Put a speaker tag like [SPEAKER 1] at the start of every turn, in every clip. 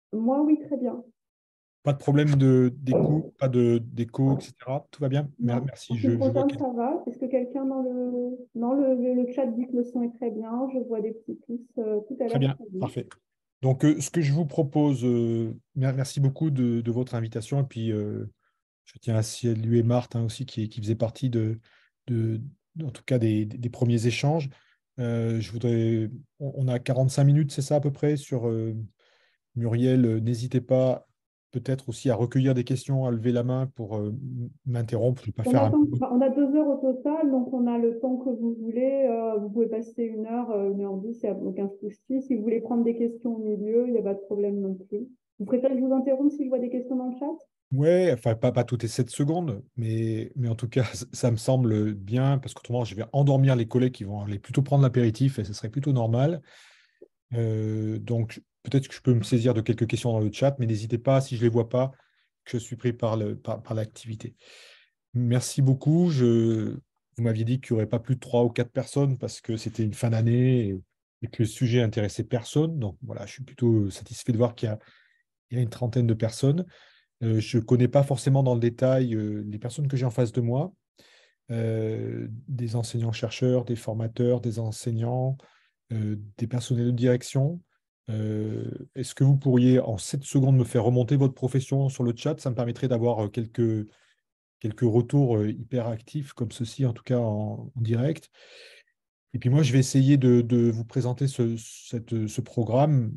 [SPEAKER 1] Moi, oui, très bien.
[SPEAKER 2] Pas de problème d'écoute, pas d'écho, etc. Tout va bien?
[SPEAKER 1] Non, en
[SPEAKER 2] Merci.
[SPEAKER 1] ce qui me
[SPEAKER 2] Je vois
[SPEAKER 1] concerne,
[SPEAKER 2] qu'il
[SPEAKER 1] ça va. Est-ce que quelqu'un dans le... Non, le chat dit que le son est très bien. Je vois des petits pouces. Tout a
[SPEAKER 2] très
[SPEAKER 1] l'air
[SPEAKER 2] bien,
[SPEAKER 1] très bien.
[SPEAKER 2] parfait. Donc, ce que je vous propose, merci beaucoup de votre invitation. Et puis, je tiens à saluer Marthe hein, aussi, qui faisait partie de- en tout cas, des premiers échanges. Je voudrais, on a 45 minutes, c'est ça à peu près, sur Muriel. N'hésitez pas peut-être aussi à recueillir des questions, à lever la main pour m'interrompre. Je ne vais pas
[SPEAKER 1] On
[SPEAKER 2] faire
[SPEAKER 1] a,
[SPEAKER 2] un...
[SPEAKER 1] on a 2 heures au total, donc on a le temps que vous voulez. Vous pouvez passer 1 heure, 1h10, il n'y a aucun souci. Si vous voulez prendre des questions au milieu, il n'y a pas de problème non plus. Vous préférez que je vous interrompe si je vois des questions dans le chat?
[SPEAKER 2] Ouais, enfin, pas toutes les 7 secondes, mais en tout cas, ça me semble bien, parce qu'autrement, je vais endormir les collègues qui vont aller plutôt prendre l'apéritif et ce serait plutôt normal. Donc, peut-être que je peux me saisir de quelques questions dans le chat, mais n'hésitez pas, si je ne les vois pas, que je suis pris par l'activité. Merci beaucoup. Vous m'aviez dit qu'il n'y aurait pas plus de 3 ou 4 personnes parce que c'était une fin d'année et que le sujet intéressait personne. Donc, voilà, je suis plutôt satisfait de voir il y a une trentaine de personnes. Je ne connais pas forcément dans le détail les personnes que j'ai en face de moi, des enseignants-chercheurs, des formateurs, des enseignants, des personnels de direction. Est-ce que vous pourriez en 7 secondes me faire remonter votre profession sur le chat? Ça me permettrait d'avoir quelques retours hyper actifs comme ceci, en tout cas en direct. Et puis moi, je vais essayer de vous présenter ce programme.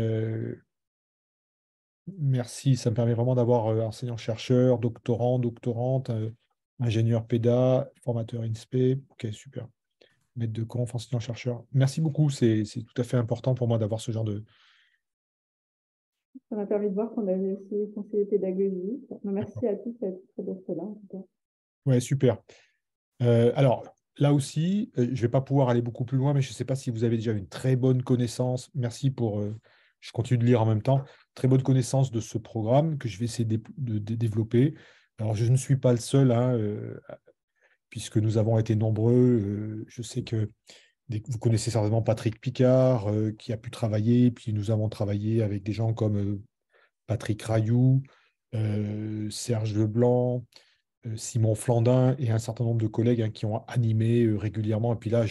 [SPEAKER 2] Merci, ça me permet vraiment d'avoir enseignant-chercheur, doctorant, doctorante, ingénieur PEDA, formateur INSPE. Ok, super. Maître de conf, enseignant-chercheur. Merci beaucoup, c'est tout à fait important pour moi d'avoir ce genre de...
[SPEAKER 1] Ça m'a permis de voir qu'on avait aussi conseillé pédagogie. Merci à tous et à toutes d'être là, en tout cas.
[SPEAKER 2] Ouais, super. Alors, là aussi, je ne vais pas pouvoir aller beaucoup plus loin, mais je ne sais pas si vous avez déjà une très bonne connaissance. Merci pour... je continue de lire en même temps. Très bonne connaissance de ce programme que je vais essayer de développer. Alors, je ne suis pas le seul, hein, puisque nous avons été nombreux. Je sais que vous connaissez certainement Patrick Picard, qui a pu travailler, puis nous avons travaillé avec des gens comme Patrick Rayou, Serge Leblanc, Simon Flandin et un certain nombre de collègues hein, qui ont animé régulièrement. Et puis là,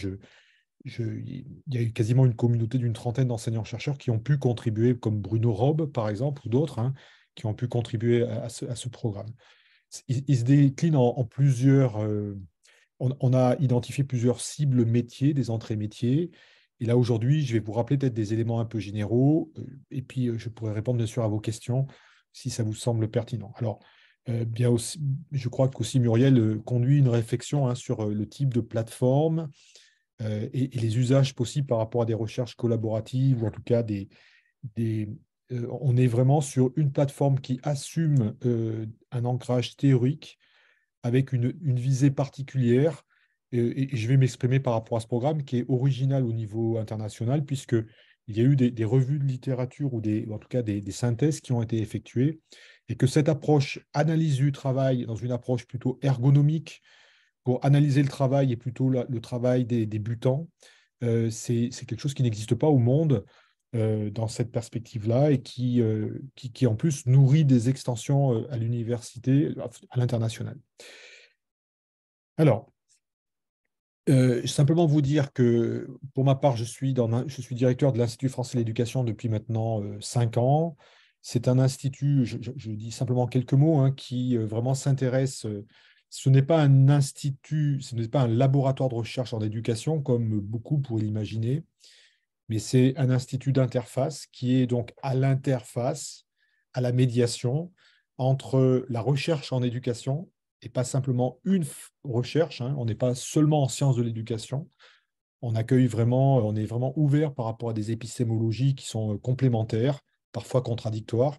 [SPEAKER 2] il y a eu quasiment une communauté d'une trentaine d'enseignants-chercheurs qui ont pu contribuer, comme Bruno Robe, par exemple, ou d'autres, hein, qui ont pu contribuer à ce programme. Il se décline en plusieurs. On a identifié plusieurs cibles métiers, des entrées métiers. Et là, aujourd'hui, je vais vous rappeler peut-être des éléments un peu généraux. Et puis, je pourrais répondre bien sûr à vos questions si ça vous semble pertinent. Alors, bien aussi, je crois qu'aussi Muriel conduit une réflexion hein, sur le type de plateforme et les usages possibles par rapport à des recherches collaboratives ou en tout cas des, on est vraiment sur une plateforme qui assume un ancrage théorique avec une visée particulière. Et je vais m'exprimer par rapport à ce programme qui est original au niveau international, puisque il y a eu des revues de littérature ou en tout cas des synthèses qui ont été effectuées, et que cette approche analyse du travail dans une approche plutôt ergonomique pour analyser le travail et plutôt le travail des débutants, c'est quelque chose qui n'existe pas au monde dans cette perspective-là et qui en plus nourrit des extensions à l'université, à l'international. Alors, simplement vous dire que pour ma part, je suis directeur de l'Institut français de l'éducation depuis maintenant 5 ans. C'est un institut, je dis simplement quelques mots, hein, qui vraiment s'intéresse. Ce n'est pas un institut, ce n'est pas un laboratoire de recherche en éducation comme beaucoup pourraient l'imaginer, mais c'est un institut d'interface qui est donc à l'interface, à la médiation entre la recherche en éducation et pas simplement une recherche. Hein. On n'est pas seulement en sciences de l'éducation. On est vraiment ouvert par rapport à des épistémologies qui sont complémentaires, parfois contradictoires.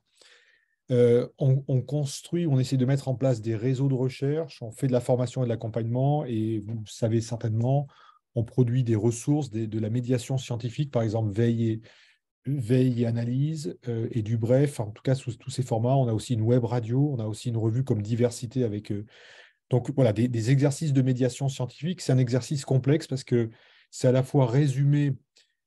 [SPEAKER 2] On construit, on essaie de mettre en place des réseaux de recherche, on fait de la formation et de l'accompagnement, et vous savez certainement, on produit des ressources, de la médiation scientifique, par exemple veille et analyse, et du bref, en tout cas sous tous ces formats. On a aussi une web radio, on a aussi une revue comme Diversité avec... donc voilà, des exercices de médiation scientifique. C'est un exercice complexe parce que c'est à la fois résumer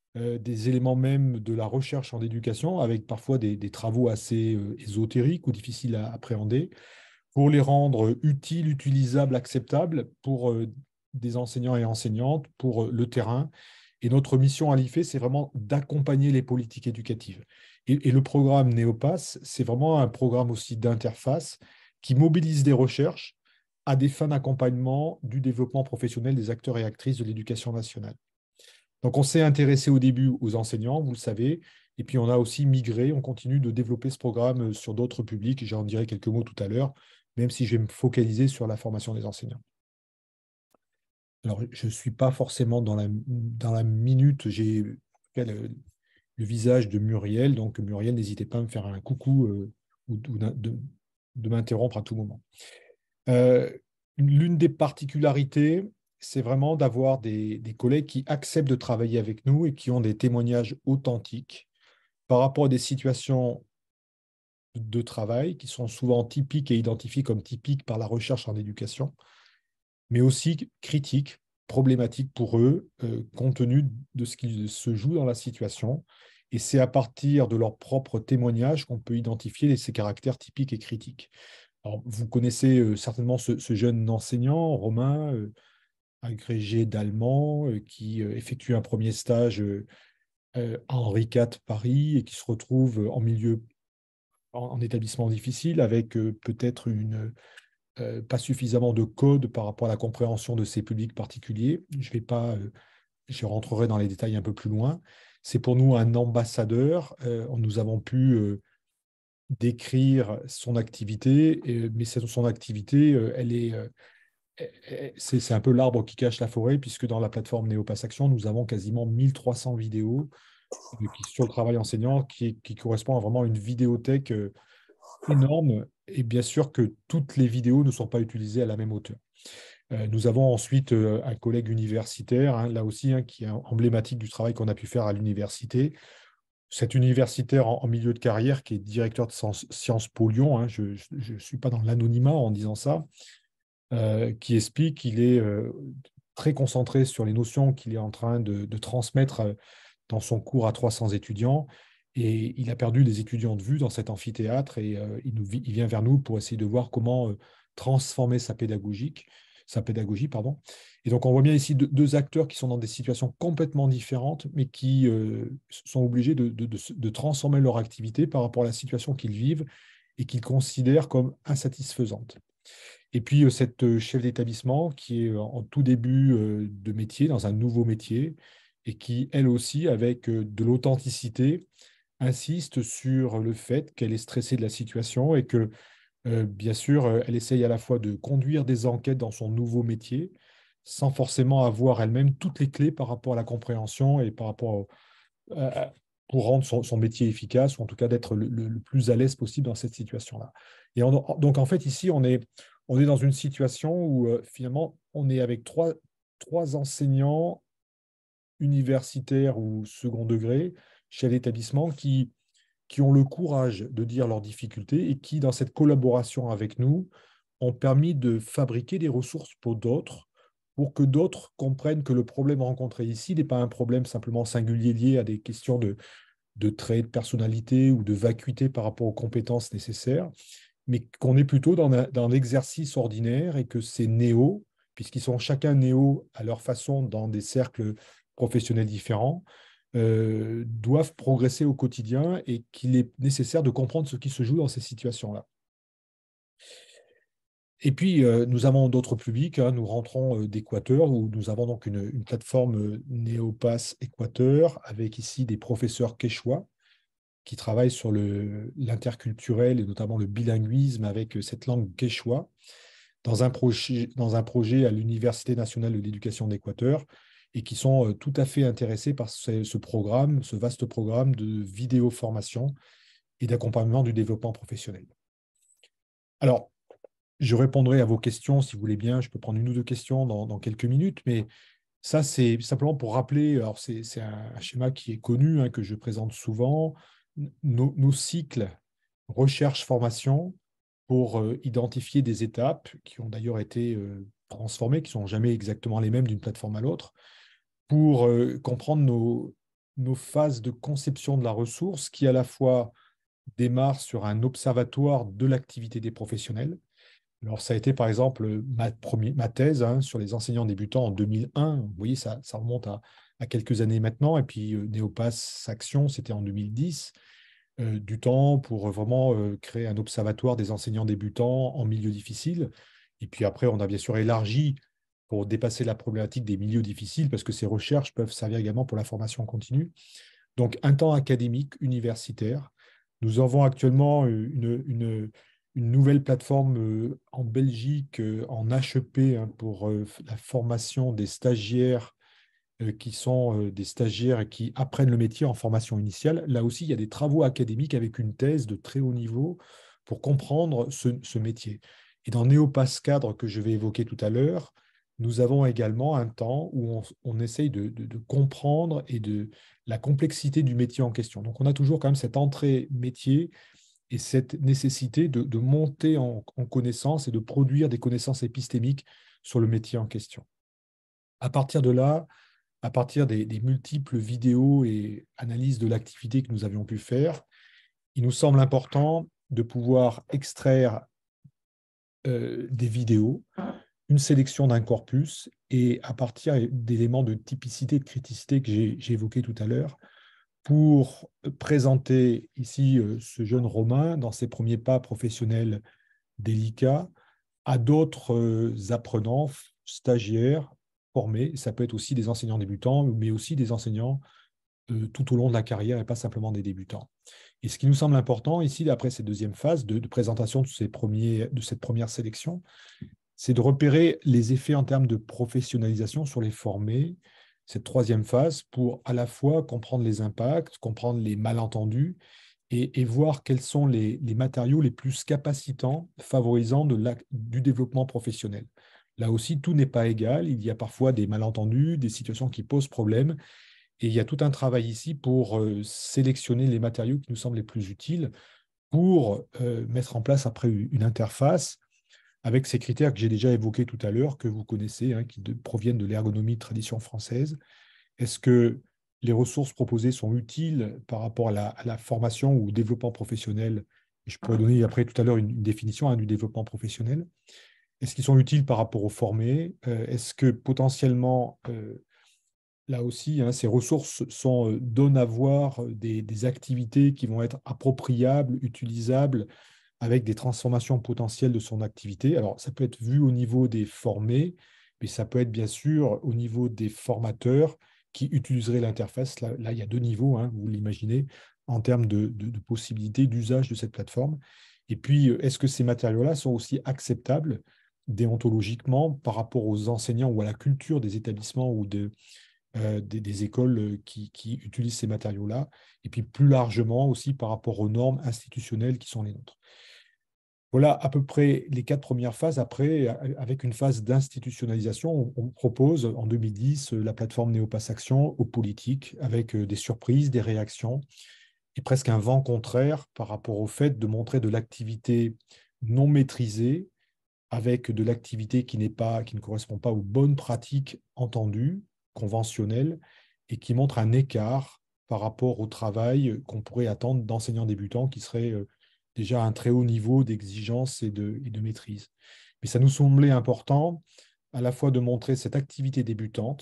[SPEAKER 2] des éléments même de la recherche en éducation, avec parfois des travaux assez ésotériques ou difficiles à appréhender, pour les rendre utiles, utilisables, acceptables pour des enseignants et enseignantes, pour le terrain. Et notre mission à l'IFE, c'est vraiment d'accompagner les politiques éducatives. Et le programme Néopass, c'est vraiment un programme aussi d'interface qui mobilise des recherches à des fins d'accompagnement du développement professionnel des acteurs et actrices de l'éducation nationale. Donc, on s'est intéressé au début aux enseignants, vous le savez, et puis on a aussi migré, on continue de développer ce programme sur d'autres publics. J'en dirai quelques mots tout à l'heure, même si je vais me focaliser sur la formation des enseignants. Alors, je ne suis pas forcément dans la minute, j'ai le visage de Muriel, donc Muriel, n'hésitez pas à me faire un coucou ou de m'interrompre à tout moment. L'une des particularités, c'est vraiment d'avoir des collègues qui acceptent de travailler avec nous et qui ont des témoignages authentiques par rapport à des situations de travail qui sont souvent typiques et identifiées comme typiques par la recherche en éducation, mais aussi critiques, problématiques pour eux, compte tenu de ce qui se joue dans la situation. Et c'est à partir de leurs propres témoignages qu'on peut identifier ces caractères typiques et critiques. Alors, vous connaissez certainement ce jeune enseignant, Romain, agrégé d'allemand, qui effectue un premier stage à Henri IV Paris et qui se retrouve en milieu, en établissement difficile, avec peut-être pas suffisamment de code par rapport à la compréhension de ces publics particuliers. Je vais pas, je rentrerai dans les détails un peu plus loin. C'est pour nous un ambassadeur. Nous avons pu décrire son activité, mais son activité, c'est un peu l'arbre qui cache la forêt, puisque dans la plateforme Néopass Action, nous avons quasiment 1300 vidéos sur le travail enseignant qui correspond à vraiment une vidéothèque énorme. Et bien sûr que toutes les vidéos ne sont pas utilisées à la même hauteur. Nous avons ensuite un collègue universitaire, hein, là aussi, hein, qui est emblématique du travail qu'on a pu faire à l'université. Cet universitaire en milieu de carrière qui est directeur de Sciences Po Lyon, hein, je ne suis pas dans l'anonymat en disant ça, qui explique qu'il est très concentré sur les notions qu'il est en train de transmettre dans son cours à 300 étudiants. Et il a perdu des étudiants de vue dans cet amphithéâtre et il vient vers nous pour essayer de voir comment transformer sa pédagogie, pardon. Et donc, on voit bien ici deux acteurs qui sont dans des situations complètement différentes, mais qui sont obligés de transformer leur activité par rapport à la situation qu'ils vivent et qu'ils considèrent comme insatisfaisante. Et puis, cette chef d'établissement qui est en tout début de métier, dans un nouveau métier, et qui, elle aussi, avec de l'authenticité, insiste sur le fait qu'elle est stressée de la situation et que, bien sûr, elle essaye à la fois de conduire des enquêtes dans son nouveau métier, sans forcément avoir elle-même toutes les clés par rapport à la compréhension et par rapport pour rendre son métier efficace, ou en tout cas d'être le plus à l'aise possible dans cette situation-là. Et donc, en fait, ici, on est dans une situation où, finalement, on est avec trois enseignants universitaires ou second degré, chefs d'établissement, qui ont le courage de dire leurs difficultés et qui, dans cette collaboration avec nous, ont permis de fabriquer des ressources pour que d'autres comprennent que le problème rencontré ici n'est pas un problème simplement singulier lié à des questions de traits de personnalité ou de vacuité par rapport aux compétences nécessaires, mais qu'on est plutôt dans l'exercice ordinaire et que ces néos, puisqu'ils sont chacun néos à leur façon dans des cercles professionnels différents, doivent progresser au quotidien et qu'il est nécessaire de comprendre ce qui se joue dans ces situations-là. Et puis, nous avons d'autres publics, hein. Nous rentrons d'Équateur, où nous avons donc une plateforme Néopass Équateur, avec ici des professeurs quechua qui travaillent sur l'interculturel et notamment le bilinguisme avec cette langue quechua, dans un projet à l'Université nationale de l'éducation d'Équateur, et qui sont tout à fait intéressés par ce programme, ce vaste programme de vidéo-formation et d'accompagnement du développement professionnel. Alors, je répondrai à vos questions si vous voulez bien. Je peux prendre une ou deux questions dans quelques minutes, mais ça, c'est simplement pour rappeler, alors c'est un schéma qui est connu, hein, que je présente souvent, nos cycles recherche-formation pour identifier des étapes qui ont d'ailleurs été transformées, qui ne sont jamais exactement les mêmes d'une plateforme à l'autre, pour comprendre nos phases de conception de la ressource qui à la fois démarrent sur un observatoire de l'activité des professionnels. Alors, ça a été par exemple ma thèse sur les enseignants débutants en 2001. Vous voyez, ça remonte à quelques années maintenant. Et puis, Néopass Action, c'était en 2010. Du temps pour vraiment créer un observatoire des enseignants débutants en milieu difficile. Et puis après, on a bien sûr élargi pour dépasser la problématique des milieux difficiles, parce que ces recherches peuvent servir également pour la formation continue. Donc, un temps académique, universitaire. Nous avons actuellement une nouvelle plateforme en Belgique, en HEP, pour la formation des stagiaires qui sont des stagiaires et qui apprennent le métier en formation initiale. Là aussi, il y a des travaux académiques avec une thèse de très haut niveau pour comprendre ce métier. Et dans Néopass Cadre, que je vais évoquer tout à l'heure, nous avons également un temps où on essaye de comprendre et de la complexité du métier en question. Donc, on a toujours quand même cette entrée métier et cette nécessité de monter en connaissances et de produire des connaissances épistémiques sur le métier en question. À partir de là, à partir des multiples vidéos et analyses de l'activité que nous avions pu faire, il nous semble important de pouvoir extraire des vidéos, une sélection d'un corpus, et à partir d'éléments de typicité, de criticité que j'ai évoqués tout à l'heure, pour présenter ici ce jeune Romain dans ses premiers pas professionnels délicats à d'autres apprenants, stagiaires, formés. Ça peut être aussi des enseignants débutants, mais aussi des enseignants tout au long de la carrière et pas simplement des débutants. Et ce qui nous semble important ici, après cette deuxième phase de présentation de cette première sélection, c'est de repérer les effets en termes de professionnalisation sur les formés, cette troisième phase, pour à la fois comprendre les impacts, comprendre les malentendus et voir quels sont les matériaux les plus capacitants, favorisant du développement professionnel. Là aussi, tout n'est pas égal. Il y a parfois des malentendus, des situations qui posent problème. Et il y a tout un travail ici pour sélectionner les matériaux qui nous semblent les plus utiles pour mettre en place après une interface avec ces critères que j'ai déjà évoqués tout à l'heure, que vous connaissez, qui proviennent de l'ergonomie de tradition française. Est-ce que les ressources proposées sont utiles par rapport à la formation ou au développement professionnel? Je pourrais donner après tout à l'heure une définition du développement professionnel. Est-ce qu'ils sont utiles par rapport aux formés? Est-ce que potentiellement, là aussi, ces ressources donnent à voir des activités qui vont être appropriables, utilisables, avec des transformations potentielles de son activité? Alors, ça peut être vu au niveau des formés, mais ça peut être bien sûr au niveau des formateurs qui utiliseraient l'interface. Là, il y a deux niveaux, vous l'imaginez, en termes de possibilités d'usage de cette plateforme. Et puis, est-ce que ces matériaux-là sont aussi acceptables déontologiquement par rapport aux enseignants ou à la culture des établissements ou des écoles qui utilisent ces matériaux-là, et puis plus largement aussi par rapport aux normes institutionnelles qui sont les nôtres. Voilà à peu près les 4 premières phases. Après, avec une phase d'institutionnalisation, on propose en 2010 la plateforme Néopass Action aux politiques, avec des surprises, des réactions, et presque un vent contraire par rapport au fait de montrer de l'activité non maîtrisée, avec de l'activité qui ne correspond pas aux bonnes pratiques entendues, conventionnelles, et qui montre un écart par rapport au travail qu'on pourrait attendre d'enseignants débutants qui seraient déjà à un très haut niveau d'exigence et de maîtrise. Mais ça nous semblait important à la fois de montrer cette activité débutante,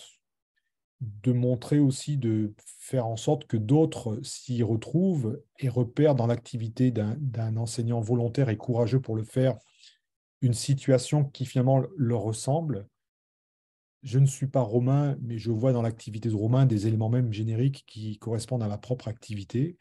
[SPEAKER 2] de montrer aussi, de faire en sorte que d'autres s'y retrouvent et repèrent dans l'activité d'un enseignant volontaire et courageux pour le faire une situation qui finalement leur ressemble. Je ne suis pas romain, mais je vois dans l'activité de Romain des éléments même génériques qui correspondent à ma propre activité,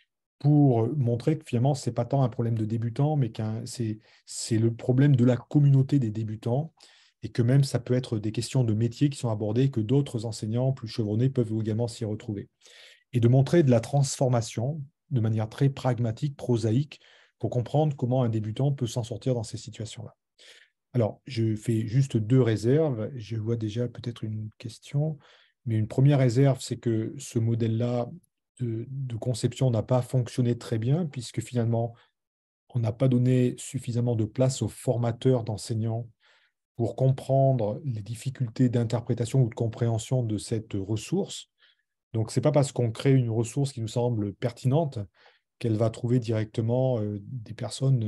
[SPEAKER 2] pour montrer que finalement, ce n'est pas tant un problème de débutants, mais c'est le problème de la communauté des débutants, et que même ça peut être des questions de métier qui sont abordées, et que d'autres enseignants plus chevronnés peuvent également s'y retrouver. Et de montrer de la transformation de manière très pragmatique, prosaïque, pour comprendre comment un débutant peut s'en sortir dans ces situations-là. Alors, je fais juste 2 réserves. Je vois déjà peut-être une question, mais une première réserve, c'est que ce modèle-là de conception n'a pas fonctionné très bien, puisque finalement, on n'a pas donné suffisamment de place aux formateurs d'enseignants pour comprendre les difficultés d'interprétation ou de compréhension de cette ressource. Donc, ce n'est pas parce qu'on crée une ressource qui nous semble pertinente qu'elle va trouver directement des personnes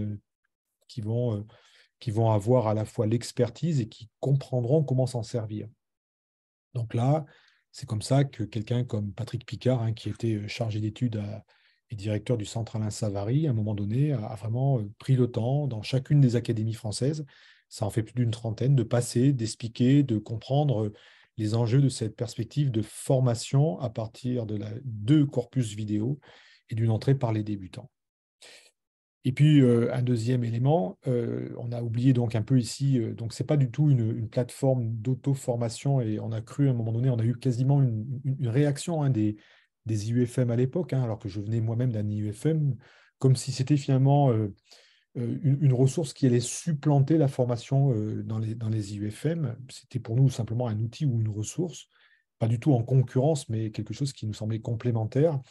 [SPEAKER 2] qui vont avoir à la fois l'expertise et qui comprendront comment s'en servir. Donc là, c'est comme ça que quelqu'un comme Patrick Picard, hein, qui était chargé d'études et directeur du Centre Alain Savary, à un moment donné, a vraiment pris le temps, dans chacune des académies françaises, ça en fait plus d'une trentaine, de passer, d'expliquer, de comprendre les enjeux de cette perspective de formation à partir de deux corpus vidéo et d'une entrée par les débutants. Et puis, un deuxième élément, on a oublié donc un peu ici, donc ce n'est pas du tout une plateforme d'auto-formation et on a cru à un moment donné, on a eu quasiment une réaction hein, des IUFM à l'époque, hein, alors que je venais moi-même d'un IUFM, comme si c'était finalement une ressource qui allait supplanter la formation dans les IUFM. C'était pour nous simplement un outil ou une ressource, pas du tout en concurrence, mais quelque chose qui nous semblait complémentaire.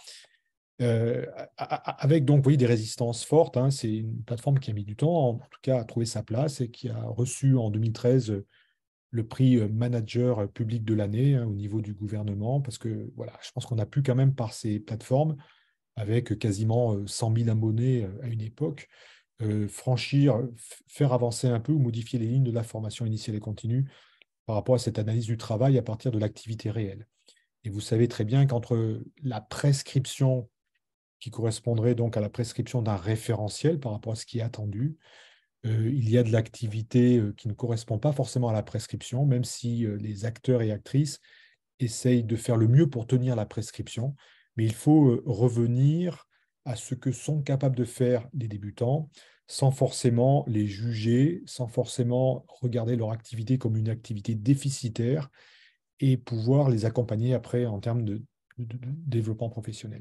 [SPEAKER 2] Avec donc, vous voyez, des résistances fortes. Hein. C'est une plateforme qui a mis du temps, en tout cas, à trouver sa place et qui a reçu en 2013 le prix manager public de l'année hein, au niveau du gouvernement, parce que voilà, je pense qu'on a pu quand même par ces plateformes, avec quasiment 100 000 abonnés à une époque, franchir, faire avancer un peu ou modifier les lignes de la formation initiale et continue par rapport à cette analyse du travail à partir de l'activité réelle. Et vous savez très bien qu'entre la prescription qui correspondrait donc à la prescription d'un référentiel par rapport à ce qui est attendu. Il y a de l'activité qui ne correspond pas forcément à la prescription, même si les acteurs et actrices essayent de faire le mieux pour tenir la prescription. Mais il faut revenir à ce que sont capables de faire les débutants, sans forcément les juger, sans forcément regarder leur activité comme une activité déficitaire et pouvoir les accompagner après en termes de développement professionnel.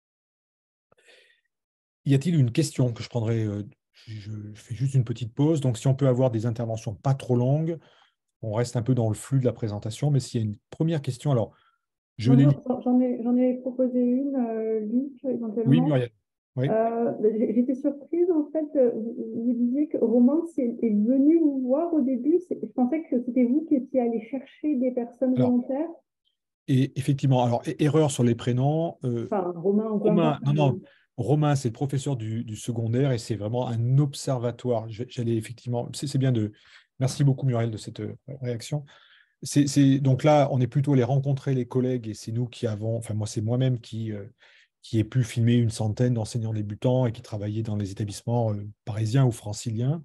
[SPEAKER 2] Y a-t-il une question que je prendrai je fais juste une petite pause. Donc, si on peut avoir des interventions pas trop longues, on reste un peu dans le flux de la présentation. Mais s'il y a une première question, alors, je l'ai lu.
[SPEAKER 1] J'en ai proposé une, Luc,
[SPEAKER 2] Oui,
[SPEAKER 1] éventuellement.
[SPEAKER 2] Muriel. Oui.
[SPEAKER 1] J'étais surprise, en fait, vous disiez que Romain est venu vous voir au début. Je pensais que c'était vous qui étiez allé chercher des personnes
[SPEAKER 2] Alors,
[SPEAKER 1] volontaires.
[SPEAKER 2] et effectivement, alors, erreur sur les prénoms.
[SPEAKER 1] Enfin, Romain ou peu
[SPEAKER 2] Romain,
[SPEAKER 1] importe.
[SPEAKER 2] non, non, Romain, c'est le professeur du secondaire et c'est vraiment un observatoire. J'allais effectivement, c'est bien de. Merci beaucoup, Muriel, de cette réaction. Donc là, on est plutôt allé rencontrer les collègues et c'est nous qui avons, enfin moi c'est moi-même qui ai pu filmer une centaine d'enseignants débutants et qui travaillaient dans les établissements parisiens ou franciliens.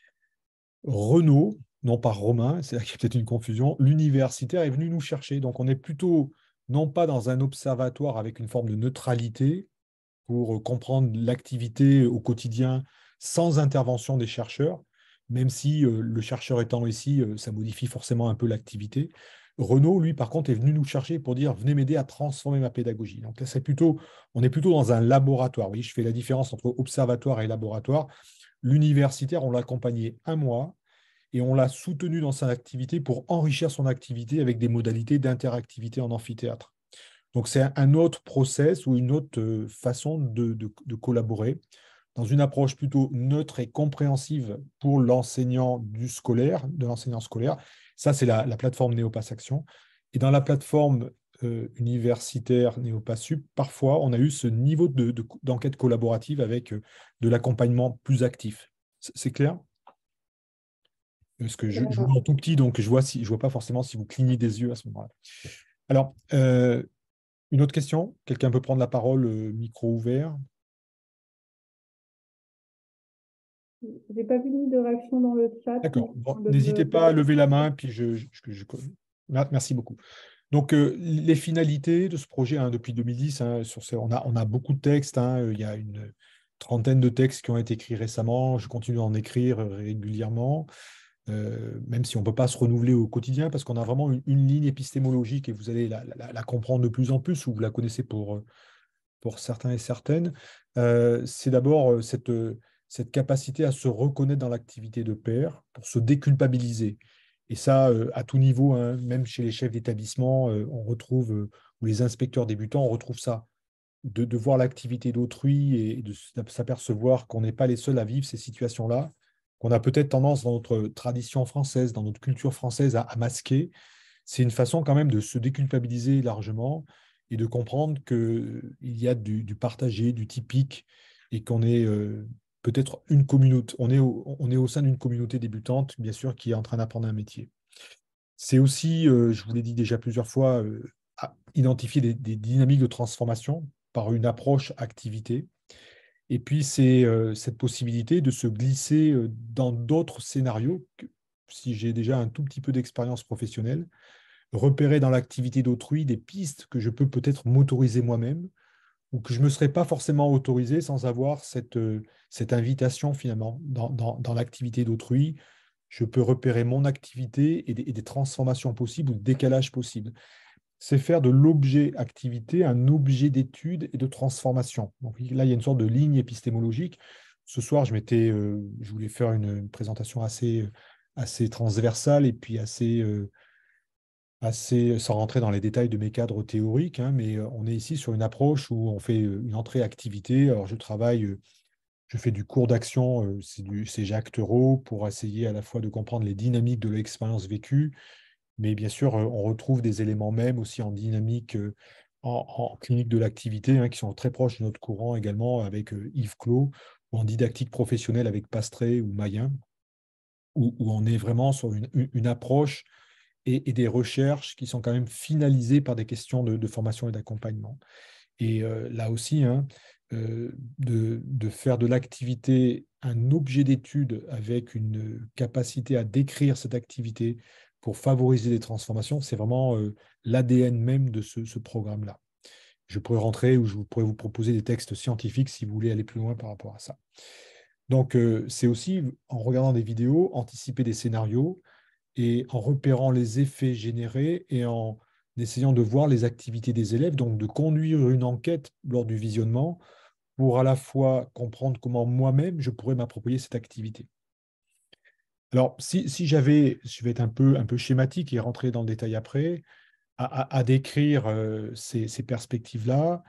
[SPEAKER 2] Renaud, non pas Romain, c'est là qu'il y a peut-être une confusion, l'universitaire est venu nous chercher. Donc on est plutôt non pas dans un observatoire avec une forme de neutralité pour comprendre l'activité au quotidien sans intervention des chercheurs, même si le chercheur étant ici, ça modifie forcément un peu l'activité. Renaud, lui, par contre, est venu nous chercher pour dire venez m'aider à transformer ma pédagogie. Donc là, on est plutôt dans un laboratoire. Oui, je fais la différence entre observatoire et laboratoire. L'universitaire, on l'a accompagné un mois et on l'a soutenu dans son activité pour enrichir son activité avec des modalités d'interactivité en amphithéâtre. Donc, c'est un autre process ou une autre façon de collaborer dans une approche plutôt neutre et compréhensive pour l'enseignant de l'enseignant scolaire. Ça, c'est la plateforme Néopass Action. Et dans la plateforme universitaire Néopass Sup, parfois, on a eu ce niveau d'enquête collaborative avec de l'accompagnement plus actif. C'est clair? Parce que je vous vois tout petit, donc je vois pas forcément si vous clignez des yeux à ce moment-là. Alors, une autre question? Quelqu'un peut prendre la parole, micro ouvert?
[SPEAKER 1] J'ai pas vu de réaction dans le chat.
[SPEAKER 2] D'accord. Bon, n'hésitez pas à lever la main, puis merci beaucoup. Donc, les finalités de ce projet hein, depuis 2010, hein, on a beaucoup de textes. Hein, il y a une trentaine de textes qui ont été écrits récemment. Je continue à en écrire régulièrement, même si on ne peut pas se renouveler au quotidien, parce qu'on a vraiment une ligne épistémologique et vous allez la comprendre de plus en plus, ou vous la connaissez pour certains et certaines. C'est d'abord cette capacité à se reconnaître dans l'activité de pair pour se déculpabiliser. Et ça, à tout niveau, hein, même chez les chefs d'établissement, on retrouve, ou les inspecteurs débutants, on retrouve ça, de voir l'activité d'autrui et de s'apercevoir qu'on n'est pas les seuls à vivre ces situations-là, qu'on a peut-être tendance dans notre tradition française, dans notre culture française à masquer. C'est une façon quand même de se déculpabiliser largement et de comprendre qu'il y a du partagé, du typique, et qu'on est peut-être une communauté, on est au sein d'une communauté débutante, bien sûr, qui est en train d'apprendre un métier. C'est aussi, je vous l'ai dit déjà plusieurs fois, identifier des dynamiques de transformation par une approche activité. Et puis, c'est cette possibilité de se glisser dans d'autres scénarios, si j'ai déjà un tout petit peu d'expérience professionnelle, repérer dans l'activité d'autrui des pistes que je peux peut-être m'autoriser moi-même ou que je ne me serais pas forcément autorisé sans avoir cette invitation finalement dans l'activité d'autrui. Je peux repérer mon activité et des transformations possibles ou des décalages possibles. C'est faire de l'objet activité un objet d'étude et de transformation. Donc là, il y a une sorte de ligne épistémologique. Ce soir, je voulais faire une présentation assez transversale et puis assez, sans rentrer dans les détails de mes cadres théoriques, hein, mais on est ici sur une approche où on fait une entrée activité. Alors, je fais du cours d'action, c'est Jacques Thereau, pour essayer à la fois de comprendre les dynamiques de l'expérience vécue, mais bien sûr, on retrouve des éléments même aussi en dynamique, en clinique de l'activité, hein, qui sont très proches de notre courant également avec Yves Clos, ou en didactique professionnelle avec Pastré ou Mayen, où on est vraiment sur une approche et des recherches qui sont quand même finalisées par des questions de formation et d'accompagnement. Et là aussi, hein, de faire de l'activité un objet d'étude avec une capacité à décrire cette activité pour favoriser des transformations, c'est vraiment l'ADN même de ce programme-là. Je pourrais rentrer ou je pourrais vous proposer des textes scientifiques si vous voulez aller plus loin par rapport à ça. Donc, c'est aussi, en regardant des vidéos, anticiper des scénarios et en repérant les effets générés et en essayant de voir les activités des élèves, donc de conduire une enquête lors du visionnement pour à la fois comprendre comment moi-même je pourrais m'approprier cette activité. Alors, si je vais être un peu schématique et rentrer dans le détail après, à décrire ces perspectives-là,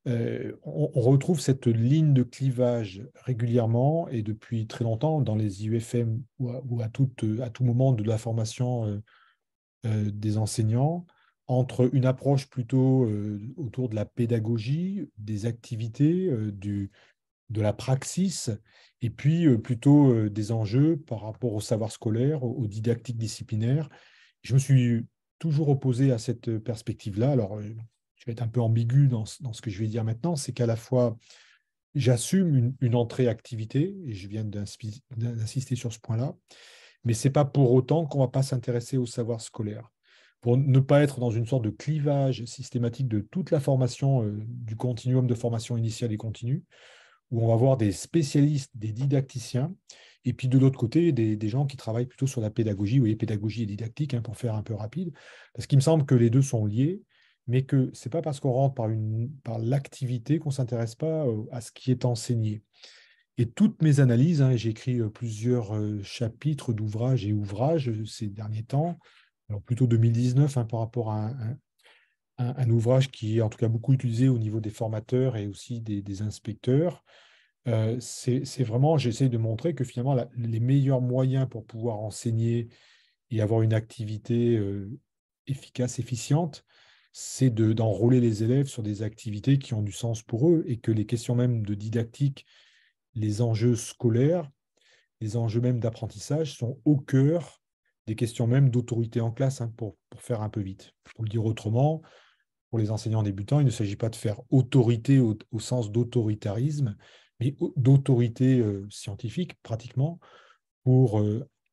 [SPEAKER 2] on retrouve cette ligne de clivage régulièrement et depuis très longtemps dans les IUFM ou à tout moment de la formation des enseignants entre une approche plutôt autour de la pédagogie, des activités, de la praxis, et puis plutôt des enjeux par rapport au savoir scolaire, aux didactiques disciplinaires. Je me suis toujours opposé à cette perspective-là. Alors, je vais être un peu ambigu dans ce que je vais dire maintenant, c'est qu'à la fois, j'assume une entrée activité, et je viens d'insister sur ce point-là, mais ce n'est pas pour autant qu'on ne va pas s'intéresser au savoir scolaire. Pour ne pas être dans une sorte de clivage systématique de toute la formation, du continuum de formation initiale et continue, où on va voir des spécialistes, des didacticiens, et puis de l'autre côté, des gens qui travaillent plutôt sur la pédagogie, oui, pédagogie et didactique, hein, pour faire un peu rapide, parce qu'il me semble que les deux sont liés, mais que ce n'est pas parce qu'on rentre par l'activité qu'on ne s'intéresse pas à ce qui est enseigné. Et toutes mes analyses, hein, j'ai écrit plusieurs chapitres d'ouvrages et ouvrages ces derniers temps, alors plutôt 2019 hein, par rapport à un ouvrage qui est en tout cas beaucoup utilisé au niveau des formateurs et aussi des inspecteurs. C'est vraiment, j'essaie de montrer que finalement, les meilleurs moyens pour pouvoir enseigner et avoir une activité efficace, efficiente, c'est d'enrôler les élèves sur des activités qui ont du sens pour eux et que les questions même de didactique, les enjeux scolaires, les enjeux même d'apprentissage sont au cœur des questions même d'autorité en classe, hein, pour faire un peu vite. Pour le dire autrement, pour les enseignants débutants, il ne s'agit pas de faire autorité au sens d'autoritarisme, mais d'autorité scientifique pratiquement pour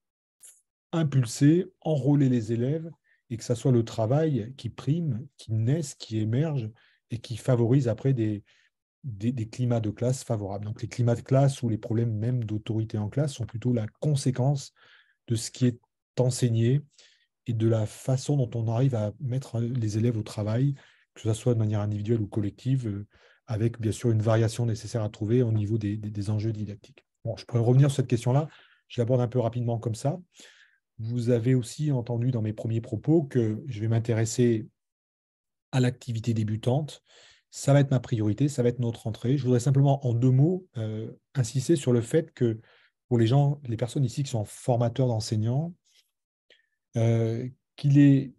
[SPEAKER 2] impulser, enrôler les élèves et que ça soit le travail qui prime, qui naisse, qui émerge et qui favorise après des climats de classe favorables. Donc les climats de classe ou les problèmes même d'autorité en classe sont plutôt la conséquence de ce qui est enseigné et de la façon dont on arrive à mettre les élèves au travail, que ce soit de manière individuelle ou collective, avec bien sûr une variation nécessaire à trouver au niveau des enjeux didactiques. Bon, je pourrais revenir sur cette question-là, je l'aborde un peu rapidement comme ça. Vous avez aussi entendu dans mes premiers propos que je vais m'intéresser à l'activité débutante. Ça va être ma priorité, ça va être notre entrée. Je voudrais simplement, en deux mots, insister sur le fait que pour les personnes ici qui sont formateurs d'enseignants, qu'il est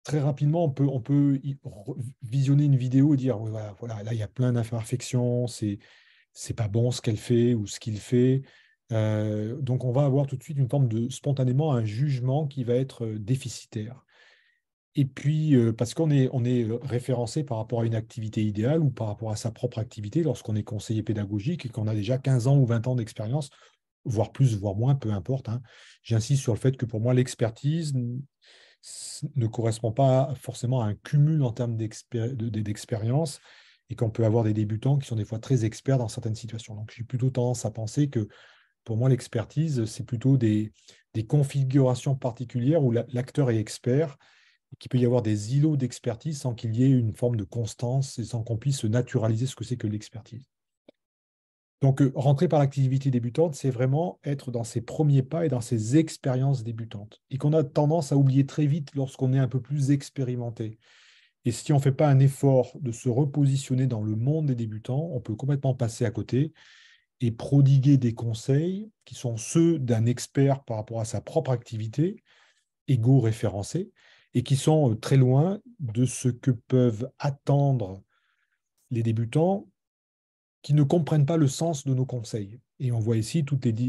[SPEAKER 2] très rapidement, visionner une vidéo et dire, ouais, voilà, voilà, là, il y a plein d'imperfections, c'est pas bon ce qu'elle fait ou ce qu'il fait. Donc, on va avoir tout de suite une forme de, spontanément, un jugement qui va être déficitaire. Et puis, parce qu'on est référencé par rapport à une activité idéale ou par rapport à sa propre activité lorsqu'on est conseiller pédagogique et qu'on a déjà 15 ans ou 20 ans d'expérience, voire plus, voire moins, peu importe, hein. J'insiste sur le fait que pour moi, l'expertise ne correspond pas forcément à un cumul en termes d'expérience et qu'on peut avoir des débutants qui sont des fois très experts dans certaines situations. Donc, j'ai plutôt tendance à penser que pour moi, l'expertise, c'est plutôt des configurations particulières où l'acteur est expert et qu'il peut y avoir des îlots d'expertise sans qu'il y ait une forme de constance et sans qu'on puisse naturaliser ce que c'est que l'expertise. Donc, rentrer par l'activité débutante, c'est vraiment être dans ses premiers pas et dans ses expériences débutantes, et qu'on a tendance à oublier très vite lorsqu'on est un peu plus expérimenté. Et si on ne fait pas un effort de se repositionner dans le monde des débutants, on peut complètement passer à côté et prodiguer des conseils qui sont ceux d'un expert par rapport à sa propre activité, égo-référencé, et qui sont très loin de ce que peuvent attendre les débutants qui ne comprennent pas le sens de nos conseils. Et on voit ici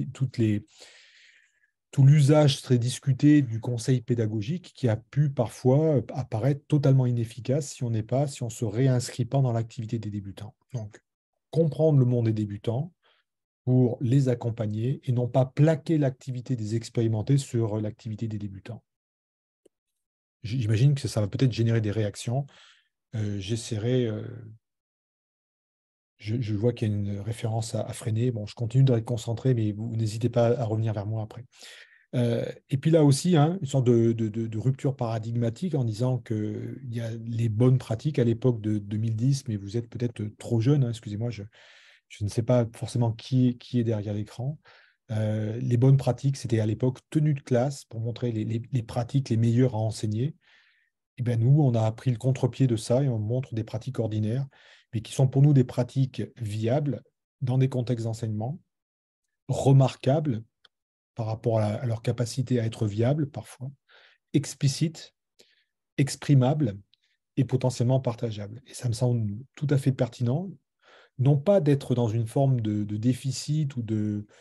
[SPEAKER 2] tout l'usage très discuté du conseil pédagogique qui a pu parfois apparaître totalement inefficace si on ne se réinscrit pas dans l'activité des débutants. Donc, comprendre le monde des débutants pour les accompagner et non pas plaquer l'activité des expérimentés sur l'activité des débutants. J'imagine que ça va peut-être générer des réactions. J'essaierai je vois qu'il y a une référence à freiner. Bon, je continue d'être concentré, mais vous n'hésitez pas à revenir vers moi après. Et puis là aussi, hein, une sorte de rupture paradigmatique en disant qu'il y a les bonnes pratiques à l'époque de 2010, mais vous êtes peut-être trop jeune, hein, excusez-moi, je ne sais pas forcément qui est derrière l'écran. Les bonnes pratiques, c'était à l'époque tenue de classe pour montrer les pratiques les meilleures à enseigner. Et bien nous, on a pris le contre-pied de ça et on montre des pratiques ordinaires, mais qui sont pour nous des pratiques viables dans des contextes d'enseignement, remarquables par rapport à leur capacité à être viables parfois, explicites, exprimables et potentiellement partageables. Et ça me semble tout à fait pertinent, non pas d'être dans une forme de déficit ou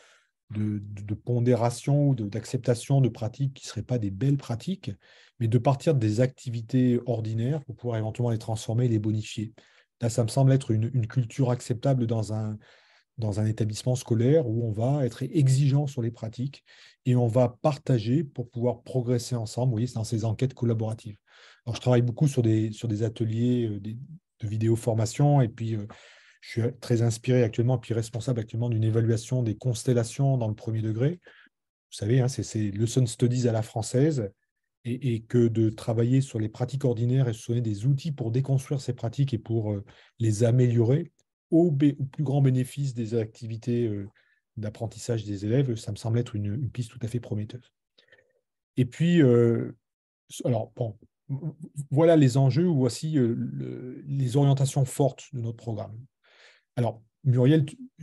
[SPEAKER 2] de pondération ou d'acceptation de pratiques qui ne seraient pas des belles pratiques, mais de partir des activités ordinaires pour pouvoir éventuellement les transformer et les bonifier. Là, ça me semble être une culture acceptable dans un établissement scolaire où on va être exigeant sur les pratiques et on va partager pour pouvoir progresser ensemble. Vous voyez, c'est dans ces enquêtes collaboratives. Alors, je travaille beaucoup sur des ateliers de vidéo formation et puis je suis très inspiré actuellement, puis responsable actuellement d'une évaluation des constellations dans le premier degré. Vous savez, hein, c'est Lesson Studies à la française, et que de travailler sur les pratiques ordinaires et se donner des outils pour déconstruire ces pratiques et pour les améliorer au plus grand bénéfice des activités d'apprentissage des élèves, ça me semble être une piste tout à fait prometteuse. Et puis, alors, bon, voilà les enjeux, voici les orientations fortes de notre programme. Alors, Muriel,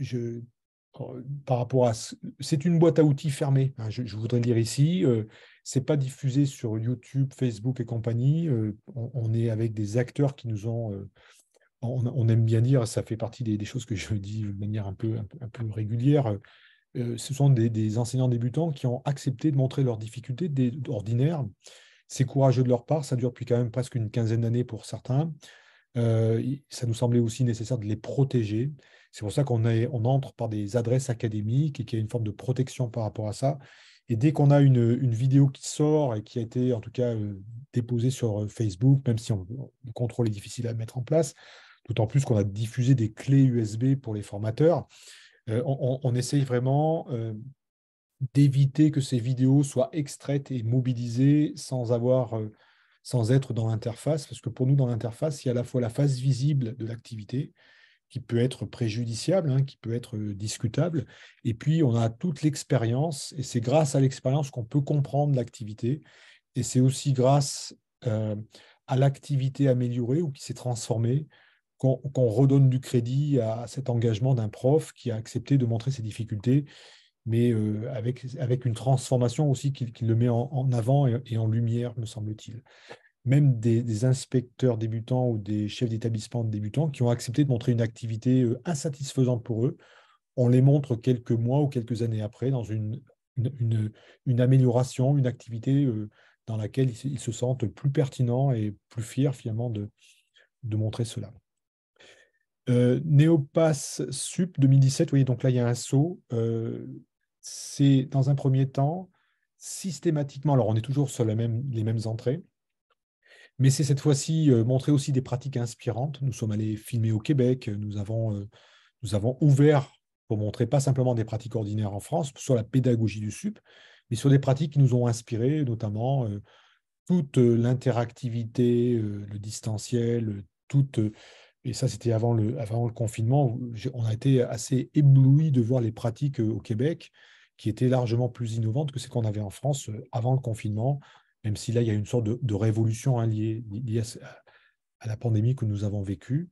[SPEAKER 2] par rapport à... C'est une boîte à outils fermée, hein, je voudrais le dire ici. C'est pas diffusé sur YouTube, Facebook et compagnie. On est avec des acteurs qui nous ont... on aime bien dire, ça fait partie des choses que je dis de manière un peu régulière. Ce sont des enseignants débutants qui ont accepté de montrer leurs difficultés ordinaires. C'est courageux de leur part, ça dure depuis quand même presque une quinzaine d'années pour certains. Ça nous semblait aussi nécessaire de les protéger. C'est pour ça on entre par des adresses académiques et qu'il y a une forme de protection par rapport à ça. Et dès qu'on a une vidéo qui sort et qui a été en tout cas déposée sur Facebook, même si le contrôle est difficile à mettre en place, d'autant plus qu'on a diffusé des clés USB pour les formateurs, on essaye vraiment d'éviter que ces vidéos soient extraites et mobilisées sans être dans l'interface, parce que pour nous, dans l'interface, il y a à la fois la face visible de l'activité, qui peut être préjudiciable, hein, qui peut être discutable, et puis on a toute l'expérience, et c'est grâce à l'expérience qu'on peut comprendre l'activité, et c'est aussi grâce à l'activité améliorée ou qui s'est transformée qu'on redonne du crédit à cet engagement d'un prof qui a accepté de montrer ses difficultés, mais avec une transformation aussi qui le met en avant et en lumière, me semble-t-il. même des inspecteurs débutants ou des chefs d'établissement débutants qui ont accepté de montrer une activité insatisfaisante pour eux. On les montre quelques mois ou quelques années après dans une amélioration, une activité dans laquelle ils se sentent plus pertinents et plus fiers finalement de montrer cela. Néopass Sup 2017, vous voyez, donc là, il y a un saut. C'est dans un premier temps, systématiquement, alors on est toujours sur les mêmes entrées, mais c'est cette fois-ci montrer aussi des pratiques inspirantes. Nous sommes allés filmer au Québec, nous avons ouvert pour montrer pas simplement des pratiques ordinaires en France, sur la pédagogie du SUP, mais sur des pratiques qui nous ont inspirés, notamment toute l'interactivité, le distanciel, et ça c'était avant le confinement, on a été assez éblouis de voir les pratiques au Québec qui étaient largement plus innovantes que ce qu'on avait en France avant le confinement, même si là il y a une sorte de révolution hein, liée à la pandémie que nous avons vécue.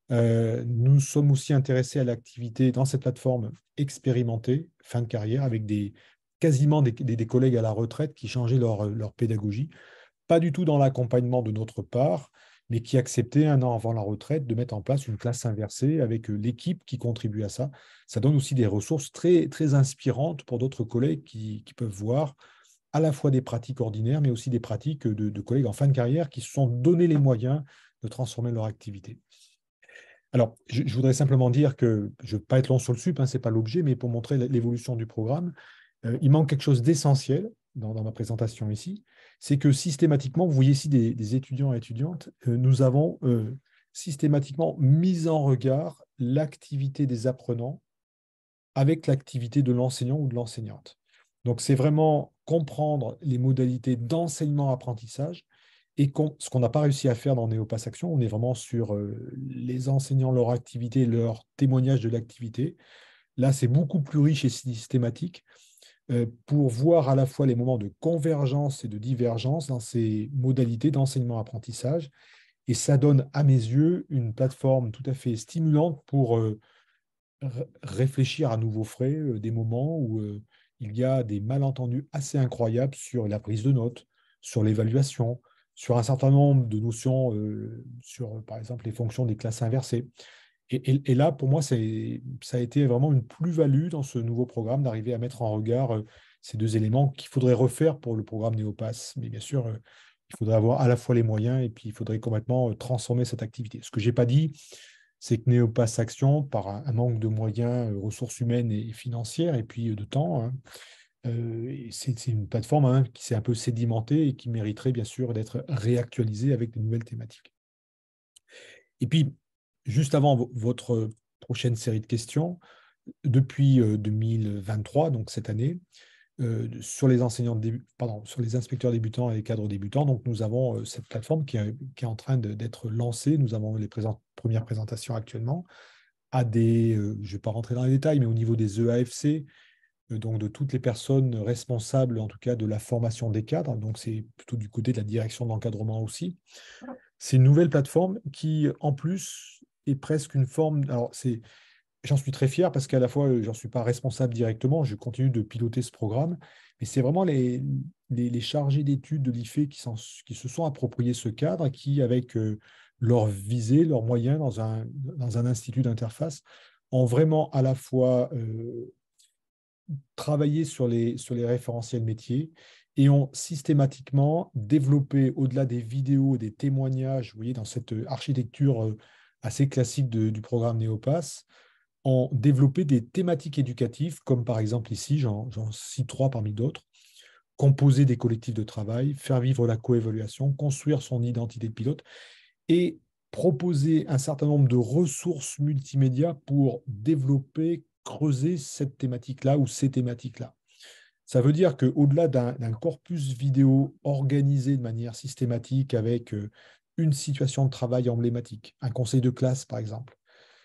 [SPEAKER 2] Nous sommes aussi intéressés à l'activité dans cette plateforme expérimentée, fin de carrière, avec quasiment des collègues à la retraite qui changeaient leur pédagogie, pas du tout dans l'accompagnement de notre part, mais qui acceptaient un an avant la retraite de mettre en place une classe inversée avec l'équipe qui contribue à ça. Ça donne aussi des ressources très, très inspirantes pour d'autres collègues qui peuvent voir à la fois des pratiques ordinaires, mais aussi des pratiques de collègues en fin de carrière qui se sont donné les moyens de transformer leur activité. Alors, je voudrais simplement dire que je ne veux pas être long sur le SUP, hein, ce n'est pas l'objet, mais pour montrer l'évolution du programme, il manque quelque chose d'essentiel dans ma présentation ici, c'est que systématiquement, vous voyez ici des étudiants et étudiantes, nous avons systématiquement mis en regard l'activité des apprenants avec l'activité de l'enseignant ou de l'enseignante. Donc, c'est vraiment comprendre les modalités d'enseignement-apprentissage et ce qu'on n'a pas réussi à faire dans Néopass Action. On est vraiment sur les enseignants, leur activité, leur témoignage de l'activité. Là, c'est beaucoup plus riche et systématique pour voir à la fois les moments de convergence et de divergence dans ces modalités d'enseignement-apprentissage. Et ça donne, à mes yeux, une plateforme tout à fait stimulante pour réfléchir à nouveau frais des moments où il y a des malentendus assez incroyables sur la prise de notes, sur l'évaluation, sur un certain nombre de notions, sur par exemple les fonctions des classes inversées. Et là, pour moi, ça a été vraiment une plus-value dans ce nouveau programme d'arriver à mettre en regard ces deux éléments qu'il faudrait refaire pour le programme Néopass. Mais bien sûr, il faudrait avoir à la fois les moyens et puis il faudrait complètement transformer cette activité. Ce que je n'ai pas dit, c'est que Néopass Action, par un manque de moyens, ressources humaines et financières, et puis de temps, hein, c'est une plateforme hein, qui s'est un peu sédimentée et qui mériterait bien sûr d'être réactualisée avec de nouvelles thématiques. Et puis, juste avant votre prochaine série de questions, depuis 2023, donc cette année, sur les sur les inspecteurs débutants et les cadres débutants, donc nous avons cette plateforme qui est en train d'être lancée. Nous avons les premières présentations actuellement à je ne vais pas rentrer dans les détails, mais au niveau des EAFC, donc de toutes les personnes responsables, en tout cas de la formation des cadres. Donc c'est plutôt du côté de la direction de l'encadrement aussi. C'est une nouvelle plateforme qui, en plus, est presque une forme. Alors, j'en suis très fier parce qu'à la fois, je n'en suis pas responsable directement, je continue de piloter ce programme, mais c'est vraiment les chargés d'études de l'IFE qui se sont appropriés ce cadre, qui, avec leur visée, leurs moyens dans un institut d'interface, ont vraiment à la fois travaillé sur les référentiels métiers et ont systématiquement développé, au-delà des vidéos et des témoignages, vous voyez, dans cette architecture assez classique du programme Néopass, ont développé des thématiques éducatives, comme par exemple ici, j'en cite trois parmi d'autres: composer des collectifs de travail, faire vivre la coévaluation, construire son identité de pilote, et proposer un certain nombre de ressources multimédia pour développer, creuser cette thématique-là ou ces thématiques-là. Ça veut dire qu'au-delà d'un corpus vidéo organisé de manière systématique avec une situation de travail emblématique, un conseil de classe par exemple,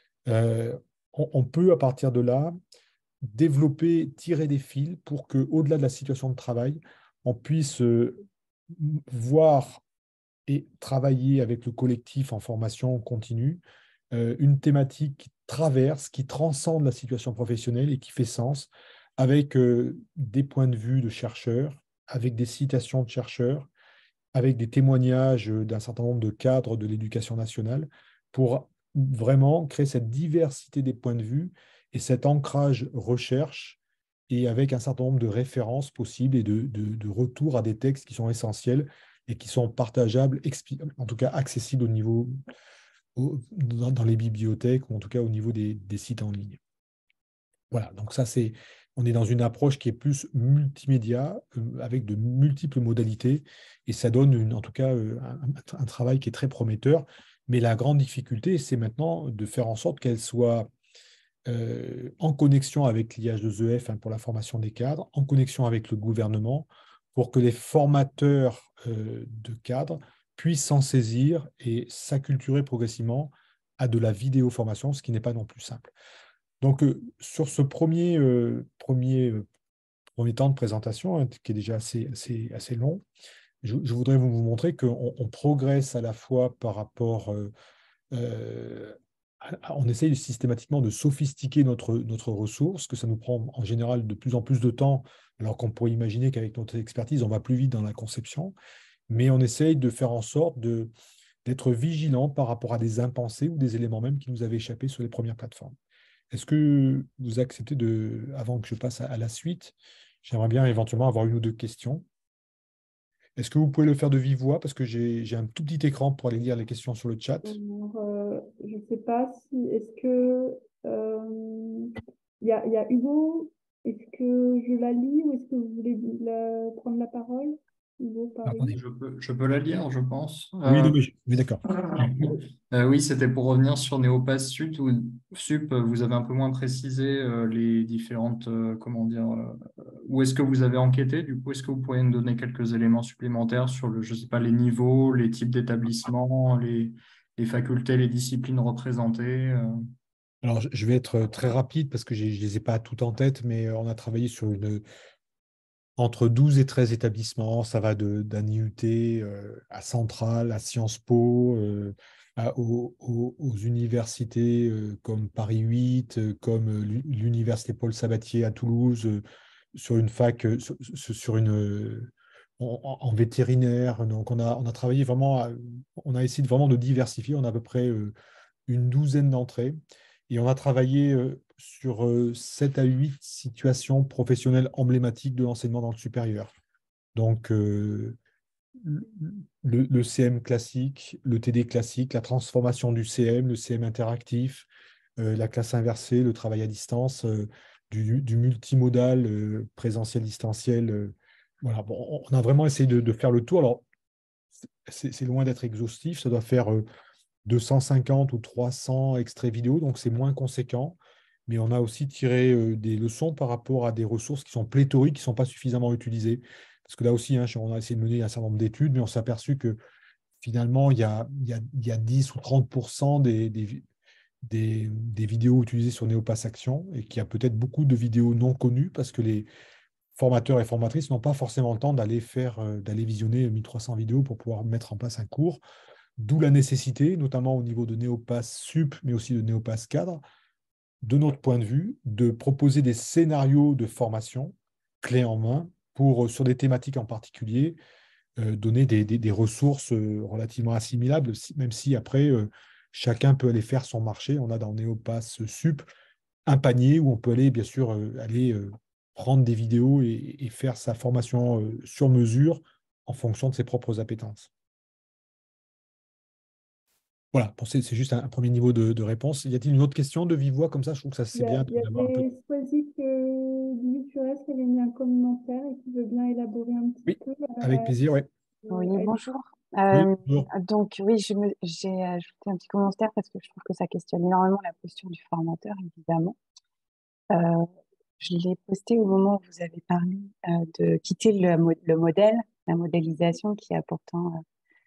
[SPEAKER 2] on peut à partir de là développer, tirer des fils pour qu'au-delà de la situation de travail, on puisse voir et travailler avec le collectif en formation continue, une thématique qui traverse, qui transcende la situation professionnelle et qui fait sens, avec des points de vue de chercheurs, avec des citations de chercheurs, avec des témoignages d'un certain nombre de cadres de l'éducation nationale pour vraiment créer cette diversité des points de vue et cet ancrage recherche et avec un certain nombre de références possibles et de retours à des textes qui sont essentiels et qui sont partageables, en tout cas accessibles au niveau, dans les bibliothèques ou en tout cas au niveau des sites en ligne. Voilà, donc ça, on est dans une approche qui est plus multimédia, avec de multiples modalités, et ça donne en tout cas un travail qui est très prometteur. Mais la grande difficulté, c'est maintenant de faire en sorte qu'elle soit en connexion avec l'IH2EF, pour la formation des cadres, en connexion avec le gouvernement, pour que les formateurs de cadres puissent s'en saisir et s'acculturer progressivement à de la vidéo-formation, ce qui n'est pas non plus simple. Donc, sur ce premier temps de présentation, qui est déjà assez long, je voudrais vous montrer qu'on progresse à la fois par rapport on essaye systématiquement de sophistiquer notre ressource, que ça nous prend en général de plus en plus de temps, alors qu'on pourrait imaginer qu'avec notre expertise, on va plus vite dans la conception, mais on essaye de faire en sorte d'être vigilant par rapport à des impensés ou des éléments même qui nous avaient échappé sur les premières plateformes. Est-ce que vous acceptez avant que je passe à la suite, j'aimerais bien éventuellement avoir une ou deux questions. Est-ce que vous pouvez le faire de vive voix parce que j'ai un tout petit écran pour aller lire les questions sur le chat?
[SPEAKER 1] Alors, je ne sais pas si, est-ce que, il y a Hugo, est-ce que je la lis ou est-ce que vous voulez prendre la parole? Hugo, Paris.
[SPEAKER 2] Attendez.
[SPEAKER 3] Je peux la lire, je pense.
[SPEAKER 2] Oui, non, mais oui, d'accord.
[SPEAKER 3] Oui, c'était pour revenir sur Néopass Sup. Vous avez un peu moins précisé les différentes, comment dire, où est-ce que vous avez enquêté? Du coup, est-ce que vous pourriez nous donner quelques éléments supplémentaires sur je sais pas, les niveaux, les types d'établissements, les facultés, les disciplines représentées?
[SPEAKER 2] Alors, je vais être très rapide parce que je ne les ai pas toutes en tête, mais on a travaillé sur entre 12 et 13 établissements. Ça va d'un IUT à Centrale, à Sciences Po, aux universités comme Paris 8, comme l'université Paul Sabatier à Toulouse, sur une fac, sur une, en vétérinaire. Donc, on a travaillé vraiment, on a essayé vraiment de diversifier. On a à peu près une douzaine d'entrées. Et on a travaillé sur 7 à 8 situations professionnelles emblématiques de l'enseignement dans le supérieur. Donc, le CM classique, le TD classique, la transformation du CM, le CM interactif, la classe inversée, le travail à distance, du multimodal, présentiel, distanciel. Voilà, bon, on a vraiment essayé de faire le tour. Alors, c'est loin d'être exhaustif, ça doit faire 250 ou 300 extraits vidéo, donc c'est moins conséquent. Mais on a aussi tiré des leçons par rapport à des ressources qui sont pléthoriques, qui ne sont pas suffisamment utilisées. Parce que là aussi, on a essayé de mener un certain nombre d'études, mais on s'est aperçu que finalement, il y a 10 ou 30% des vidéos utilisées sur Neopass Action et qu'il y a peut-être beaucoup de vidéos non connues parce que les formateurs et formatrices n'ont pas forcément le temps d'aller visionner 1300 vidéos pour pouvoir mettre en place un cours. D'où la nécessité, notamment au niveau de Néopass Sup, mais aussi de Néopass Cadre, de notre point de vue, de proposer des scénarios de formation clés en main pour, sur des thématiques en particulier, donner des ressources relativement assimilables, même si après, chacun peut aller faire son marché. On a dans Néopass Sup un panier où on peut aller, bien sûr, aller prendre des vidéos et faire sa formation sur mesure en fonction de ses propres appétences. Voilà, c'est juste un premier niveau de réponse. Y a-t-il une autre question de vive voix comme ça? Je trouve que ça c'est bien
[SPEAKER 1] Il y
[SPEAKER 2] d'avoir un peu.
[SPEAKER 1] avait Swazik Dimitrios qui avait mis un commentaire et qui veut bien élaborer un petit
[SPEAKER 2] Oui,
[SPEAKER 1] peu.
[SPEAKER 2] avec plaisir, oui.
[SPEAKER 4] Oui,
[SPEAKER 1] Elle-
[SPEAKER 4] bonjour.
[SPEAKER 2] Oui, bonjour.
[SPEAKER 4] Donc oui, j'ai ajouté un petit commentaire parce que je trouve que ça questionne énormément la posture du formateur, évidemment. Euh, je l'ai posté au moment où vous avez parlé de quitter le modèle, la modélisation qui a pourtant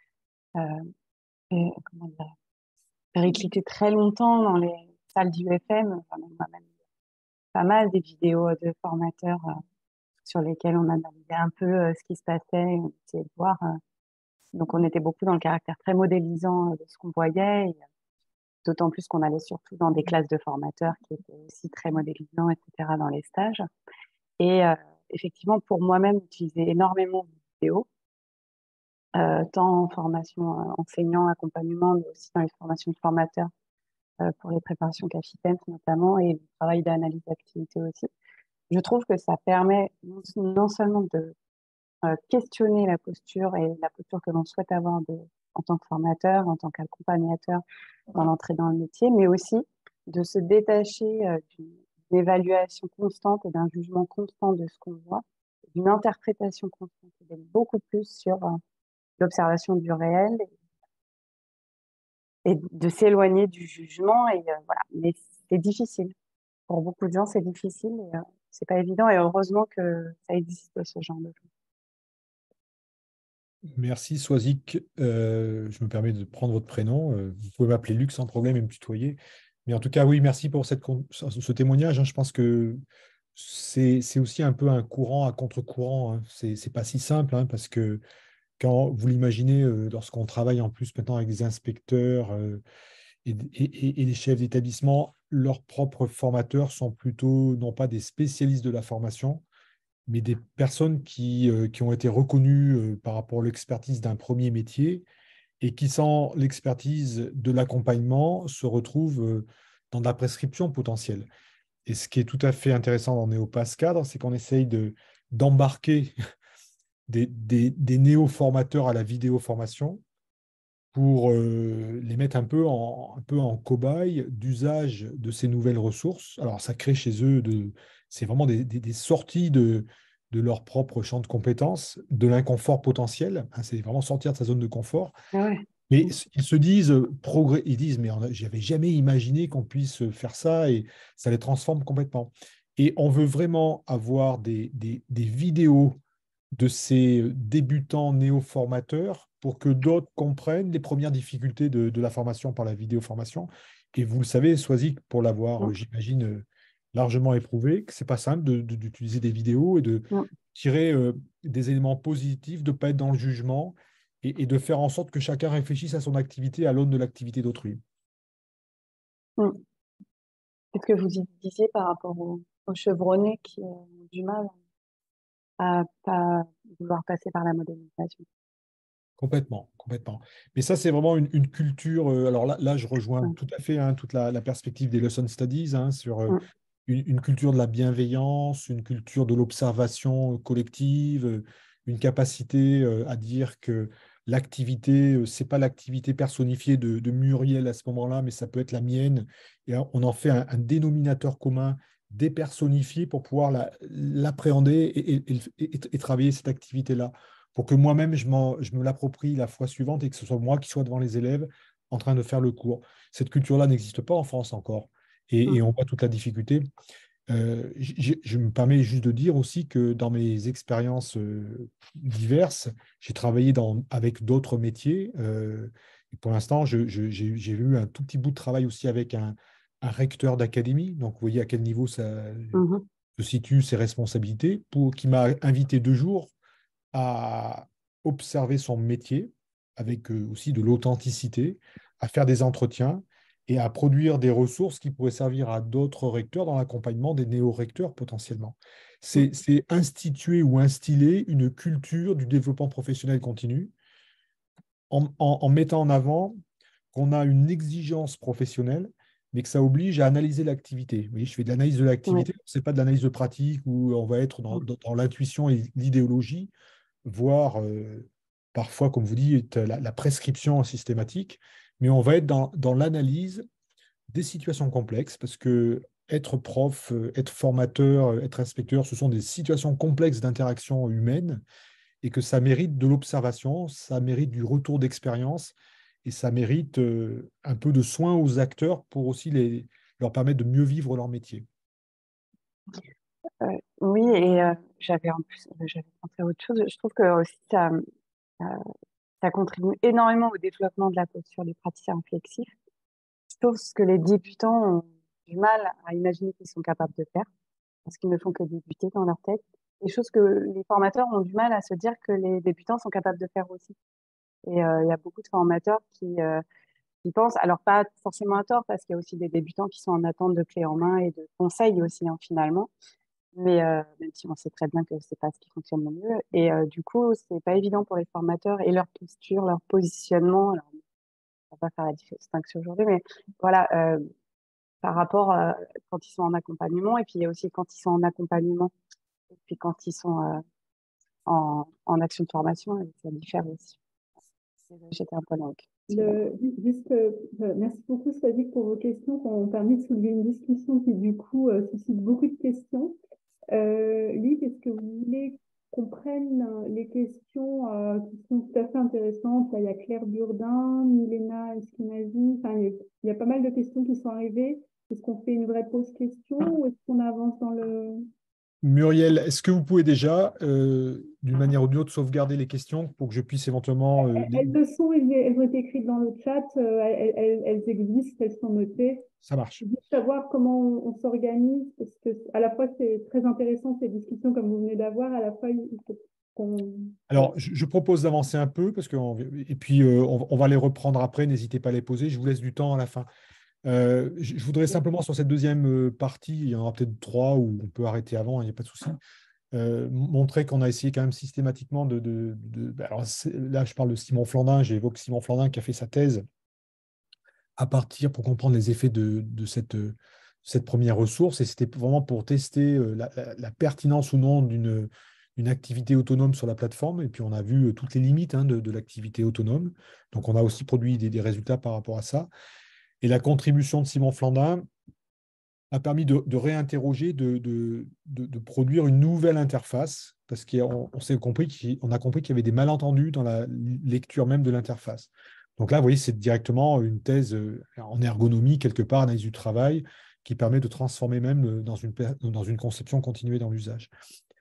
[SPEAKER 4] comment dire, périclité très longtemps dans les salles du FM. Enfin, on a même pas mal des vidéos de formateurs sur lesquelles on analysait un peu ce qui se passait, on essayait de voir. Donc, on était beaucoup dans le caractère très modélisant de ce qu'on voyait, et d'autant plus qu'on allait surtout dans des classes de formateurs qui étaient aussi très modélisants, etc., dans les stages. Et effectivement, pour moi-même, utiliser énormément de vidéos. tant en formation enseignant, accompagnement, mais aussi dans les formations de formateurs pour les préparations CAFIPENS notamment, et le travail d'analyse d'activité aussi. Je trouve que ça permet non seulement de questionner la posture et la posture que l'on souhaite avoir en tant que formateur, en tant qu'accompagnateur dans l'entrée dans le métier, mais aussi de se détacher d'une évaluation constante et d'un jugement constant de ce qu'on voit, d'une interprétation constante, et d'être beaucoup plus sur l'observation du réel et de s'éloigner du jugement. Et voilà. Mais c'est difficile. Pour beaucoup de gens, c'est difficile et c'est pas évident. Et heureusement que ça existe, ce genre de choses.
[SPEAKER 2] Merci, Swazik. Je me permets de prendre votre prénom. Vous pouvez m'appeler Luc sans problème et me tutoyer. Mais en tout cas, oui, merci pour ce témoignage, hein. Je pense que c'est aussi un peu un courant à contre-courant, hein. C'est pas si simple, hein, parce que quand vous l'imaginez, lorsqu'on travaille en plus maintenant avec des inspecteurs et des chefs d'établissement, leurs propres formateurs sont plutôt non pas des spécialistes de la formation, mais des personnes qui ont été reconnues par rapport à l'expertise d'un premier métier et qui, sans l'expertise de l'accompagnement, se retrouvent dans de la prescription potentielle. Et ce qui est tout à fait intéressant dans Néopass Cadre, c'est qu'on essaye d'embarquer des néo-formateurs à la vidéo-formation pour les mettre un peu en cobaye d'usage de ces nouvelles ressources. Alors, ça crée chez eux, c'est vraiment des sorties de leur propre champ de compétences, de l'inconfort potentiel, hein. C'est vraiment sortir de sa zone de confort.
[SPEAKER 4] Ah ouais.
[SPEAKER 2] Mais ils se disent, ils disent, mais j'avais jamais imaginé qu'on puisse faire ça et ça les transforme complètement. Et on veut vraiment avoir des vidéos de ces débutants néo-formateurs pour que d'autres comprennent les premières difficultés de la formation par la vidéo-formation. Et vous le savez, Swazik, pour l'avoir,
[SPEAKER 4] Mm.
[SPEAKER 2] j'imagine, largement éprouvé, que c'est pas simple d'utiliser des vidéos et de
[SPEAKER 4] Mm.
[SPEAKER 2] tirer des éléments positifs, de ne pas être dans le jugement et de faire en sorte que chacun réfléchisse à son activité à l'aune de l'activité d'autrui.
[SPEAKER 4] Mm. Qu'est-ce que vous disiez par rapport aux chevronnés qui ont du mal à pas vouloir passer par la modélisation?
[SPEAKER 2] Complètement, complètement. Mais ça, c'est vraiment une culture. Alors là, je rejoins
[SPEAKER 4] Mm.
[SPEAKER 2] tout à fait, hein, toute la perspective des lesson studies, hein, sur
[SPEAKER 4] Mm.
[SPEAKER 2] une culture de la bienveillance, une culture de l'observation collective, une capacité à dire que l'activité, c'est pas l'activité personnifiée de Muriel à ce moment-là, mais ça peut être la mienne. Et on en fait un dénominateur commun dépersonnifié pour pouvoir l'appréhender et travailler cette activité-là pour que moi-même, je me l'approprie la fois suivante et que ce soit moi qui sois devant les élèves en train de faire le cours. Cette culture-là n'existe pas en France encore. Et
[SPEAKER 4] Mm.
[SPEAKER 2] on voit toute la difficulté. Je me permets juste de dire aussi que dans mes expériences diverses, j'ai travaillé avec d'autres métiers. Et pour l'instant, j'ai eu un tout petit bout de travail aussi avec un recteur d'académie. Donc, vous voyez à quel niveau ça
[SPEAKER 4] Mhm.
[SPEAKER 2] se situe ses responsabilités, qui m'a invité 2 jours à observer son métier avec aussi de l'authenticité, à faire des entretiens et à produire des ressources qui pourraient servir à d'autres recteurs dans l'accompagnement des néo-recteurs potentiellement.
[SPEAKER 4] Mm.
[SPEAKER 2] C'est instituer ou instiller une culture du développement professionnel continu en mettant en avant qu'on a une exigence professionnelle, mais que ça oblige à analyser l'activité. Vous voyez, je fais de l'analyse de
[SPEAKER 4] Oui.
[SPEAKER 2] l'activité, ce n'est pas de l'analyse de pratique où on va être
[SPEAKER 4] Mm.
[SPEAKER 2] dans l'intuition et l'idéologie, voire parfois, comme vous dites, la prescription systématique, mais on va être dans l'analyse des situations complexes, parce que être prof, être formateur, être inspecteur, ce sont des situations complexes d'interaction humaine, et que ça mérite de l'observation, ça mérite du retour d'expérience, et ça mérite un peu de soin aux acteurs pour aussi leur permettre de mieux vivre leur métier.
[SPEAKER 4] Oui, et j'avais en plus, j'avais pensé à autre chose. Je trouve que aussi euh, ça contribue énormément au développement de la posture du praticien réflexif. Je trouve que les débutants ont du mal à imaginer qu'ils sont capables de faire, parce qu'ils ne font que débuter dans leur tête. Des choses que les formateurs ont du mal à se dire que les débutants sont capables de faire aussi. Et il y a beaucoup de formateurs qui pensent, alors pas forcément à tort, parce qu'il y a aussi des débutants qui sont en attente de clés en main et de conseils aussi, hein, finalement. mais même si on sait très bien que c'est pas ce qui fonctionne le mieux. Et du coup, c'est pas évident pour les formateurs et leur posture, leur positionnement. Alors, on va pas faire la distinction aujourd'hui, mais voilà, par rapport quand ils sont en accompagnement, et puis il y a aussi quand ils sont en accompagnement, et puis quand ils sont en action de formation, ça diffère aussi. J'étais un peu longue.
[SPEAKER 1] Juste, merci beaucoup, Swazik, pour vos questions qui ont permis de soulever une discussion qui, du coup, suscite beaucoup de questions. Lyd, est-ce que vous voulez qu'on prenne les questions qui sont tout à fait intéressantes? Là, il y a Claire Burdin, Milena Eskenazi, enfin, il y a pas mal de questions qui sont arrivées. Est-ce qu'on fait une vraie pause question ou est-ce qu'on avance dans le...
[SPEAKER 2] Muriel, est-ce que vous pouvez déjà, d'une manière ou d'une autre, sauvegarder les questions pour que je puisse éventuellement
[SPEAKER 1] Elles le sont, elles ont été écrites dans le chat, elles existent, elles sont notées.
[SPEAKER 2] Ça marche.
[SPEAKER 1] Juste savoir comment on s'organise, parce que à la fois c'est très intéressant ces discussions comme vous venez d'avoir, à la fois il faut qu'on...
[SPEAKER 2] Alors, je propose d'avancer un peu, et puis on va les reprendre après, n'hésitez pas à les poser, je vous laisse du temps à la fin. Je voudrais simplement, sur cette deuxième partie, il y en aura peut-être 3 où on peut arrêter avant, il n'y a pas de souci, montrer qu'on a essayé quand même systématiquement alors là, je parle de Simon Flandin, j'évoque Simon Flandin qui a fait sa thèse à partir pour comprendre les effets de cette première ressource, et c'était vraiment pour tester la pertinence ou non d'une activité autonome sur la plateforme, et puis on a vu toutes les limites de l'activité autonome, donc on a aussi produit des résultats par rapport à ça. Et la contribution de Simon Flandin a permis de réinterroger, de produire une nouvelle interface, parce qu'on a compris qu'il y avait des malentendus dans la lecture même de l'interface. Donc là, vous voyez, c'est directement une thèse en ergonomie, quelque part, analyse du travail, qui permet de transformer même dans une conception continuée dans l'usage.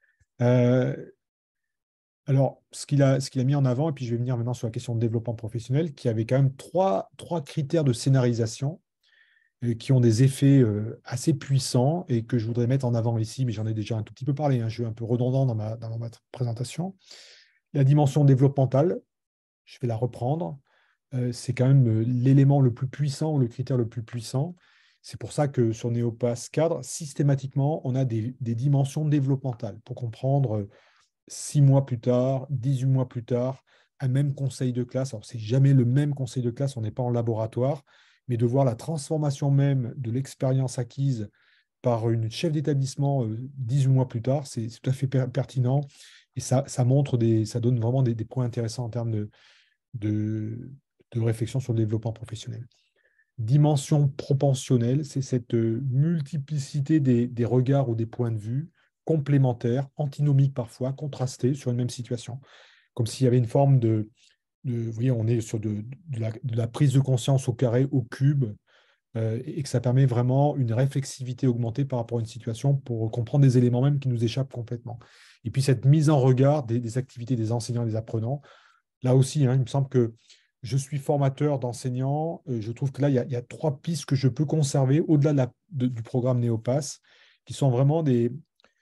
[SPEAKER 2] Alors, ce qu'il a mis en avant, et puis je vais venir maintenant sur la question de développement professionnel, qui avait quand même trois critères de scénarisation qui ont des effets assez puissants et que je voudrais mettre en avant ici, mais j'en ai déjà un tout petit peu parlé, je suis un peu redondant dans ma présentation. La dimension développementale, je vais la reprendre, c'est quand même l'élément le plus puissant, le critère le plus puissant. C'est pour ça que sur Neopass Cadre, systématiquement, on a des dimensions développementales pour comprendre 6 mois plus tard, 18 mois plus tard, un même conseil de classe. Alors, c'est jamais le même conseil de classe, on n'est pas en laboratoire, mais de voir la transformation même de l'expérience acquise par une chef d'établissement 18 mois plus tard, c'est tout à fait pertinent. Et ça donne vraiment des points intéressants en termes de réflexion sur le développement professionnel. Dimension proportionnelle, c'est cette multiplicité des regards ou des points de vue complémentaires, antinomiques parfois, contrastés sur une même situation. Comme s'il y avait une forme vous voyez, on est sur de la prise de conscience au carré, au cube, et que ça permet vraiment une réflexivité augmentée par rapport à une situation pour comprendre des éléments même qui nous échappent complètement. Et puis cette mise en regard des activités des enseignants et des apprenants, là aussi, il me semble que je suis formateur d'enseignants. Je trouve que là, il y a 3 pistes que je peux conserver au-delà du programme Néopass, qui sont vraiment des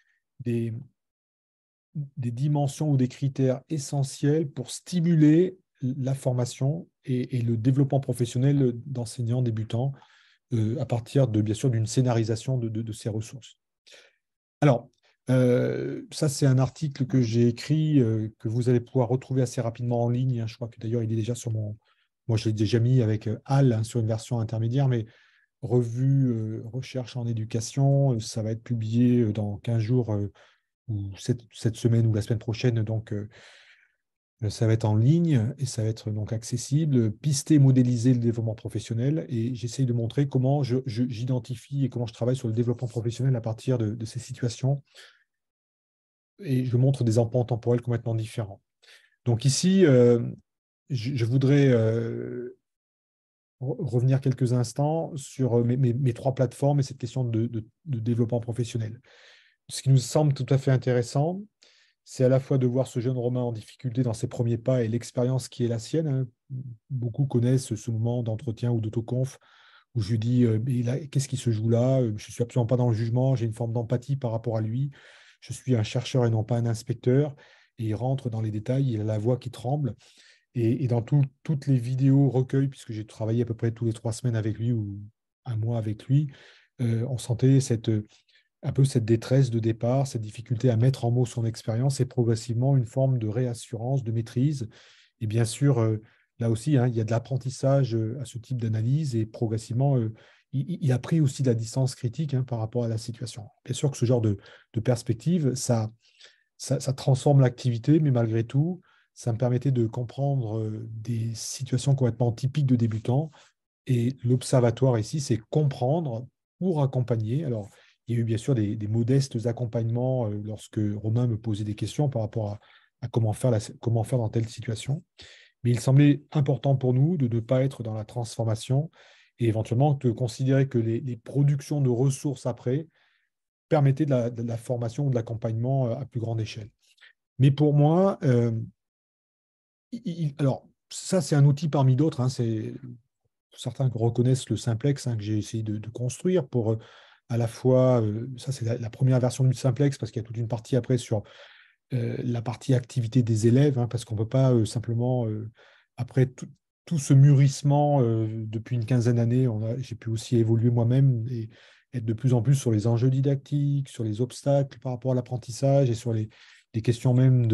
[SPEAKER 2] dimensions ou des critères essentiels pour stimuler la formation et le développement professionnel d'enseignants débutants à partir bien sûr, d'une scénarisation de ces ressources. Alors, ça, c'est un article que j'ai écrit, que vous allez pouvoir retrouver assez rapidement en ligne. Je crois que d'ailleurs, il est déjà sur mon... Moi, je l'ai déjà mis avec Al sur une version intermédiaire, mais revue recherche en éducation, ça va être publié dans 15 jours ou cette semaine ou la semaine prochaine. Donc, ça va être en ligne et ça va être donc accessible. Pister, modéliser le développement professionnel. Et j'essaye de montrer comment j'identifie et comment je travaille sur le développement professionnel à partir de ces situations. Et je montre des empans temporels complètement différents. Donc ici, je voudrais revenir quelques instants sur mes 3 plateformes et cette question de développement professionnel. Ce qui nous semble tout à fait intéressant, c'est à la fois de voir ce jeune Romain en difficulté dans ses premiers pas et l'expérience qui est la sienne. Beaucoup connaissent ce moment d'entretien ou d'autoconf où je lui dis qu'est-ce qui se joue là? Je ne suis absolument pas dans le jugement, j'ai une forme d'empathie par rapport à lui. Je suis un chercheur et non pas un inspecteur. Et il rentre dans les détails, il a la voix qui tremble. Et dans toutes les vidéos recueils, puisque j'ai travaillé à peu près tous les 3 semaines avec lui ou un mois avec lui, on sentait un peu cette détresse de départ, cette difficulté à mettre en mots son expérience et progressivement une forme de réassurance, de maîtrise. Et bien sûr, là aussi, hein, il y a de l'apprentissage à ce type d'analyse et progressivement, il a pris aussi de la distance critique, hein, par rapport à la situation. Bien sûr que ce genre de perspective, ça transforme l'activité, mais malgré tout, ça me permettait de comprendre des situations complètement typiques de débutants. Et l'observatoire ici, c'est comprendre pour accompagner. Alors, il y a eu bien sûr des modestes accompagnements lorsque Romain me posait des questions par rapport à comment faire dans telle situation. Mais il semblait important pour nous de ne pas être dans la transformation et éventuellement de considérer que les productions de ressources après permettaient de la formation ou de l'accompagnement à plus grande échelle. Mais pour moi, alors ça c'est un outil parmi d'autres, hein, c'est certains reconnaissent le simplex, hein, que j'ai essayé de construire pour à la fois, ça c'est la première version du simplex, parce qu'il y a toute une partie après sur la partie activité des élèves, hein, parce qu'on ne peut pas simplement, après tout ce mûrissement depuis une quinzaine d'années, j'ai pu aussi évoluer moi-même et être de plus en plus sur les enjeux didactiques, sur les obstacles par rapport à l'apprentissage et sur les questions même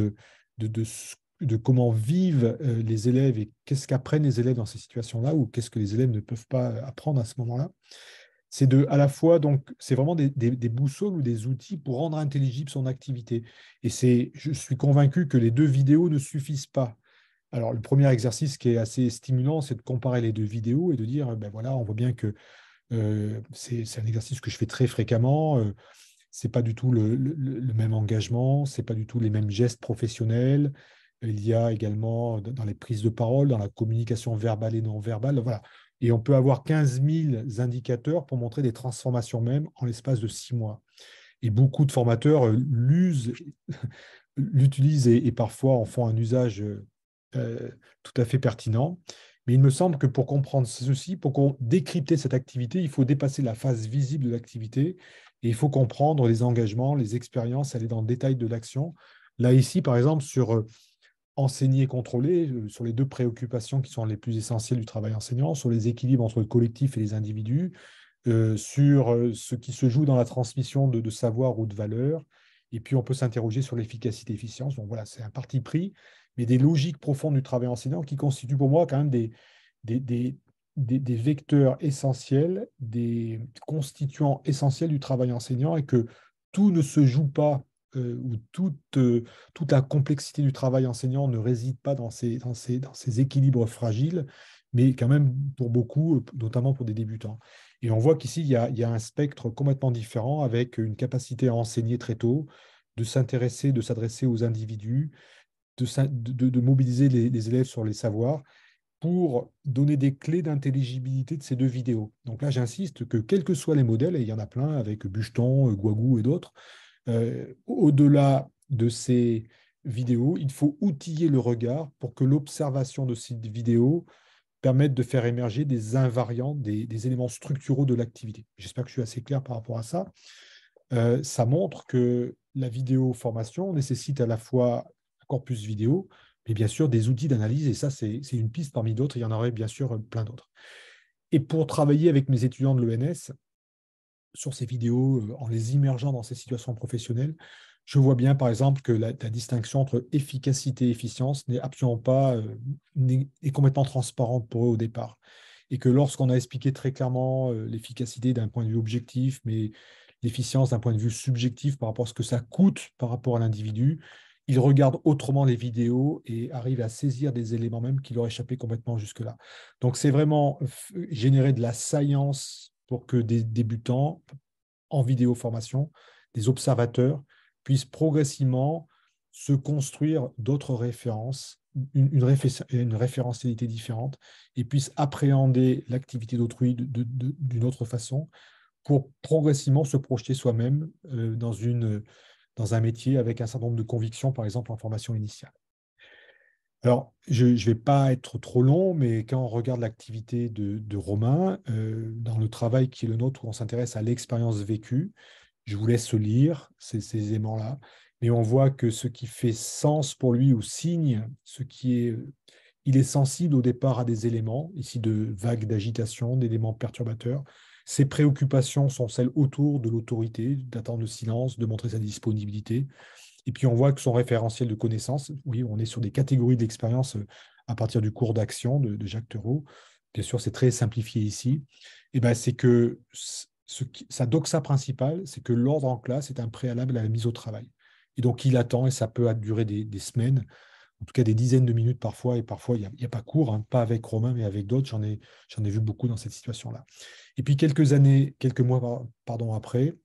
[SPEAKER 2] de comment vivent les élèves et qu'est-ce qu'apprennent les élèves dans ces situations-là ou qu'est-ce que les élèves ne peuvent pas apprendre à ce moment-là. C'est à la fois, donc, c'est vraiment des boussoles ou des outils pour rendre intelligible son activité. Et je suis convaincu que les deux vidéos ne suffisent pas. Alors, le premier exercice qui est assez stimulant, c'est de comparer les deux vidéos et de dire, ben voilà, on voit bien que c'est un exercice que je fais très fréquemment. C'est pas du tout le même engagement, c'est pas du tout les mêmes gestes professionnels. Il y a également dans les prises de parole, dans la communication verbale et non verbale, voilà. Et on peut avoir 15 000 indicateurs pour montrer des transformations même en l'espace de 6 mois. Et beaucoup de formateurs l'utilisent et parfois en font un usage tout à fait pertinent. Mais il me semble que pour comprendre ceci, pour décrypter cette activité, il faut dépasser la phase visible de l'activité et il faut comprendre les engagements, les expériences, aller dans le détail de l'action. Là, ici, par exemple, sur enseigner et contrôler, sur les deux préoccupations qui sont les plus essentielles du travail enseignant, sur les équilibres entre le collectif et les individus, sur ce qui se joue dans la transmission de savoir ou de valeurs. Et puis, on peut s'interroger sur l'efficacité et l'efficience. Donc voilà, c'est un parti pris, mais des logiques profondes du travail enseignant qui constituent pour moi quand même des, des vecteurs essentiels, des constituants essentiels du travail enseignant et que tout ne se joue pas ou toute la complexité du travail enseignant ne réside pas dans ces équilibres fragiles, mais quand même pour beaucoup, notamment pour des débutants. Et on voit qu'ici, il y a un spectre complètement différent avec une capacité à enseigner très tôt, de s'intéresser, de s'adresser aux individus, de mobiliser les élèves sur les savoirs pour donner des clés d'intelligibilité de ces deux vidéos. Donc là, j'insiste que quels que soient les modèles, et il y en a plein avec Bucheton, Guagou et d'autres, au-delà de ces vidéos, il faut outiller le regard pour que l'observation de ces vidéos permette de faire émerger des invariants, des éléments structuraux de l'activité. J'espère que je suis assez clair par rapport à ça. Ça montre que la vidéo formation nécessite à la fois un corpus vidéo, mais bien sûr des outils d'analyse, et ça, c'est une piste parmi d'autres, il y en aurait bien sûr plein d'autres. Et pour travailler avec mes étudiants de l'ENS sur ces vidéos, en les immergeant dans ces situations professionnelles, je vois bien, par exemple, que la distinction entre efficacité et efficience n'est absolument pas est complètement transparente pour eux au départ. Et que lorsqu'on a expliqué très clairement l'efficacité d'un point de vue objectif, mais l'efficience d'un point de vue subjectif par rapport à ce que ça coûte par rapport à l'individu, ils regardent autrement les vidéos et arrivent à saisir des éléments même qui leur échappaient complètement jusque-là. Donc, c'est vraiment générer de la science pour que des débutants en vidéo formation, des observateurs, puissent progressivement se construire d'autres références, une référentialité différente, et puissent appréhender l'activité d'autrui d'une autre façon pour progressivement se projeter soi-même dans un métier avec un certain nombre de convictions, par exemple en formation initiale. Alors, je ne vais pas être trop long, mais quand on regarde l'activité de Romain, dans le travail qui est le nôtre, où on s'intéresse à l'expérience vécue, je vous laisse lire ces éléments-là, mais on voit que ce qui fait sens pour lui ou signe, il est sensible au départ à des éléments, ici de vagues d'agitation, d'éléments perturbateurs, Ses préoccupations sont celles autour de l'autorité, d'attendre le silence, de montrer sa disponibilité. Et puis, on voit que son référentiel de connaissances, oui, on est sur des catégories d'expérience à partir du cours d'action de Jacques Theroux. Bien sûr, c'est très simplifié ici. Et ben, c'est que sa doxa principale, c'est que l'ordre en classe est un préalable à la mise au travail. Et donc, il attend, et ça peut durer des semaines, en tout cas des dizaines de minutes parfois, et parfois, il n'y a pas cours, hein, pas avec Romain, mais avec d'autres. J'en ai vu beaucoup dans cette situation-là. Et puis, quelques mois pardon, après,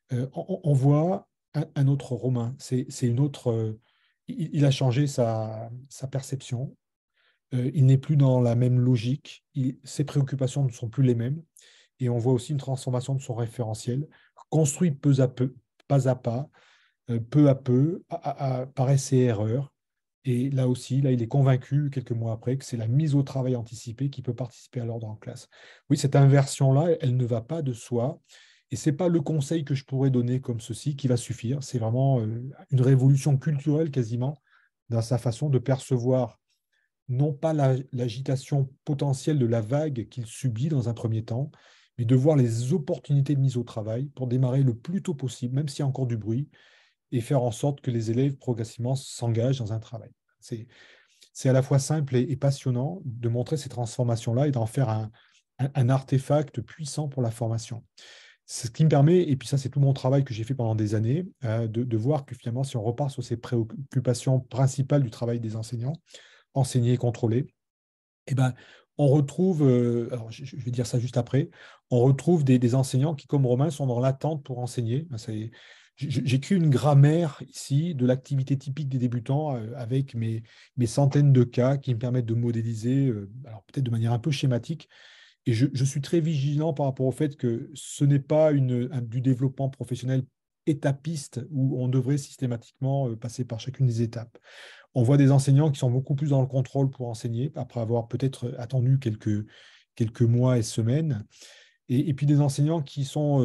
[SPEAKER 2] on voit un autre Romain. C'est une autre. Il a changé sa perception. Il n'est plus dans la même logique. Ses préoccupations ne sont plus les mêmes. Et on voit aussi une transformation de son référentiel, construit peu à peu, pas à pas, peu à peu, par essai et erreur. Et là aussi, là, il est convaincu, quelques mois après, que c'est la mise au travail anticipée qui peut participer à l'ordre en classe. Oui, cette inversion-là, elle ne va pas de soi. Et ce n'est pas le conseil que je pourrais donner comme ceci qui va suffire. C'est vraiment une révolution culturelle quasiment dans sa façon de percevoir non pas l'agitation potentielle de la vague qu'il subit dans un premier temps, mais de voir les opportunités de mise au travail pour démarrer le plus tôt possible, même s'il y a encore du bruit, et faire en sorte que les élèves progressivement s'engagent dans un travail. C'est à la fois simple et passionnant de montrer ces transformations-là et d'en faire un artefact puissant pour la formation. C'est ce qui me permet, et puis ça c'est tout mon travail que j'ai fait pendant des années, de voir que finalement si on repart sur ces préoccupations principales du travail des enseignants, enseigner et contrôler, eh ben, on retrouve, alors je vais dire ça juste après, on retrouve des enseignants qui, comme Romain, sont dans l'attente pour enseigner. J'écris une grammaire ici de l'activité typique des débutants avec mes centaines de cas qui me permettent de modéliser, alors peut-être de manière un peu schématique. Et je suis très vigilant par rapport au fait que ce n'est pas du développement professionnel étapiste où on devrait systématiquement passer par chacune des étapes. On voit des enseignants qui sont beaucoup plus dans le contrôle pour enseigner, après avoir peut-être attendu quelques mois et semaines. Et puis des enseignants qui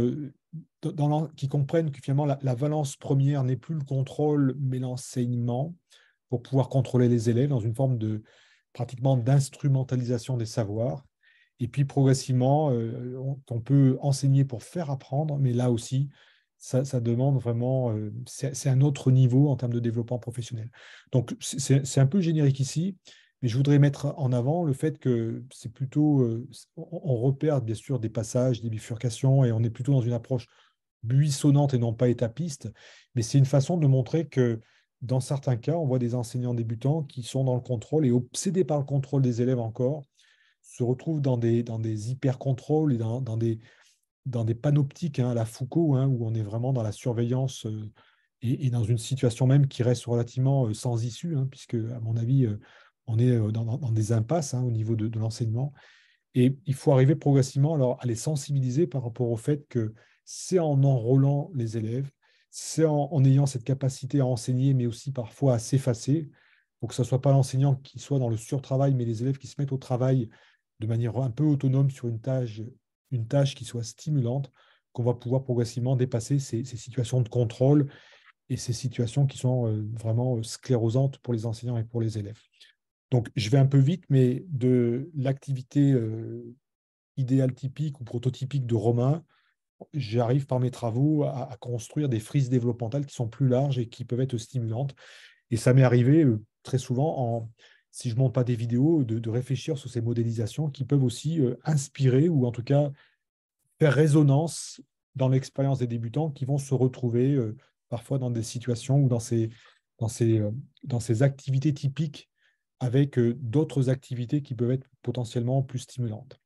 [SPEAKER 2] qui comprennent que finalement la valence première n'est plus le contrôle, mais l'enseignement, pour pouvoir contrôler les élèves dans une forme de pratiquement d'instrumentalisation des savoirs. Et puis progressivement, on peut enseigner pour faire apprendre, mais là aussi, ça demande vraiment, c'est un autre niveau en termes de développement professionnel. Donc, c'est un peu générique ici, mais je voudrais mettre en avant le fait que c'est plutôt, on repère bien sûr des passages, des bifurcations, et on est plutôt dans une approche buissonnante et non pas étapiste, mais c'est une façon de montrer que dans certains cas, on voit des enseignants débutants qui sont dans le contrôle et obsédés par le contrôle des élèves encore, se retrouvent dans des hyper-contrôles et dans des panoptiques à la Foucault, où on est vraiment dans la surveillance et dans une situation même qui reste relativement sans issue, puisque, à mon avis, on est dans des impasses au niveau de l'enseignement. Et il faut arriver progressivement alors, à les sensibiliser par rapport au fait que c'est en enrôlant les élèves, c'est en ayant cette capacité à enseigner, mais aussi parfois à s'effacer, pour que ce ne soit pas l'enseignant qui soit dans le surtravail, mais les élèves qui se mettent au travail de manière un peu autonome sur une tâche qui soit stimulante, qu'on va pouvoir progressivement dépasser ces situations de contrôle et ces situations qui sont vraiment sclérosantes pour les enseignants et pour les élèves. Donc, je vais un peu vite, mais de l'activité idéale typique ou prototypique de Romain, j'arrive par mes travaux à construire des frises développementales qui sont plus larges et qui peuvent être stimulantes. Et ça m'est arrivé très souvent, si je ne monte pas des vidéos, de réfléchir sur ces modélisations qui peuvent aussi inspirer ou en tout cas faire résonance dans l'expérience des débutants qui vont se retrouver parfois dans des situations ou dans ces activités typiques avec d'autres activités qui peuvent être potentiellement plus stimulantes.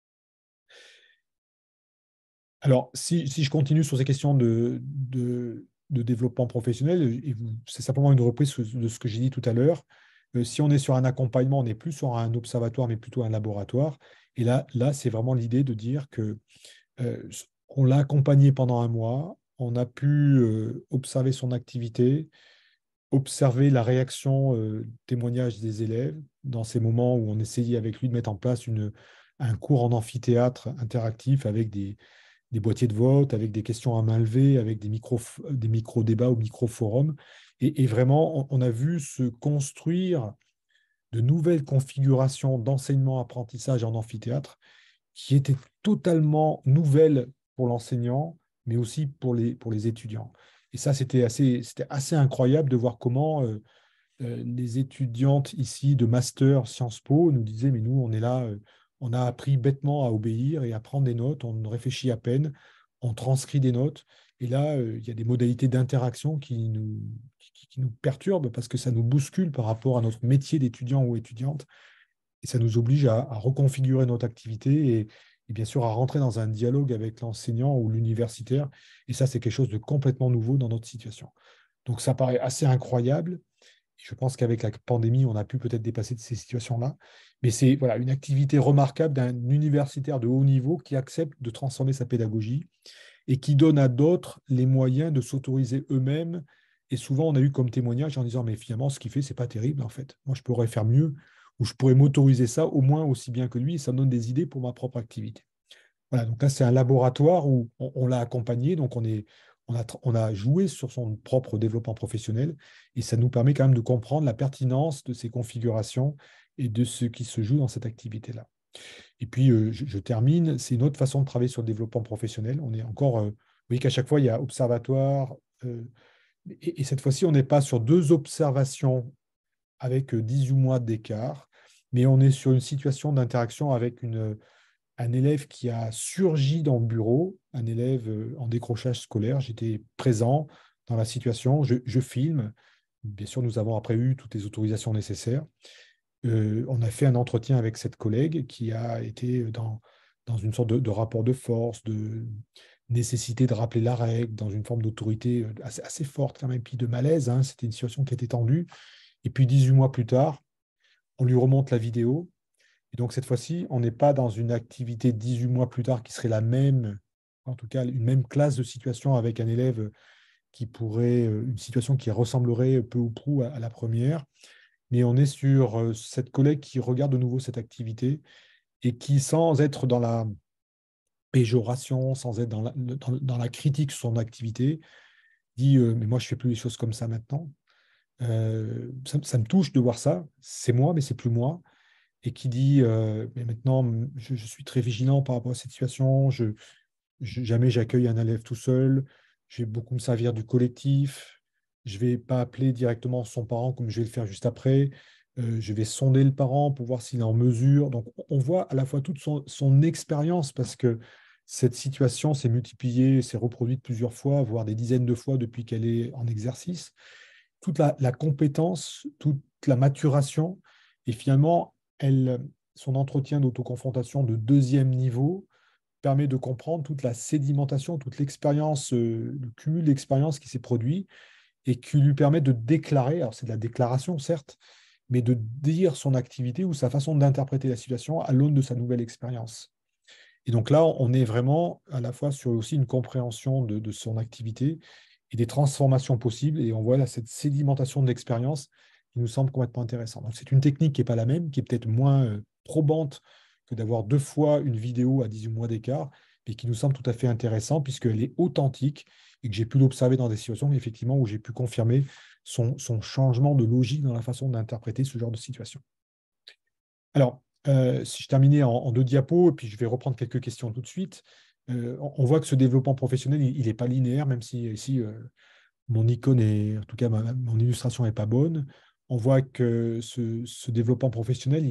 [SPEAKER 2] Alors, si je continue sur ces questions de développement professionnel, c'est simplement une reprise de ce que j'ai dit tout à l'heure. Si on est sur un accompagnement, on n'est plus sur un observatoire, mais plutôt un laboratoire. Et là c'est vraiment l'idée de dire que on l'a accompagné pendant un mois, on a pu observer son activité, observer la réaction, témoignage des élèves dans ces moments où on essayait avec lui de mettre en place un cours en amphithéâtre interactif avec des boîtiers de vote, avec des questions à main levée, avec des micro-débats ou micro-forums. Et vraiment, on a vu se construire de nouvelles configurations d'enseignement-apprentissage en amphithéâtre qui était totalement nouvelle pour l'enseignant, mais aussi pour les étudiants. Et ça, c'était assez incroyable de voir comment les étudiantes ici de master Sciences Po nous disaient, mais nous, on est là, on a appris bêtement à obéir et à prendre des notes, on réfléchit à peine, on transcrit des notes. Et là, il y a des modalités d'interaction qui nous perturbent parce que ça nous bouscule par rapport à notre métier d'étudiant ou étudiante. Et ça nous oblige à reconfigurer notre activité et bien sûr à rentrer dans un dialogue avec l'enseignant ou l'universitaire. Et ça, c'est quelque chose de complètement nouveau dans notre situation. Donc ça paraît assez incroyable. Je pense qu'avec la pandémie, on a pu peut-être dépasser de ces situations-là. Mais c'est voilà, une activité remarquable d'un universitaire de haut niveau qui accepte de transformer sa pédagogie et qui donne à d'autres les moyens de s'autoriser eux-mêmes. Et souvent, on a eu comme témoignage en disant, mais finalement, ce qu'il fait, c'est pas terrible, en fait. Moi, je pourrais faire mieux, ou je pourrais m'autoriser ça au moins aussi bien que lui, et ça me donne des idées pour ma propre activité. Voilà, donc là, c'est un laboratoire où on l'a accompagné, donc on a joué sur son propre développement professionnel, et ça nous permet quand même de comprendre la pertinence de ces configurations et de ce qui se joue dans cette activité-là. Et puis, je termine, c'est une autre façon de travailler sur le développement professionnel. On est encore, vous voyez qu'à chaque fois, il y a observatoire, et cette fois-ci, on n'est pas sur deux observations avec 18 mois d'écart, mais on est sur une situation d'interaction avec un élève qui a surgi dans le bureau, un élève en décrochage scolaire. J'étais présent dans la situation, je filme. Bien sûr, nous avons après eu toutes les autorisations nécessaires. On a fait un entretien avec cette collègue qui a été dans une sorte de rapport de force, de nécessité de rappeler la règle, dans une forme d'autorité assez forte quand même, puis de malaise. Hein. C'était une situation qui était tendue. Et puis 18 mois plus tard, on lui remonte la vidéo. Et donc cette fois-ci, on n'est pas dans une activité 18 mois plus tard qui serait la même, en tout cas une même classe de situation avec un élève qui pourrait, une situation qui ressemblerait peu ou prou à la première. Mais on est sur cette collègue qui regarde de nouveau cette activité et qui, sans être dans la péjoration, sans être dans la critique sur son activité, dit mais moi, je ne fais plus les choses comme ça maintenant. Ça me touche de voir ça. C'est moi, mais c'est plus moi. Et qui dit mais maintenant, je suis très vigilant par rapport à cette situation. Jamais j'accueille un élève tout seul. Je vais beaucoup me servir du collectif. Je ne vais pas appeler directement son parent comme je vais le faire juste après. Je vais sonder le parent pour voir s'il est en mesure. Donc, on voit à la fois toute son expérience parce que cette situation s'est multipliée, s'est reproduite plusieurs fois, voire des dizaines de fois depuis qu'elle est en exercice. Toute la compétence, toute la maturation et finalement, son entretien d'autoconfrontation de deuxième niveau permet de comprendre toute la sédimentation, toute l'expérience, le cumul d'expériences qui s'est produit et qui lui permet de déclarer, alors c'est de la déclaration certes, mais de dire son activité ou sa façon d'interpréter la situation à l'aune de sa nouvelle expérience. Et donc là, on est vraiment à la fois sur aussi une compréhension de son activité et des transformations possibles, et on voit là cette sédimentation de l'expérience qui nous semble complètement intéressante. Donc c'est une technique qui n'est pas la même, qui est peut-être moins probante que d'avoir deux fois une vidéo à 18 mois d'écart, mais qui nous semble tout à fait intéressant puisqu'elle est authentique et que j'ai pu l'observer dans des situations effectivement où j'ai pu confirmer son changement de logique dans la façon d'interpréter ce genre de situation. Alors, si je terminais en deux diapos, et puis je vais reprendre quelques questions tout de suite, on voit que ce développement professionnel, il n'est pas linéaire, même si ici, mon icône est, en tout cas, mon illustration n'est pas bonne. On voit que ce développement professionnel,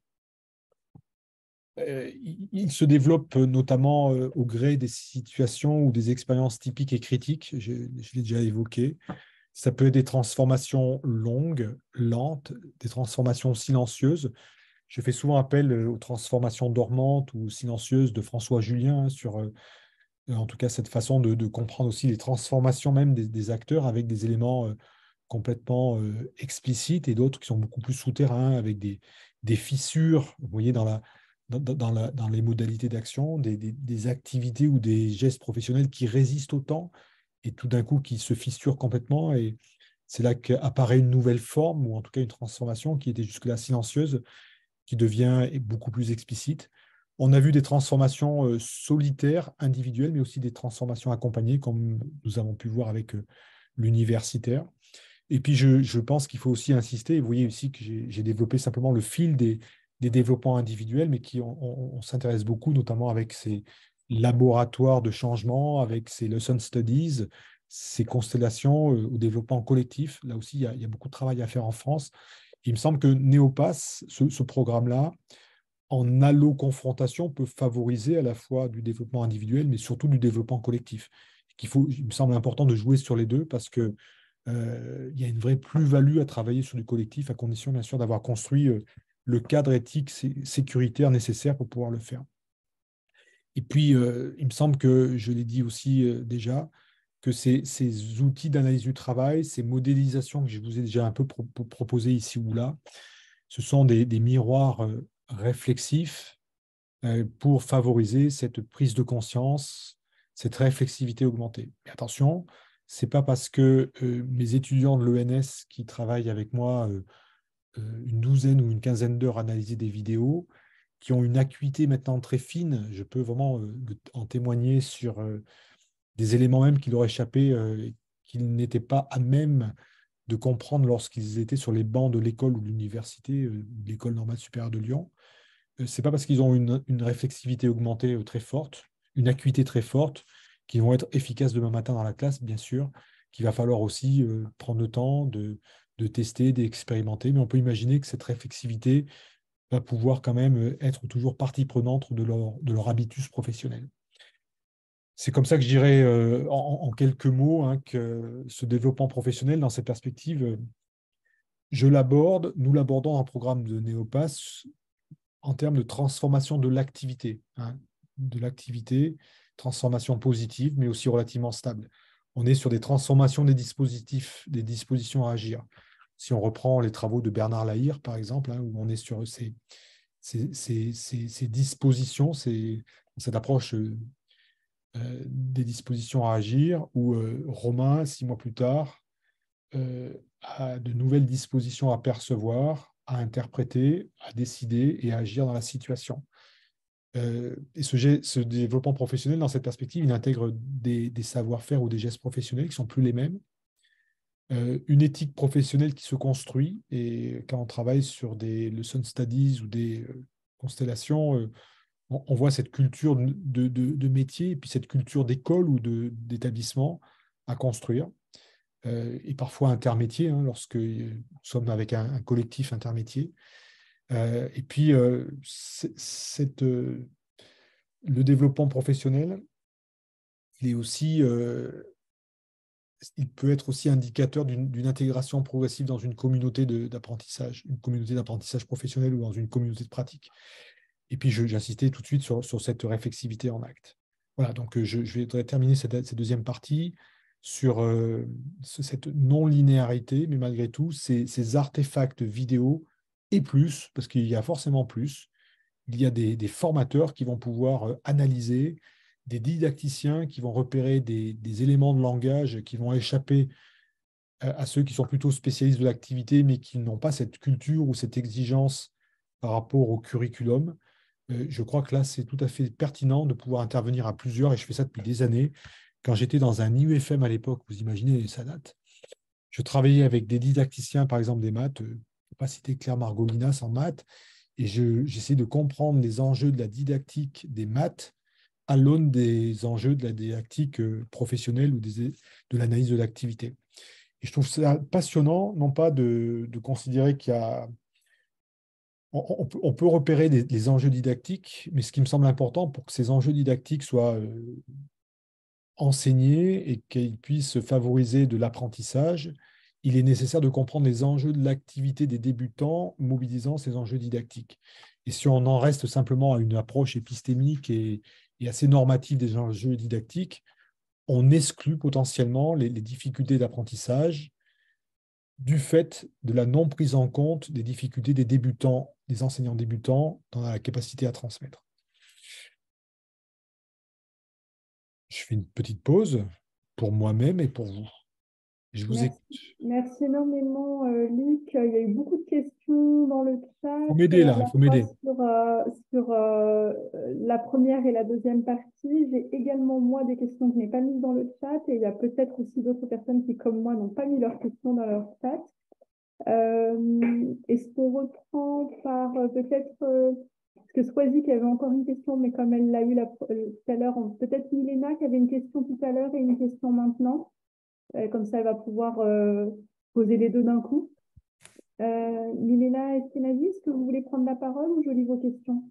[SPEAKER 2] il se développe notamment au gré des situations ou des expériences typiques et critiques, je l'ai déjà évoqué. Ça peut être des transformations longues, lentes, des transformations silencieuses. Je fais souvent appel aux transformations dormantes ou silencieuses de François Julien sur, en tout cas, cette façon de comprendre aussi les transformations même des acteurs avec des éléments complètement explicites et d'autres qui sont beaucoup plus souterrains avec des fissures, vous voyez, dans les modalités d'action, des activités ou des gestes professionnels qui résistent au temps et tout d'un coup qui se fissurent complètement. Et c'est là qu'apparaît une nouvelle forme ou en tout cas une transformation qui était jusque-là silencieuse qui devient beaucoup plus explicite. On a vu des transformations solitaires, individuelles, mais aussi des transformations accompagnées, comme nous avons pu voir avec l'universitaire. Et puis, je pense qu'il faut aussi insister, et vous voyez ici que j'ai développé simplement le fil des développements individuels, mais on s'intéresse beaucoup, notamment avec ces laboratoires de changement, avec ces lesson studies, ces constellations au développement collectif. Là aussi, il y a beaucoup de travail à faire en France. Il me semble que Néopass, ce programme-là, en allo-confrontation, peut favoriser à la fois du développement individuel, mais surtout du développement collectif. Il me semble important de jouer sur les deux parce que il y a une vraie plus-value à travailler sur du collectif, à condition, bien sûr, d'avoir construit le cadre éthique sécuritaire nécessaire pour pouvoir le faire. Et puis, il me semble que, je l'ai dit aussi déjà, que ces outils d'analyse du travail, ces modélisations que je vous ai déjà un peu proposées ici ou là, ce sont des miroirs réflexifs pour favoriser cette prise de conscience, cette réflexivité augmentée. Mais attention, ce n'est pas parce que mes étudiants de l'ENS qui travaillent avec moi une douzaine ou une quinzaine d'heures à analyser des vidéos, qui ont une acuité maintenant très fine, je peux vraiment en témoigner sur des éléments même qui leur échappaient, qu'ils n'étaient pas à même de comprendre lorsqu'ils étaient sur les bancs de l'école ou de l'université, de l'école normale supérieure de Lyon. C'est pas parce qu'ils ont une réflexivité augmentée très forte, une acuité très forte, qu'ils vont être efficaces demain matin dans la classe, bien sûr, qu'il va falloir aussi prendre le temps de tester, d'expérimenter. Mais on peut imaginer que cette réflexivité va pouvoir quand même être toujours partie prenante de leur habitus professionnel. C'est comme ça que je dirais en quelques mots hein, que ce développement professionnel, dans cette perspective, nous l'abordons dans un programme de Néopass en termes de transformation de l'activité, hein, transformation positive, mais aussi relativement stable. On est sur des transformations des dispositifs, des dispositions à agir. Si on reprend les travaux de Bernard Lahire, par exemple, hein, où on est sur ces dispositions, cette approche des dispositions à agir, où Romain, 6 mois plus tard, a de nouvelles dispositions à percevoir, à interpréter, à décider et à agir dans la situation. Et ce développement professionnel, dans cette perspective, il intègre des savoir-faire ou des gestes professionnels qui ne sont plus les mêmes, une éthique professionnelle qui se construit, et quand on travaille sur des lesson studies ou des constellations, on voit cette culture de métier et puis cette culture d'école ou d'établissement à construire, et parfois intermétier, hein, lorsque nous sommes avec un collectif intermétier. Et puis, le développement professionnel, il peut être aussi indicateur d'une intégration progressive dans une communauté d'apprentissage, une communauté d'apprentissage professionnel ou dans une communauté de pratique. Et puis, j'insistais tout de suite sur cette réflexivité en acte. Voilà, donc je vais terminer cette deuxième partie sur cette non-linéarité, mais malgré tout, ces artefacts vidéo et plus, parce qu'il y a forcément plus, il y a des formateurs qui vont pouvoir analyser, des didacticiens qui vont repérer des éléments de langage qui vont échapper à ceux qui sont plutôt spécialistes de l'activité, mais qui n'ont pas cette culture ou cette exigence par rapport au curriculum. Je crois que là, c'est tout à fait pertinent de pouvoir intervenir à plusieurs, et je fais ça depuis des années. Quand j'étais dans un IUFM à l'époque, vous imaginez, ça date, je travaillais avec des didacticiens, par exemple des maths, je ne peux pas citer Claire Margolinas en maths, et j'essayais de comprendre les enjeux de la didactique des maths à l'aune des enjeux de la didactique professionnelle ou de l'analyse de l'activité. Et je trouve ça passionnant, non pas de considérer qu'il y a... On peut repérer les enjeux didactiques, mais ce qui me semble important pour que ces enjeux didactiques soient enseignés et qu'ils puissent favoriser de l'apprentissage, il est nécessaire de comprendre les enjeux de l'activité des débutants mobilisant ces enjeux didactiques. Et si on en reste simplement à une approche épistémique et assez normative des enjeux didactiques, on exclut potentiellement les difficultés d'apprentissage du fait de la non prise en compte des difficultés des débutants, des enseignants débutants dans la capacité à transmettre. Je fais une petite pause pour moi-même et pour vous. Je vous écoute.
[SPEAKER 1] Merci énormément, Luc. Il y a eu beaucoup de questions dans le chat.
[SPEAKER 2] Il faut m'aider là, il faut m'aider.
[SPEAKER 1] Sur la première et la deuxième partie. J'ai également, moi, des questions que je n'ai pas mises dans le chat, et il y a peut-être aussi d'autres personnes qui, comme moi, n'ont pas mis leurs questions dans leur chat. Est-ce qu'on reprend par peut-être, parce que Swazik avait encore une question, mais comme elle l'a eu tout à l'heure, peut-être Milena qui avait une question tout à l'heure et une question maintenant. Comme ça, elle va pouvoir poser les deux d'un coup. Milena Eskenazi, est-ce que vous voulez prendre la parole ou je lis vos questions?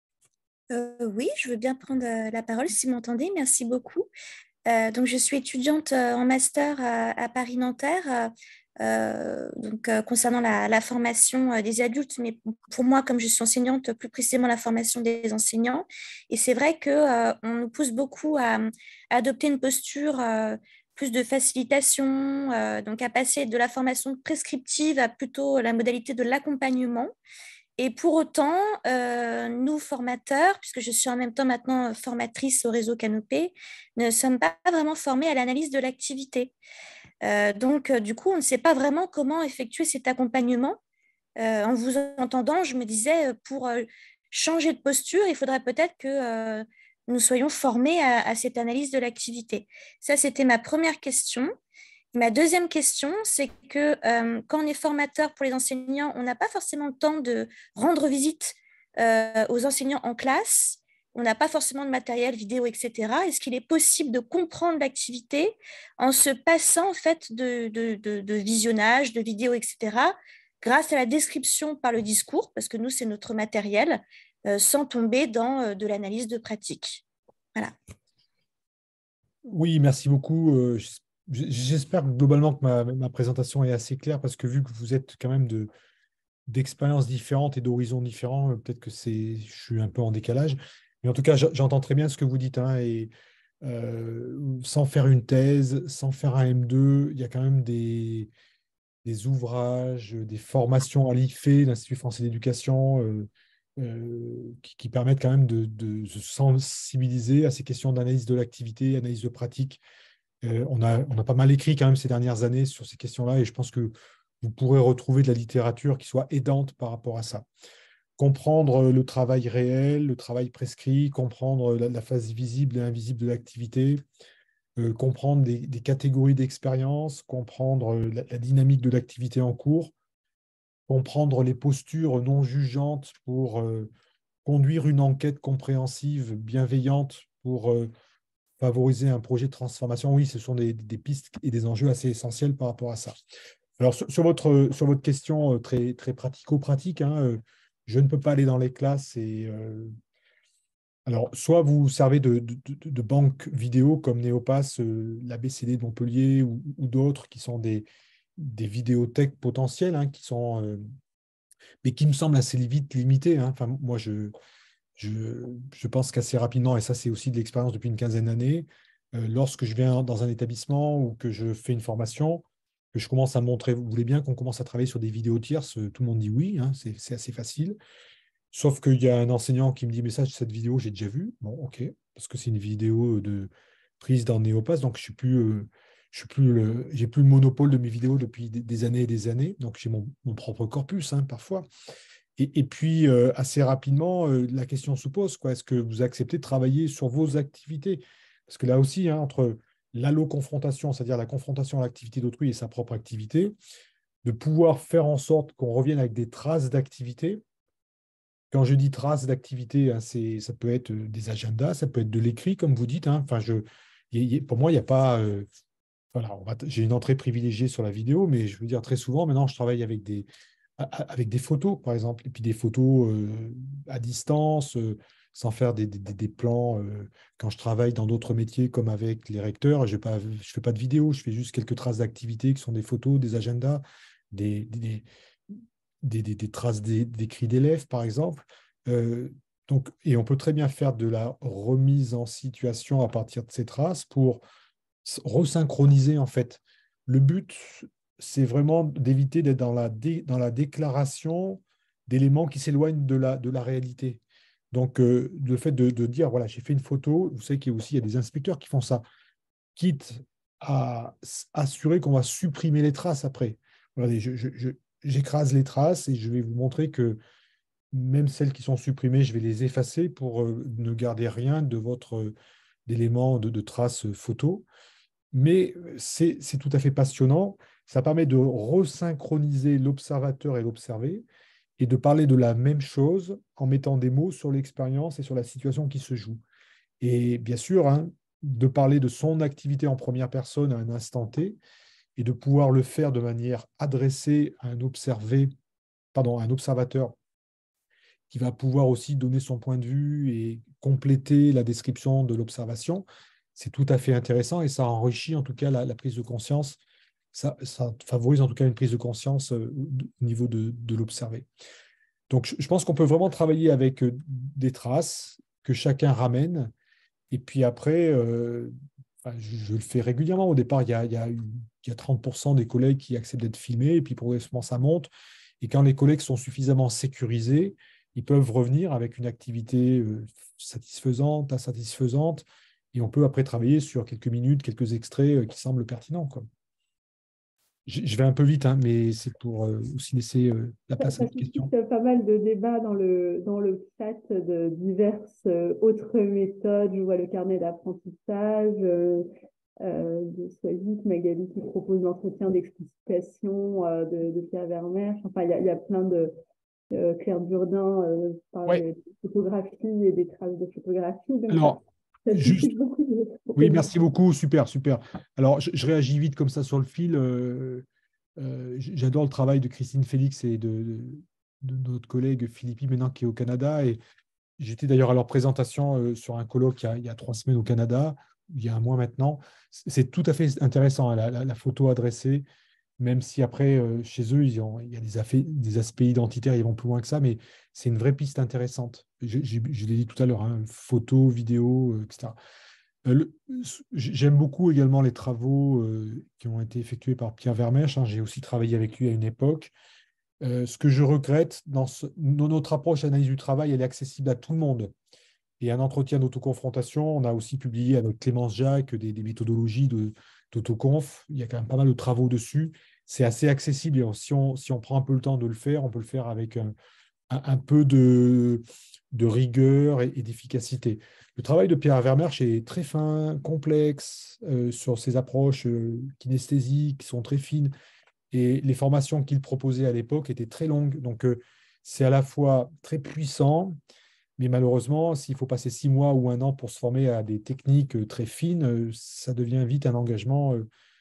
[SPEAKER 5] Oui, je veux bien prendre la parole si vous m'entendez. Merci beaucoup. Donc, je suis étudiante en master à Paris-Nanterre, concernant la formation des adultes, mais pour moi, comme je suis enseignante, plus précisément la formation des enseignants. Et c'est vrai qu'on nous pousse beaucoup à adopter une posture plus de facilitation, donc à passer de la formation prescriptive à plutôt la modalité de l'accompagnement. Et pour autant, nous, formateurs, puisque je suis en même temps maintenant formatrice au réseau Canopé, ne sommes pas vraiment formés à l'analyse de l'activité. Du coup, on ne sait pas vraiment comment effectuer cet accompagnement. En vous entendant, je me disais, pour changer de posture, il faudrait peut-être que nous soyons formés à cette analyse de l'activité. Ça, c'était ma première question. Ma deuxième question, c'est que quand on est formateur pour les enseignants, on n'a pas forcément le temps de rendre visite aux enseignants en classe. On n'a pas forcément de matériel vidéo, etc. Est-ce qu'il est possible de comprendre l'activité en se passant en fait de visionnage, de vidéos, etc., grâce à la description par le discours, parce que nous, c'est notre matériel, sans tomber dans de l'analyse de pratique. Voilà.
[SPEAKER 2] Oui, merci beaucoup. J'espère globalement que ma présentation est assez claire parce que vu que vous êtes quand même d'expériences différentes et d'horizons différents, peut-être que je suis un peu en décalage. Mais en tout cas, j'entends très bien ce que vous dites. Hein, et sans faire une thèse, sans faire un M2, il y a quand même des ouvrages, des formations à l'IFE, l'Institut français d'éducation, qui permettent quand même de se sensibiliser à ces questions d'analyse de l'activité, analyse de pratique. On a pas mal écrit quand même ces dernières années sur ces questions-là et je pense que vous pourrez retrouver de la littérature qui soit aidante par rapport à ça. Comprendre le travail réel, le travail prescrit, comprendre la phase visible et invisible de l'activité, comprendre des catégories d'expérience, comprendre la dynamique de l'activité en cours, comprendre les postures non jugeantes pour conduire une enquête compréhensive, bienveillante pour favoriser un projet de transformation. Oui, ce sont des pistes et des enjeux assez essentiels par rapport à ça. Alors, sur votre question très, très pratico-pratique, hein, je ne peux pas aller dans les classes alors, soit vous servez de banques vidéo comme Néopass, l'ABCD de Montpellier ou d'autres qui sont des vidéothèques potentielles, hein, mais qui me semblent assez vite limitées. Hein. Enfin, moi, je pense qu'assez rapidement, et ça c'est aussi de l'expérience depuis une quinzaine d'années, lorsque je viens dans un établissement ou que je fais une formation, que je commence à montrer, vous voulez bien qu'on commence à travailler sur des vidéos tierces, tout le monde dit oui, hein, c'est assez facile. Sauf qu'il y a un enseignant qui me dit, mais ça, cette vidéo, j'ai déjà vue. Bon, ok, parce que c'est une vidéo prise dans Néopass, donc j'ai plus le monopole de mes vidéos depuis des années et des années, donc j'ai mon propre corpus, hein, parfois. Et puis, assez rapidement, la question se pose, quoi. Est-ce que vous acceptez de travailler sur vos activités? Parce que là aussi, hein, entre l'allo-confrontation, c'est-à-dire la confrontation à l'activité d'autrui et sa propre activité, de pouvoir faire en sorte qu'on revienne avec des traces d'activité. Quand je dis traces d'activité, hein, ça peut être des agendas, ça peut être de l'écrit, comme vous dites. Hein. Enfin, pour moi, il n'y a pas... voilà, j'ai une entrée privilégiée sur la vidéo, mais je veux dire, très souvent, maintenant, je travaille avec des photos, par exemple, et puis des photos à distance, sans faire des plans. Quand je travaille dans d'autres métiers, comme avec les recteurs, je ne fais pas de vidéo, je fais juste quelques traces d'activité qui sont des photos, des agendas, des, des, des traces d'écrits d'élèves, par exemple. Euh, et on peut très bien faire de la remise en situation à partir de ces traces pour resynchroniser, en fait. Le but, c'est vraiment d'éviter d'être dans la déclaration d'éléments qui s'éloignent de la réalité. Donc, le fait de dire, voilà, j'ai fait une photo, vous savez qu'il y a aussi il y a des inspecteurs qui font ça, quitte à assurer qu'on va supprimer les traces après. Regardez, j'écrase les traces et je vais vous montrer que même celles qui sont supprimées, je vais les effacer pour ne garder rien de d'éléments de traces photo. mais c'est tout à fait passionnant. Ça permet de resynchroniser l'observateur et l'observé et de parler de la même chose en mettant des mots sur l'expérience et sur la situation qui se joue. Et bien sûr, hein, de parler de son activité en première personne à un instant T et de pouvoir le faire de manière adressée à un un observateur qui va pouvoir aussi donner son point de vue et compléter la description de l'observation. C'est tout à fait intéressant et ça enrichit en tout cas la prise de conscience. Ça favorise en tout cas une prise de conscience au niveau de l'observé. Donc, je pense qu'on peut vraiment travailler avec des traces que chacun ramène. Et puis après, enfin, je le fais régulièrement. Au départ, il y a 30% des collègues qui acceptent d'être filmés, et puis progressivement, ça monte. Et quand les collègues sont suffisamment sécurisés, ils peuvent revenir avec une activité satisfaisante, insatisfaisante, et on peut après travailler sur quelques minutes, quelques extraits qui semblent pertinents, quoi. Je vais un peu vite, hein, mais c'est pour aussi laisser la place à
[SPEAKER 1] Ça
[SPEAKER 2] d'autres questions.
[SPEAKER 1] suscite pas mal de débats dans le chat de diverses autres méthodes. Je vois le carnet d'apprentissage de Soisy, Magali qui propose l'entretien d'explicitation de Pierre Vermeersch. Enfin, il y a plein de... Claire Burdin parle
[SPEAKER 2] Ouais.
[SPEAKER 1] de photographie et des traces de photographie. Donc
[SPEAKER 2] Alors,
[SPEAKER 1] ça
[SPEAKER 2] juste,
[SPEAKER 1] suscite beaucoup de
[SPEAKER 2] oui,
[SPEAKER 1] propositions.
[SPEAKER 2] merci beaucoup, super, super. Alors, je réagis vite comme ça sur le fil. J'adore le travail de Christine Félix et de notre collègue Philippi, maintenant qui est au Canada. Et j'étais d'ailleurs à leur présentation sur un colloque il y a 3 semaines au Canada, il y a un mois maintenant. C'est tout à fait intéressant, hein, la photo adressée, même si après, chez eux, il y a des aspects identitaires, ils vont plus loin que ça, mais c'est une vraie piste intéressante. Je l'ai dit tout à l'heure, hein, photo, vidéo, etc. J'aime beaucoup également les travaux qui ont été effectués par Pierre Vermeersch, hein. J'ai aussi travaillé avec lui à une époque. Ce que je regrette dans notre approche d'analyse du travail, elle est accessible à tout le monde. Et un entretien d'autoconfrontation, on a aussi publié avec Clémence Jacques des méthodologies d'autoconf. Il y a quand même pas mal de travaux dessus. C'est assez accessible. Et si on prend un peu le temps de le faire, on peut le faire avec un peu de rigueur et d'efficacité. Le travail de Pierre Vermeersch est très fin, complexe, sur ses approches kinesthésiques qui sont très fines. Et les formations qu'il proposait à l'époque étaient très longues. Donc, c'est à la fois très puissant, mais malheureusement, s'il faut passer 6 mois ou un an pour se former à des techniques très fines, ça devient vite un engagement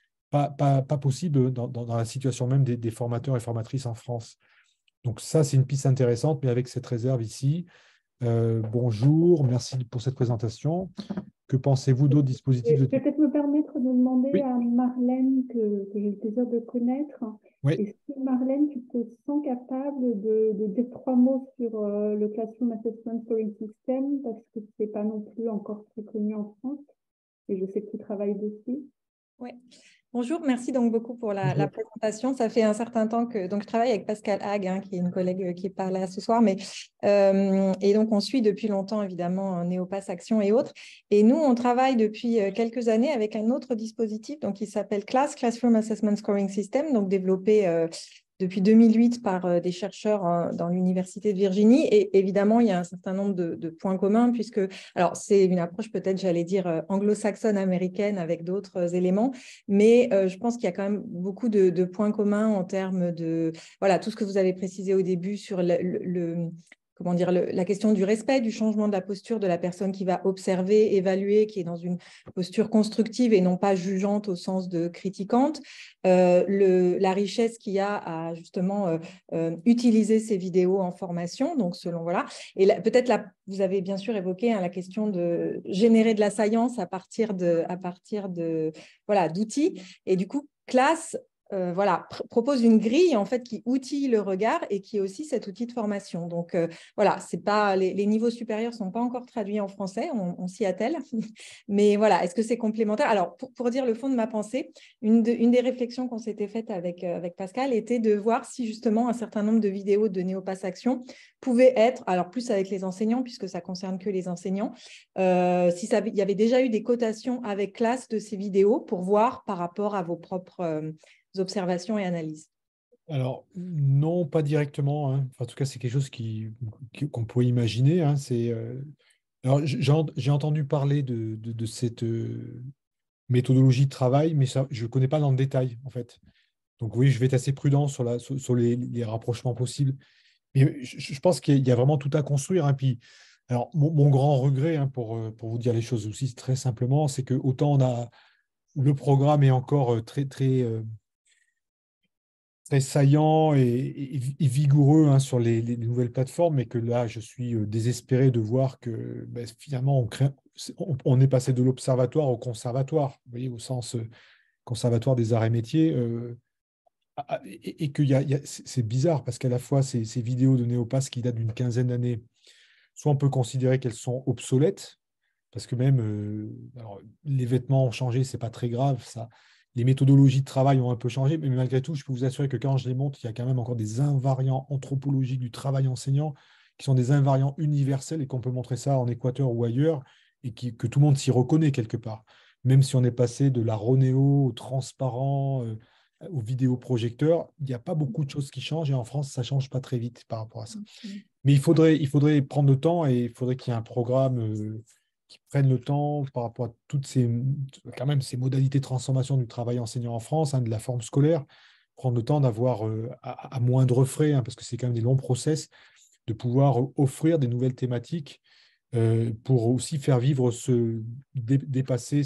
[SPEAKER 2] pas possible dans la situation même des formateurs et formatrices en France. Donc ça, c'est une piste intéressante, mais avec cette réserve ici. Bonjour, merci pour cette présentation. Que pensez-vous d'autres dispositifs
[SPEAKER 1] Je
[SPEAKER 2] de
[SPEAKER 1] vais
[SPEAKER 2] type?
[SPEAKER 1] peut-être me permettre de demander
[SPEAKER 2] Oui,
[SPEAKER 1] à Marlène, que j'ai le plaisir de connaître.
[SPEAKER 2] oui.
[SPEAKER 1] Est-ce que Marlène, tu te sens capable de dire 3 mots sur le Classroom Assessment Scoring System, parce que ce n'est pas non plus encore très connu en France, et je sais que tu travailles dessus.
[SPEAKER 6] Oui. Bonjour, merci donc beaucoup pour la
[SPEAKER 2] Bonjour.
[SPEAKER 6] présentation. Ça fait un certain temps que je travaille avec Pascal Hague, hein, qui est une collègue qui parle là ce soir, et donc on suit depuis longtemps évidemment Néopass Action et autres. Et nous, on travaille depuis quelques années avec un autre dispositif donc qui s'appelle Classroom Assessment Scoring System, donc développé depuis 2008 par des chercheurs dans l'Université de Virginie. Et évidemment, il y a un certain nombre de points communs, puisque, alors c'est une approche peut-être, j'allais dire, anglo-saxonne américaine avec d'autres éléments, mais je pense qu'il y a quand même beaucoup de points communs en termes de, voilà, tout ce que vous avez précisé au début sur comment dire, la question du respect, du changement de la posture de la personne qui va observer, évaluer, qui est dans une posture constructive et non pas jugeante au sens de critiquante. La richesse qu'il y a à justement utiliser ces vidéos en formation, donc selon, voilà. Et peut-être là, vous avez bien sûr évoqué la question de générer de la science à partir de voilà, d'outils. Et du coup, Class voilà, propose une grille en fait qui outille le regard et qui est aussi cet outil de formation. Donc voilà, c'est pas les niveaux supérieurs sont pas encore traduits en français, on s'y attelle. Mais voilà, est-ce que c'est complémentaire? Alors pour dire le fond de ma pensée, une des réflexions qu'on s'était faites avec Pascal était de voir si justement un certain nombre de vidéos de Néopass Action pouvaient être, alors plus avec les enseignants puisque ça concerne que les enseignants, si il y avait déjà eu des cotations avec Class de ces vidéos pour voir par rapport à vos propres observations et analyses.
[SPEAKER 2] Alors, non, pas directement, hein. Enfin, en tout cas, c'est quelque chose qu'on pourrait imaginer, hein. Alors, j'ai entendu parler de cette méthodologie de travail, mais ça, je ne connais pas dans le détail, en fait. Donc oui, je vais être assez prudent sur les rapprochements possibles. Mais je pense qu'il y a vraiment tout à construire, hein. Puis, alors, mon grand regret, hein, pour vous dire les choses aussi très simplement, c'est que autant le programme est encore très saillant et vigoureux, hein, sur les nouvelles plateformes, mais que là, je suis désespéré de voir que ben, finalement, on est passé de l'observatoire au conservatoire, vous voyez, au sens conservatoire des arts et métiers. Et que c'est bizarre parce qu'à la fois, ces vidéos de Néopass qui datent d'une quinzaine d'années, soit on peut considérer qu'elles sont obsolètes, parce que même alors, les vêtements ont changé, c'est pas très grave, ça. Les méthodologies de travail ont un peu changé, mais malgré tout, je peux vous assurer que quand je les montre, il y a quand même encore des invariants anthropologiques du travail enseignant qui sont des invariants universels et qu'on peut montrer ça en Équateur ou ailleurs et que tout le monde s'y reconnaît quelque part. Même si on est passé de la Ronéo au transparent, au vidéoprojecteur, il n'y a pas beaucoup de choses qui changent et en France, ça ne change pas très vite par rapport à ça. Mais il faudrait prendre le temps et il faudrait qu'il y ait un programme qui prenne le temps par rapport à toutes quand même, ces modalités de transformation du travail enseignant en France, hein, de la forme scolaire, prendre le temps d'avoir à moindre frais, hein, parce que c'est quand même des longs process, de pouvoir offrir des nouvelles thématiques pour aussi faire vivre dépasser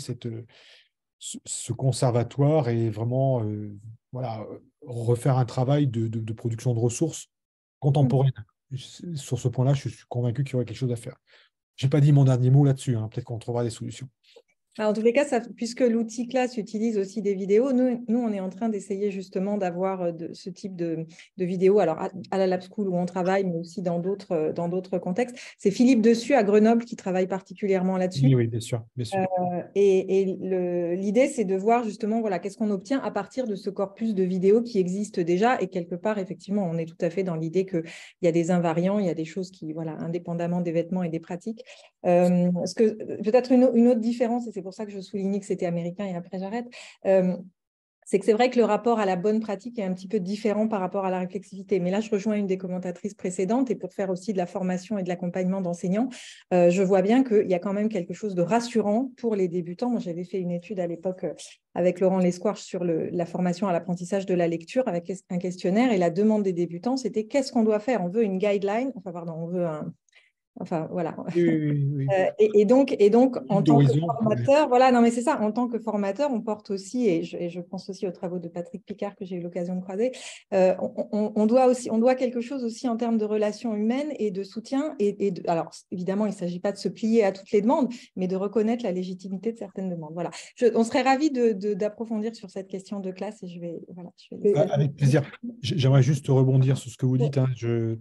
[SPEAKER 2] ce conservatoire et vraiment voilà, refaire un travail de production de ressources contemporaines. Sur ce point-là, je suis convaincu qu'il y aurait quelque chose à faire. Je n'ai pas dit mon dernier mot là-dessus, hein. Peut-être qu'on trouvera des solutions.
[SPEAKER 6] En tous les cas, puisque l'outil classe utilise aussi des vidéos, nous on est en train d'essayer justement d'avoir ce type de vidéos, alors à la Lab School où on travaille, mais aussi dans d'autres contextes. C'est Philippe Dessus à Grenoble qui travaille particulièrement là-dessus.
[SPEAKER 2] Oui, oui, bien sûr. Bien sûr.
[SPEAKER 6] Et l'idée, c'est de voir justement voilà, qu'est-ce qu'on obtient à partir de ce corpus de vidéos qui existe déjà. Et quelque part, effectivement, on est tout à fait dans l'idée qu'il y a des invariants, il y a des choses qui, voilà, indépendamment des vêtements et des pratiques. Peut-être une autre différence, et c'est pour ça que je soulignais que c'était américain et après j'arrête, c'est que c'est vrai que le rapport à la bonne pratique est un petit peu différent par rapport à la réflexivité. Mais là, je rejoins une des commentatrices précédentes et pour faire aussi de la formation et de l'accompagnement d'enseignants, je vois bien qu'il y a quand même quelque chose de rassurant pour les débutants. Moi, j'avais fait une étude à l'époque avec Laurent Lesquarche sur la formation à l'apprentissage de la lecture avec un questionnaire et la demande des débutants, c'était qu'est-ce qu'on doit faire? On veut une guideline, enfin pardon, on veut Enfin, voilà.
[SPEAKER 2] Oui.
[SPEAKER 6] Et donc, en tant que
[SPEAKER 2] D'horizon.
[SPEAKER 6] formateur, voilà, non, mais c'est ça, en tant que formateur, on porte aussi, et je pense aussi aux travaux de Patrick Picard que j'ai eu l'occasion de croiser, on doit quelque chose aussi en termes de relations humaines et de soutien. Alors, évidemment, il ne s'agit pas de se plier à toutes les demandes, mais de reconnaître la légitimité de certaines demandes. Voilà. On serait ravis d'approfondir sur cette question de classe et je vais
[SPEAKER 2] Avec plaisir. J'aimerais juste rebondir sur ce que vous dites, hein.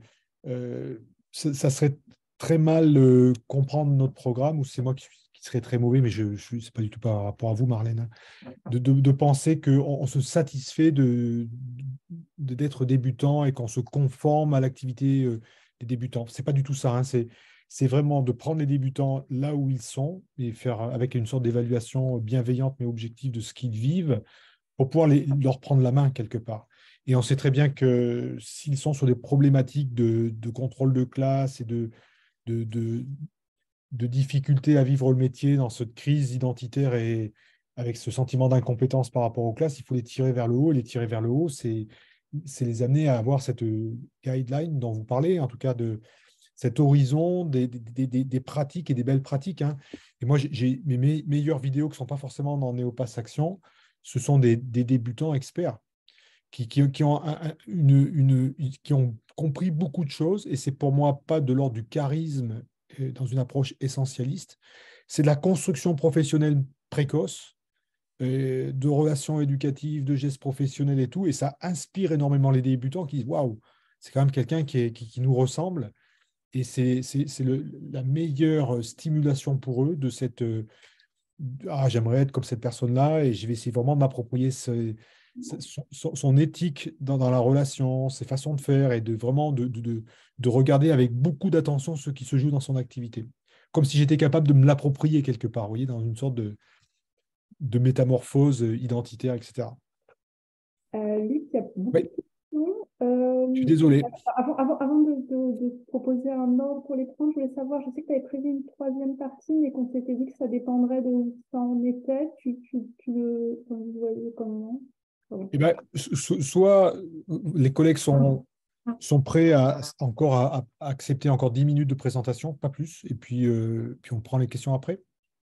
[SPEAKER 2] Ça serait très mal comprendre notre programme, ou c'est moi qui serais très mauvais, mais c'est pas du tout par rapport à vous, Marlène, hein, de penser qu'on se satisfait d'être débutant et qu'on se conforme à l'activité des débutants. C'est pas du tout ça, hein. C'est vraiment de prendre les débutants là où ils sont et faire avec une sorte d'évaluation bienveillante mais objective de ce qu'ils vivent pour pouvoir leur prendre la main quelque part. Et on sait très bien que s'ils sont sur des problématiques de contrôle de classe et de, de, de difficulté à vivre le métier dans cette crise identitaire et avec ce sentiment d'incompétence par rapport aux classes, il faut les tirer vers le haut. Et les tirer vers le haut, c'est les amener à avoir cette guideline dont vous parlez, en tout cas de cet horizon des pratiques et des belles pratiques, hein. Et moi, j'ai mes meilleures vidéos qui ne sont pas forcément dans Néopass Action, ce sont des débutants experts qui ont compris beaucoup de choses, et c'est pour moi pas de l'ordre du charisme dans une approche essentialiste, c'est de la construction professionnelle précoce, de relations éducatives, de gestes professionnels et tout, et ça inspire énormément les débutants qui disent waouh, c'est quand même quelqu'un qui nous ressemble, et c'est la meilleure stimulation pour eux de cette j'aimerais être comme cette personne-là, et je vais essayer vraiment de m'approprier son éthique dans la relation, ses façons de faire, et de vraiment de regarder avec beaucoup d'attention ce qui se joue dans son activité. Comme si j'étais capable de me l'approprier quelque part, vous voyez, dans une sorte de métamorphose identitaire, etc.
[SPEAKER 1] Luc, il y a beaucoup
[SPEAKER 2] Oui,
[SPEAKER 1] de questions.
[SPEAKER 2] je suis désolé.
[SPEAKER 1] Avant de proposer un ordre pour les prendre. Je voulais savoir, je sais que tu avais prévu une troisième partie, mais qu'on s'était dit que ça dépendrait de où ça en était. Enfin, vous voyez comment? Pardon.
[SPEAKER 2] Eh ben, soit les collègues sont prêts encore à accepter encore 10 minutes de présentation, pas plus, et puis on prend les questions après.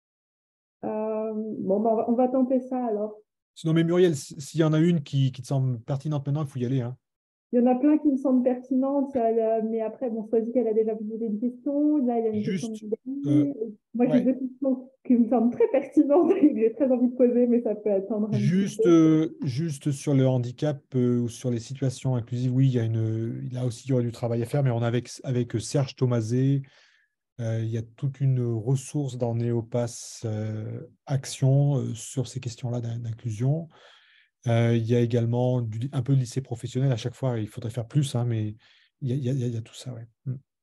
[SPEAKER 1] Bon, ben, on va tenter ça alors.
[SPEAKER 2] Sinon, mais Muriel, s'il y en a une qui te semble pertinente maintenant, il faut y aller, hein.
[SPEAKER 1] Il y en a plein qui me semblent pertinentes, mais après, bon, soit dit qu'elle a déjà posé une question. Là, il y a une question
[SPEAKER 2] Juste,
[SPEAKER 1] de Dany. Moi, j'ai
[SPEAKER 2] ouais,
[SPEAKER 1] deux questions qui me semblent très pertinentes et que j'ai très envie de poser, mais ça peut attendre un petit
[SPEAKER 2] juste sur le handicap ou sur les situations inclusives, oui, là aussi, il y aurait du travail à faire, mais on a avec Serge Thomaset, il y a toute une ressource dans Néopass Action sur ces questions-là d'inclusion. Il y a également un peu de lycée professionnel à chaque fois. Il faudrait faire plus, hein, mais il y a tout ça. Ouais.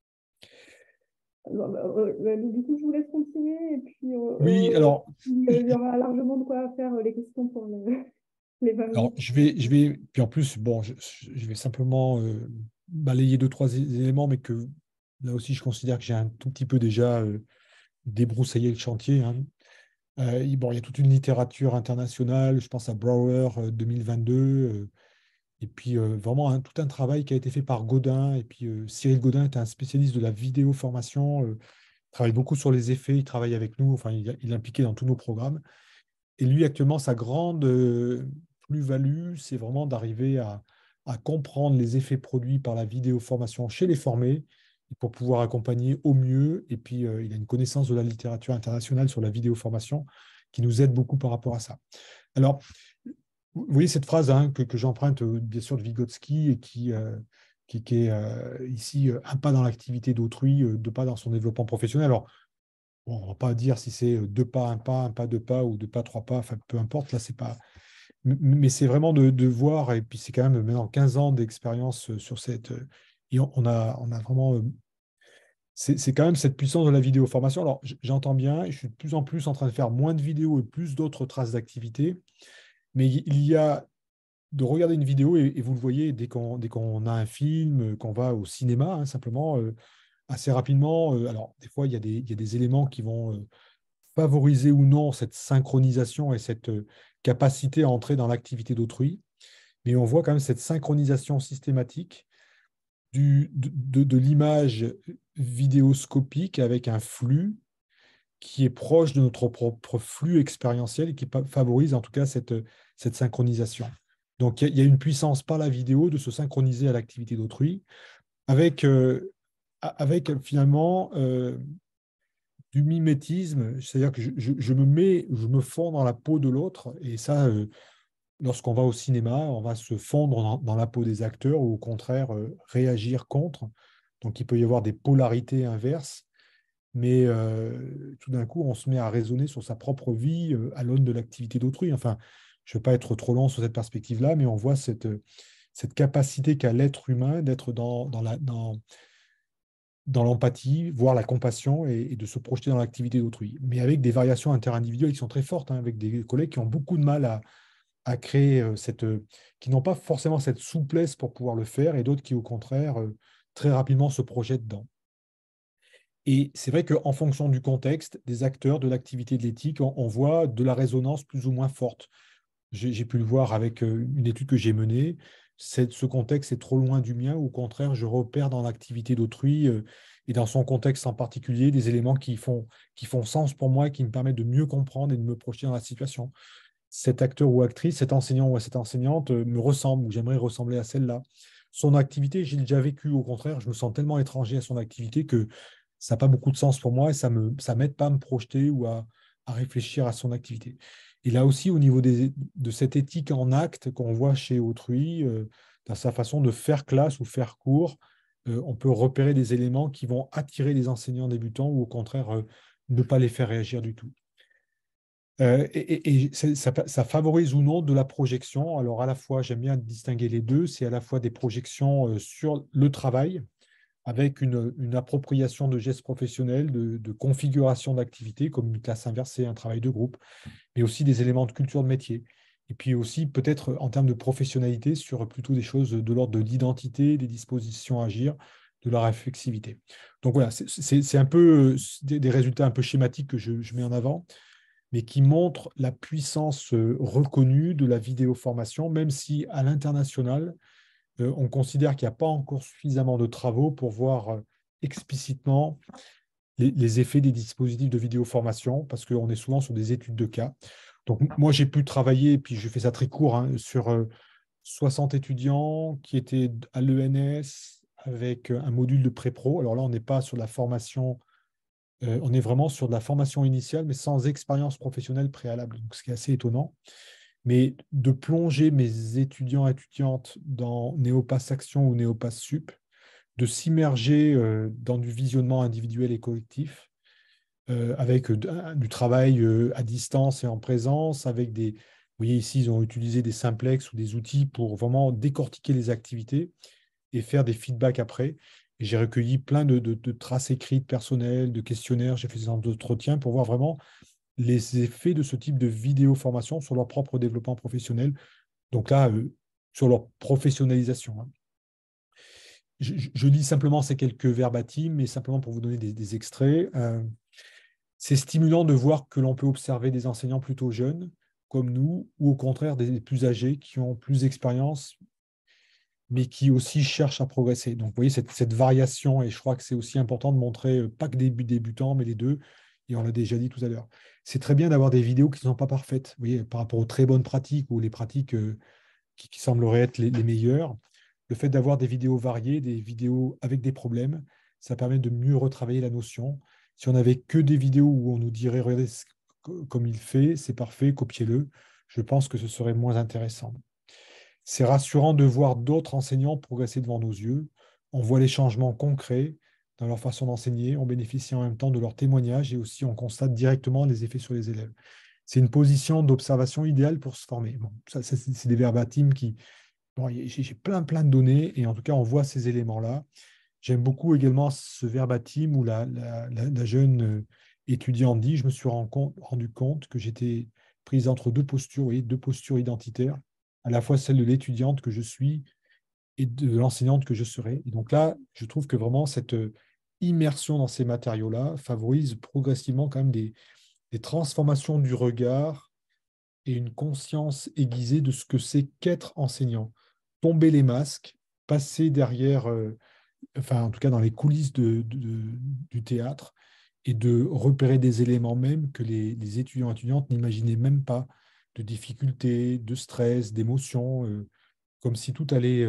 [SPEAKER 1] Du coup, je vous laisse continuer et puis
[SPEAKER 2] Oui, alors,
[SPEAKER 1] il y aura largement de quoi faire les questions pour les 20 minutes.
[SPEAKER 2] puis en plus, bon, je vais simplement balayer deux, trois éléments, mais que là aussi, je considère que j'ai un tout petit peu déjà débroussaillé le chantier, hein. Bon, il y a toute une littérature internationale, je pense à Brouwer 2022, et puis vraiment tout un travail qui a été fait par Godin, et puis Cyril Godin est un spécialiste de la vidéo formation, il travaille beaucoup sur les effets, il travaille avec nous, enfin il est impliqué dans tous nos programmes, et lui actuellement sa grande plus-value, c'est vraiment d'arriver à comprendre les effets produits par la vidéo formation chez les formés, pour pouvoir accompagner au mieux. Et puis, il a une connaissance de la littérature internationale sur la vidéoformation qui nous aide beaucoup par rapport à ça. Alors, vous voyez cette phrase hein, que j'emprunte bien sûr de Vygotsky et qui est ici un pas dans l'activité d'autrui, deux pas dans son développement professionnel. Alors, bon, on ne va pas dire si c'est deux pas, un pas, deux pas ou deux pas, trois pas, enfin, peu importe, là, c'est pas. Mais c'est vraiment de voir, et puis c'est quand même maintenant 15 ans d'expérience sur cette. Et on a vraiment c'est quand même cette puissance de la vidéoformation. Alors, j'entends bien, je suis de plus en plus en train de faire moins de vidéos et plus d'autres traces d'activité, mais il y a de regarder une vidéo, et vous le voyez, dès qu'on a un film, qu'on va au cinéma, hein, simplement, assez rapidement, alors des fois, il y a des éléments qui vont favoriser ou non cette synchronisation et cette capacité à entrer dans l'activité d'autrui, mais on voit quand même cette synchronisation systématique de l'image vidéoscopique avec un flux qui est proche de notre propre flux expérientiel et qui favorise en tout cas cette synchronisation. Donc il y a une puissance par la vidéo de se synchroniser à l'activité d'autrui avec finalement du mimétisme, c'est-à-dire que je me fonds dans la peau de l'autre, et ça, lorsqu'on va au cinéma, on va se fondre dans la peau des acteurs ou au contraire réagir contre. Donc il peut y avoir des polarités inverses, mais tout d'un coup, on se met à raisonner sur sa propre vie à l'aune de l'activité d'autrui. Enfin, je ne veux pas être trop long sur cette perspective-là, mais on voit cette capacité qu'a l'être humain d'être dans l'empathie, voire la compassion, et de se projeter dans l'activité d'autrui. Mais avec des variations interindividuelles qui sont très fortes, hein, avec des collègues qui ont beaucoup de mal à créer qui n'ont pas forcément cette souplesse pour pouvoir le faire, et d'autres qui, au contraire, très rapidement se projettent dedans. Et c'est vrai qu'en fonction du contexte, des acteurs, de l'activité de l'éthique, on voit de la résonance plus ou moins forte. J'ai pu le voir avec une étude que j'ai menée. Ce contexte est trop loin du mien, ou au contraire, je repère dans l'activité d'autrui et dans son contexte en particulier des éléments qui font sens pour moi et qui me permettent de mieux comprendre et de me projeter dans la situation. Cet acteur ou actrice, cet enseignant ou cette enseignante me ressemble, ou j'aimerais ressembler à celle-là. Son activité, j'ai déjà vécu, au contraire, je me sens tellement étranger à son activité que ça n'a pas beaucoup de sens pour moi, et ça m'aide pas à me projeter ou à réfléchir à son activité. Et là aussi, au niveau de cette éthique en acte qu'on voit chez autrui, dans sa façon de faire classe ou faire cours, on peut repérer des éléments qui vont attirer les enseignants débutants, ou au contraire, ne pas les faire réagir du tout. Et ça favorise ou non de la projection. Alors, à la fois, j'aime bien distinguer les deux, c'est à la fois des projections sur le travail, avec une appropriation de gestes professionnels, de configuration d'activités, comme une classe inversée, un travail de groupe, mais aussi des éléments de culture de métier. Et puis aussi, peut-être en termes de professionnalité, sur plutôt des choses de l'ordre de l'identité, des dispositions à agir, de la réflexivité. Donc voilà, c'est un peu des résultats un peu schématiques que je mets en avant, mais qui montrent la puissance reconnue de la vidéoformation, même si à l'international, on considère qu'il n'y a pas encore suffisamment de travaux pour voir explicitement les effets des dispositifs de vidéoformation, parce qu'on est souvent sur des études de cas. Donc moi, j'ai pu travailler, et puis je fais ça très court, hein, sur 60 étudiants qui étaient à l'ENS avec un module de pré-pro. Alors là, on n'est pas sur la formation, on est vraiment sur de la formation initiale, mais sans expérience professionnelle préalable, donc ce qui est assez étonnant. Mais de plonger mes étudiants et étudiantes dans Néopass Action ou Néopass Sup, de s'immerger dans du visionnement individuel et collectif, avec du travail à distance et en présence, avec des... Vous voyez ici, ils ont utilisé des simplex ou des outils pour vraiment décortiquer les activités et faire des feedbacks après. Et j'ai recueilli plein de traces écrites personnelles, de questionnaires, j'ai fait des entretiens pour voir vraiment les effets de ce type de vidéo formation sur leur propre développement professionnel. Donc là, sur leur professionnalisation, hein. Je lis simplement ces quelques verbatim, mais simplement pour vous donner des extraits. C'est stimulant de voir que l'on peut observer des enseignants plutôt jeunes, comme nous, ou au contraire des plus âgés qui ont plus d'expérience, mais qui aussi cherchent à progresser. Donc, vous voyez, cette variation, et je crois que c'est aussi important de montrer pas que des débutants, mais les deux, et on l'a déjà dit tout à l'heure. C'est très bien d'avoir des vidéos qui ne sont pas parfaites, vous voyez, par rapport aux très bonnes pratiques ou les pratiques qui sembleraient être les meilleures. Le fait d'avoir des vidéos variées, des vidéos avec des problèmes, ça permet de mieux retravailler la notion. Si on n'avait que des vidéos où on nous dirait, regardez comme il fait, c'est parfait, copiez-le, je pense que ce serait moins intéressant. C'est rassurant de voir d'autres enseignants progresser devant nos yeux. On voit les changements concrets dans leur façon d'enseigner, on bénéficie en même temps de leurs témoignages et aussi on constate directement les effets sur les élèves. C'est une position d'observation idéale pour se former. Bon, ça c'est des verbatims qui... Bon, j'ai plein de données et en tout cas, on voit ces éléments-là. J'aime beaucoup également ce verbatim où la jeune étudiante dit, je me suis rendu compte que j'étais prise entre deux postures, vous voyez, deux postures identitaires, à la fois celle de l'étudiante que je suis et de l'enseignante que je serai. Et donc là, je trouve que vraiment cette immersion dans ces matériaux-là favorise progressivement quand même des transformations du regard et une conscience aiguisée de ce que c'est qu'être enseignant. Tomber les masques, passer derrière, enfin en tout cas dans les coulisses du théâtre, et de repérer des éléments même que les étudiants et étudiantes n'imaginaient même pas, de difficultés, de stress, d'émotions, comme si tout allait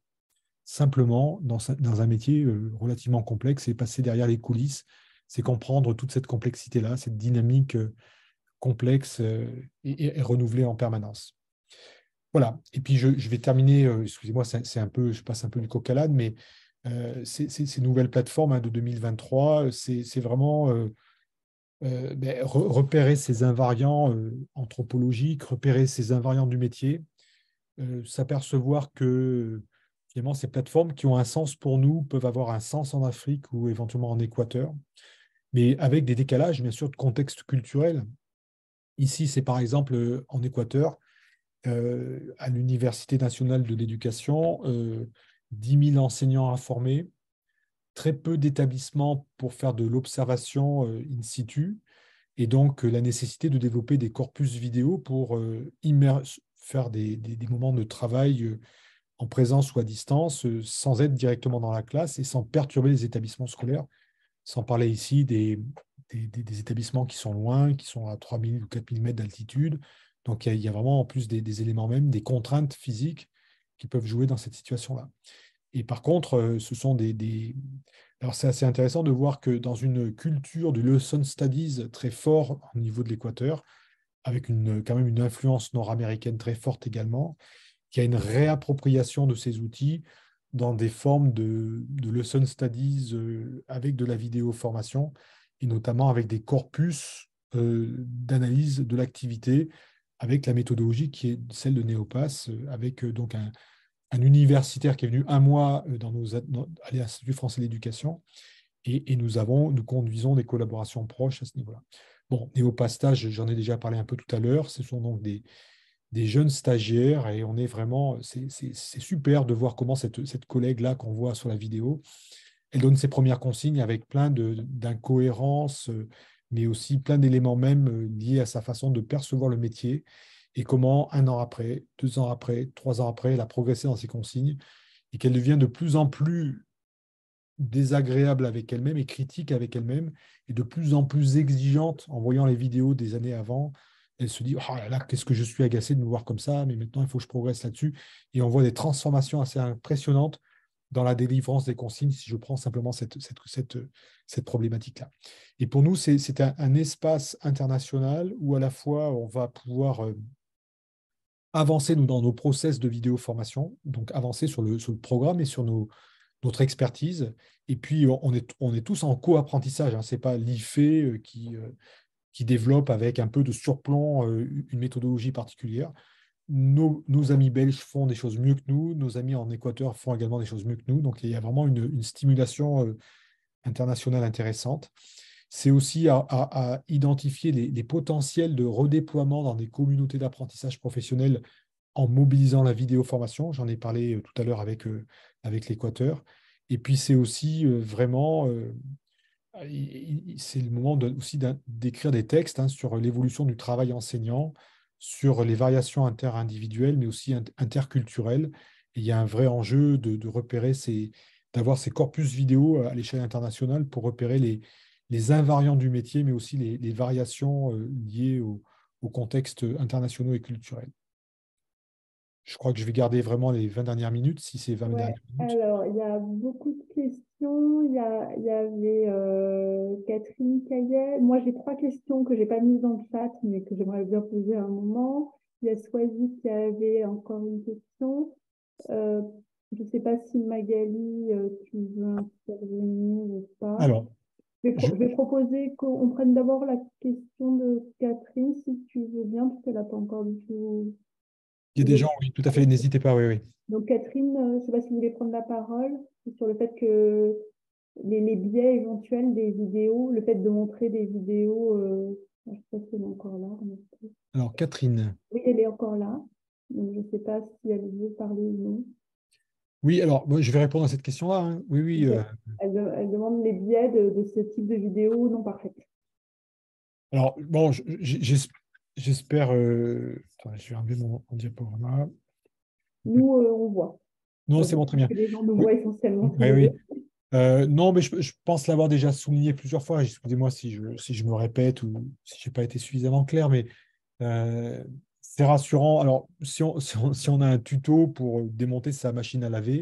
[SPEAKER 2] simplement dans un métier relativement complexe. Et passer derrière les coulisses, c'est comprendre toute cette complexité-là, cette dynamique complexe et renouvelée en permanence. Voilà. Et puis je vais terminer, excusez-moi, c'est un peu, je passe un peu du coq à l'âne, mais ces nouvelles plateformes hein, de 2023, c'est vraiment repérer ces invariants anthropologiques, repérer ces invariants du métier, s'apercevoir que finalement ces plateformes qui ont un sens pour nous peuvent avoir un sens en Afrique ou éventuellement en Équateur, mais avec des décalages, bien sûr, de contexte culturel. Ici, c'est par exemple en Équateur, à l'Université nationale de l'éducation, 10 000 enseignants à former, très peu d'établissements pour faire de l'observation in situ, et donc la nécessité de développer des corpus vidéo pour faire des moments de travail en présence ou à distance, sans être directement dans la classe et sans perturber les établissements scolaires, sans parler ici des établissements qui sont loin, qui sont à 3 000 ou 4 000 mètres d'altitude. Donc, il y a vraiment en plus des éléments même, des contraintes physiques qui peuvent jouer dans cette situation-là. Et par contre, ce sont Alors, c'est assez intéressant de voir que dans une culture du lesson studies très fort au niveau de l'Équateur, avec quand même une influence nord-américaine très forte également, qu'il y a une réappropriation de ces outils dans des formes de lesson studies avec de la vidéo-formation, et notamment avec des corpus d'analyse de l'activité, avec la méthodologie qui est celle de Néopass, avec donc un universitaire qui est venu un mois à l'Institut français de l'éducation, et nous conduisons des collaborations proches à ce niveau-là. Bon, Néopass Stage, j'en ai déjà parlé un peu tout à l'heure, ce sont donc des jeunes stagiaires, et on est vraiment, c'est super de voir comment cette collègue-là qu'on voit sur la vidéo elle donne ses premières consignes avec plein d'incohérences, mais aussi plein d'éléments même liés à sa façon de percevoir le métier et comment 1 an après, 2 ans après, 3 ans après, elle a progressé dans ses consignes et qu'elle devient de plus en plus désagréable avec elle-même et critique avec elle-même et de plus en plus exigeante en voyant les vidéos des années avant. Elle se dit, oh là là, qu'est-ce que je suis agacé de me voir comme ça, mais maintenant il faut que je progresse là-dessus. Et on voit des transformations assez impressionnantes dans la délivrance des consignes, si je prends simplement cette problématique-là. Et pour nous, c'est un espace international où à la fois on va pouvoir avancer nous, dans nos process de vidéo formation, donc avancer sur le programme et sur notre expertise. Et puis, on est tous en co-apprentissage. Hein. Ce n'est pas l'IFE qui développe avec un peu de surplomb une méthodologie particulière. Nos amis belges font des choses mieux que nous. Nos amis en Équateur font également des choses mieux que nous. Donc, il y a vraiment une stimulation internationale intéressante. C'est aussi à identifier les potentiels de redéploiement dans des communautés d'apprentissage professionnel en mobilisant la vidéoformation. J'en ai parlé tout à l'heure avec l'Équateur. Et puis, c'est aussi vraiment, c'est le moment aussi d'écrire des textes sur l'évolution du travail enseignant, sur les variations interindividuelles, mais aussi interculturelles. Et il y a un vrai enjeu de repérer d'avoir ces corpus vidéo à l'échelle internationale pour repérer les invariants du métier, mais aussi les variations liées au contexte internationaux et culturels. Je crois que je vais garder vraiment les 20 dernières minutes, si c'est 20
[SPEAKER 1] Ouais,
[SPEAKER 2] dernières minutes.
[SPEAKER 1] alors, il y a beaucoup de questions. Il y avait Catherine Caillet. Moi, j'ai 3 questions que je n'ai pas mises dans le chat, mais que j'aimerais bien poser à un moment. Il y a Swazi qui avait encore une question. Je ne sais pas si Magali, tu veux intervenir ou pas.
[SPEAKER 2] Alors,
[SPEAKER 1] Je vais proposer qu'on prenne d'abord la question de Catherine, si tu veux bien, parce qu'elle n'a pas encore du tout.
[SPEAKER 2] il y a des gens, oui, tout à fait, n'hésitez pas, oui, oui.
[SPEAKER 1] Donc Catherine, je ne sais pas si vous voulez prendre la parole sur le fait que les biais éventuels des vidéos, le fait de montrer des vidéos, je ne sais pas si elle est encore là.
[SPEAKER 2] Alors, Catherine.
[SPEAKER 1] Oui, elle est encore là. Donc je ne sais pas si elle veut parler ou non.
[SPEAKER 2] Oui, alors, moi, je vais répondre à cette question-là. Hein. Oui, oui.
[SPEAKER 1] Elle demande les biais de ce type de vidéo non parfaite.
[SPEAKER 2] Alors, bon, j'espère. Attends, je vais enlever mon diaporama.
[SPEAKER 1] Nous, on voit.
[SPEAKER 2] Non, c'est bon, très bien.
[SPEAKER 1] Que les gens nous
[SPEAKER 2] Oui,
[SPEAKER 1] voient essentiellement.
[SPEAKER 2] oui, oui. Non, mais je pense l'avoir déjà souligné plusieurs fois. Excusez-moi si je me répète ou si je n'ai pas été suffisamment clair, mais c'est rassurant. Alors, si on a un tuto pour démonter sa machine à laver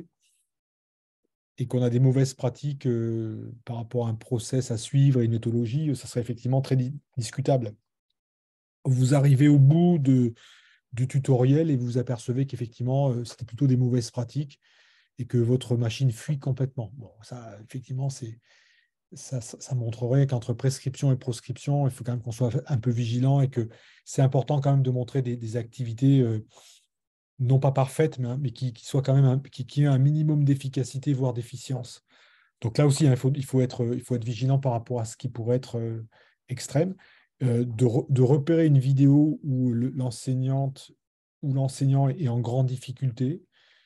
[SPEAKER 2] et qu'on a des mauvaises pratiques par rapport à un process à suivre et une méthodologie, ça serait effectivement très discutable. Vous arrivez au bout du tutoriel et vous vous apercevez qu'effectivement, c'était plutôt des mauvaises pratiques et que votre machine fuit complètement. Bon, ça, effectivement, ça montrerait qu'entre prescription et proscription, il faut quand même qu'on soit un peu vigilant et que c'est important quand même de montrer des activités non pas parfaites, mais qui soient quand même qui aient un minimum d'efficacité, voire d'efficience. Donc là aussi, hein, il faut être vigilant par rapport à ce qui pourrait être extrême. De repérer une vidéo où l'enseignante ou l'enseignant est en grande difficulté,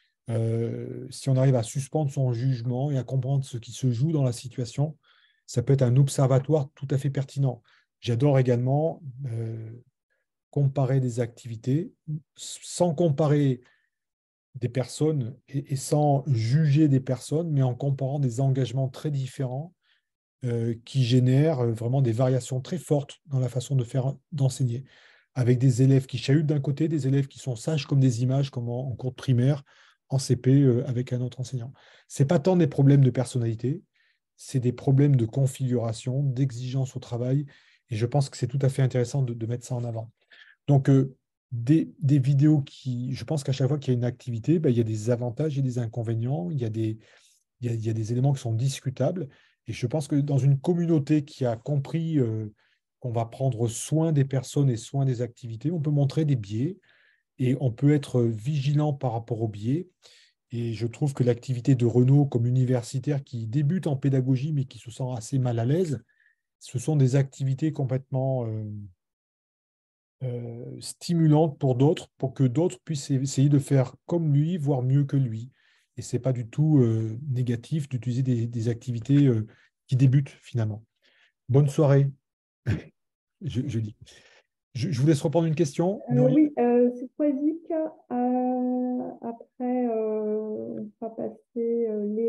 [SPEAKER 2] si on arrive à suspendre son jugement et à comprendre ce qui se joue dans la situation, ça peut être un observatoire tout à fait pertinent. J'adore également comparer des activités sans comparer des personnes et sans juger des personnes, mais en comparant des engagements très différents qui génèrent vraiment des variations très fortes dans la façon d'enseigner, avec des élèves qui chahutent d'un côté, des élèves qui sont sages comme des images, comme en cours de primaire, en CP avec un autre enseignant. Ce n'est pas tant des problèmes de personnalité, c'est des problèmes de configuration, d'exigence au travail, et je pense que c'est tout à fait intéressant de mettre ça en avant. Donc, des vidéos je pense qu'à chaque fois qu'il y a une activité, il y a des avantages et des inconvénients, il y a des éléments qui sont discutables. Et je pense que dans une communauté qui a compris qu'on va prendre soin des personnes et soin des activités, on peut montrer des biais et on peut être vigilant par rapport aux biais. Et je trouve que l'activité de Renaud comme universitaire qui débute en pédagogie mais qui se sent assez mal à l'aise, ce sont des activités complètement stimulantes pour d'autres, pour que d'autres puissent essayer de faire comme lui, voire mieux que lui. et ce n'est pas du tout négatif d'utiliser des activités qui débutent finalement. Bonne soirée, je dis. Je vous laisse reprendre une question.
[SPEAKER 1] Oui, c'est Swazik. Après, on va passer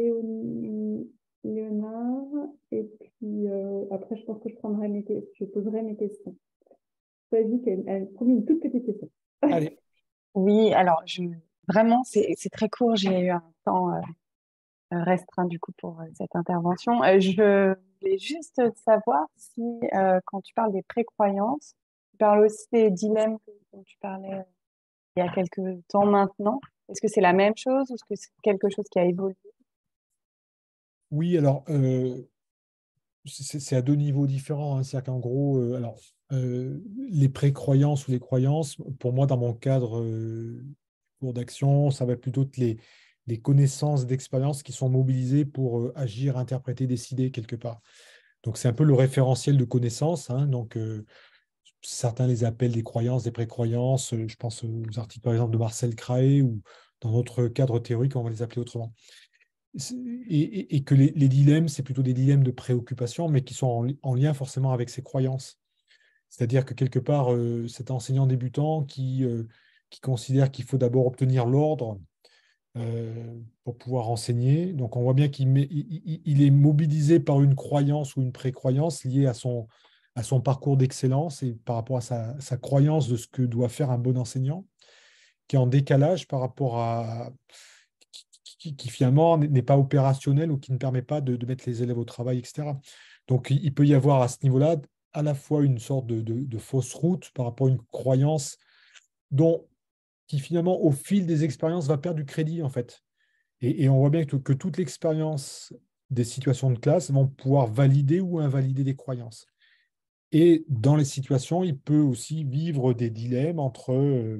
[SPEAKER 1] Léonard. Et puis, après, je pense que je poserai mes questions. Swazik, elle a promis une toute petite question.
[SPEAKER 2] Allez.
[SPEAKER 4] Oui, alors vraiment, c'est très court. J'ai eu un temps restreint du coup pour cette intervention. Je voulais juste savoir si, quand tu parles des précroyances, tu parles aussi des dilemmes dont tu parlais il y a quelques temps maintenant. Est-ce que c'est la même chose ou est-ce que c'est quelque chose qui a évolué?
[SPEAKER 2] Oui, alors, c'est à deux niveaux différents, hein. C'est-à-dire qu'en gros, les précroyances ou les croyances, pour moi, dans mon cadre cours d'action, ça va plutôt être les connaissances d'expérience qui sont mobilisées pour agir, interpréter, décider quelque part. Donc, c'est un peu le référentiel de connaissances, hein. Donc, certains les appellent des croyances, des précroyances. Je pense aux articles, par exemple, de Marcel Craé ou dans notre cadre théorique, on va les appeler autrement. Et que les dilemmes, c'est plutôt des dilemmes de préoccupation, mais qui sont en lien forcément avec ses croyances. C'est-à-dire que quelque part, cet enseignant débutant qui considère qu'il faut d'abord obtenir l'ordre pour pouvoir enseigner. Donc, on voit bien il est mobilisé par une croyance ou une précroyance liée à son parcours d'excellence et par rapport à sa croyance de ce que doit faire un bon enseignant, qui est en décalage par rapport à qui finalement n'est pas opérationnel ou qui ne permet pas de mettre les élèves au travail, etc. Donc, il peut y avoir à ce niveau-là à la fois une sorte de fausse route par rapport à une croyance qui finalement, au fil des expériences, va perdre du crédit, en fait. Et on voit bien que toute l'expérience des situations de classe vont pouvoir valider ou invalider des croyances. Et dans les situations, il peut aussi vivre des dilemmes entre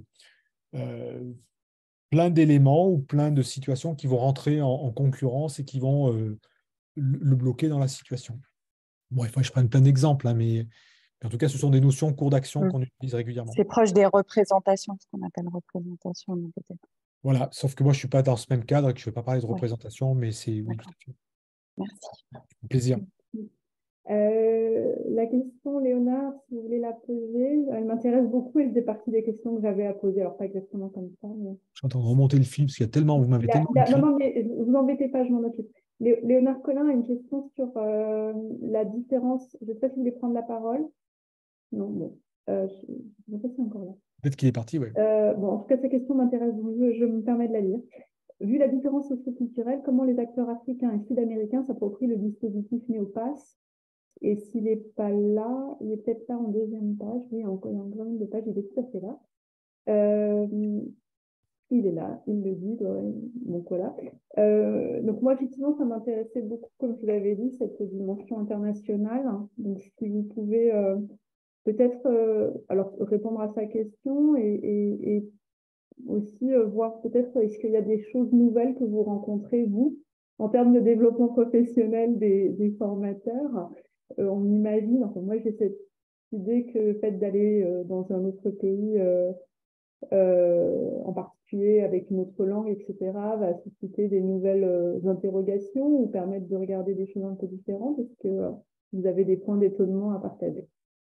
[SPEAKER 2] plein d'éléments ou plein de situations qui vont rentrer en concurrence et qui vont le bloquer dans la situation. Bon, il faut que je prenne plein d'exemples, hein, mais en tout cas, ce sont des notions cours d'action qu'on utilise régulièrement.
[SPEAKER 4] C'est proche des représentations, ce qu'on appelle représentation, peut-être.
[SPEAKER 2] Voilà, sauf que moi, je ne suis pas dans ce même cadre et que je ne vais pas parler de représentation, mais c'est oui, tout à fait.
[SPEAKER 4] Merci.
[SPEAKER 2] Un plaisir.
[SPEAKER 1] La question, Léonard, si vous voulez la poser, elle m'intéresse beaucoup. Elle faisait partie des questions que j'avais à poser. Alors, pas exactement comme ça. Mais...
[SPEAKER 2] Je suis en train de remonter le film parce qu'il y a tellement, vous m'avez tellement écrit.
[SPEAKER 1] Non, mais vous embêtez pas, je m'en occupe. Léonard Collin a une question sur la différence. Je ne sais pas si vous voulez prendre la parole. Non, bon. Je ne sais pas si c'est encore là.
[SPEAKER 2] Peut-être qu'il est parti, oui.
[SPEAKER 1] Bon, en tout cas, sa question m'intéresse, donc je me permets de la lire. Vu la différence socioculturelle, comment les acteurs africains et sud-américains s'approprient le dispositif Néopass? Et s'il n'est pas là, il est peut-être là en deuxième page. Oui, encore en deuxième de page, il est tout à fait là. Il est là, il le dit. Donc voilà. Donc moi, effectivement, ça m'intéressait beaucoup, comme je l'avais dit, cette dimension internationale. Donc si vous pouvez peut-être alors répondre à sa question et aussi voir peut-être est-ce qu'il y a des choses nouvelles que vous rencontrez, vous, en termes de développement professionnel des formateurs. On imagine, enfin moi j'ai cette idée que le fait d'aller dans un autre pays, en particulier avec une autre langue, etc., va susciter des nouvelles interrogations ou permettre de regarder des choses un peu différentes. Est-ce que vous avez des points d'étonnement à partager?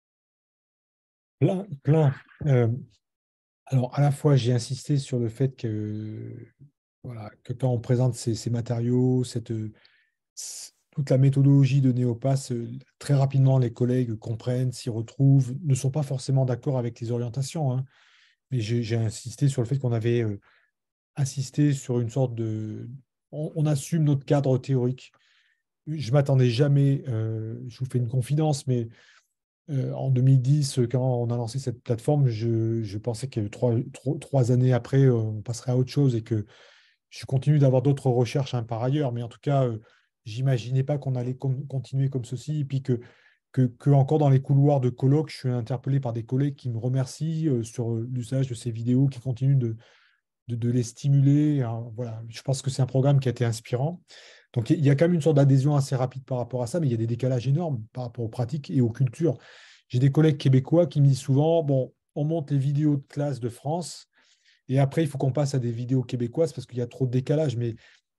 [SPEAKER 2] Plein. Alors, à la fois, j'ai insisté sur le fait que, voilà, que quand on présente ces matériaux, toute la méthodologie de Néopass, très rapidement, les collègues comprennent, s'y retrouvent, ne sont pas forcément d'accord avec les orientations, hein. Mais j'ai insisté sur le fait qu'on avait insisté sur une sorte de... On assume notre cadre théorique. Je ne m'attendais jamais, je vous fais une confidence, mais en 2010, quand on a lancé cette plateforme, je pensais que 3 années après, on passerait à autre chose et que je continue d'avoir d'autres recherches, hein, par ailleurs. Mais en tout cas, j'imaginais pas qu'on allait continuer comme ceci. Et puis que encore dans les couloirs de colloques, je suis interpellé par des collègues qui me remercient sur l'usage de ces vidéos, qui continuent de les stimuler, hein. Voilà. Je pense que c'est un programme qui a été inspirant. Donc, il y a quand même une sorte d'adhésion assez rapide par rapport à ça, mais il y a des décalages énormes par rapport aux pratiques et aux cultures. J'ai des collègues québécois qui me disent souvent, bon, on monte les vidéos de classe de France, et après, il faut qu'on passe à des vidéos québécoises parce qu'il y a trop de décalage. Mais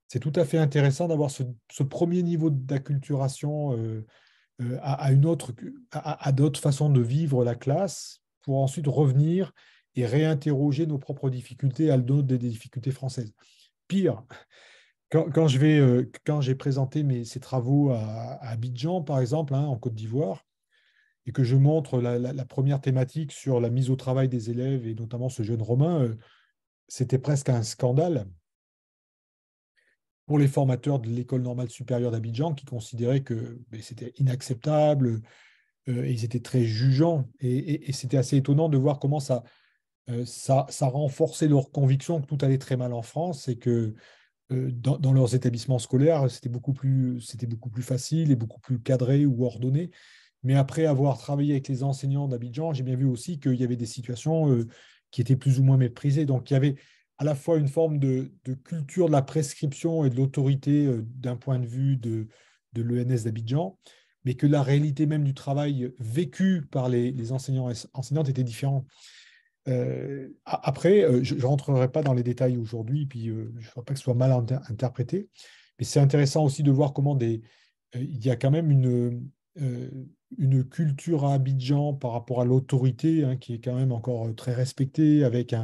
[SPEAKER 2] c'est tout à fait intéressant d'avoir ce premier niveau d'acculturation à une autre, à d'autres façons de vivre la classe pour ensuite revenir et réinterroger nos propres difficultés à l'aune des difficultés françaises. Pire, quand j'ai présenté ces travaux à Abidjan, par exemple, hein, en Côte d'Ivoire, et que je montre la première thématique sur la mise au travail des élèves, et notamment ce jeune Romain, c'était presque un scandale pour les formateurs de l'École normale supérieure d'Abidjan qui considéraient que c'était inacceptable, et ils étaient très jugeants. Et c'était assez étonnant de voir comment ça renforçait leur conviction que tout allait très mal en France et que dans leurs établissements scolaires, c'était beaucoup plus facile et beaucoup plus cadré ou ordonné. Mais après avoir travaillé avec les enseignants d'Abidjan, j'ai bien vu aussi qu'il y avait des situations qui étaient plus ou moins méprisées. Donc il y avait à la fois une forme de culture de la prescription et de l'autorité d'un point de vue de l'ENS d'Abidjan, mais que la réalité même du travail vécu par les enseignants et enseignantes était différente. Après, je ne rentrerai pas dans les détails aujourd'hui, puis je ne veux pas que ce soit mal interprété, mais c'est intéressant aussi de voir comment il y a quand même une culture à Abidjan par rapport à l'autorité, hein, qui est quand même encore très respectée,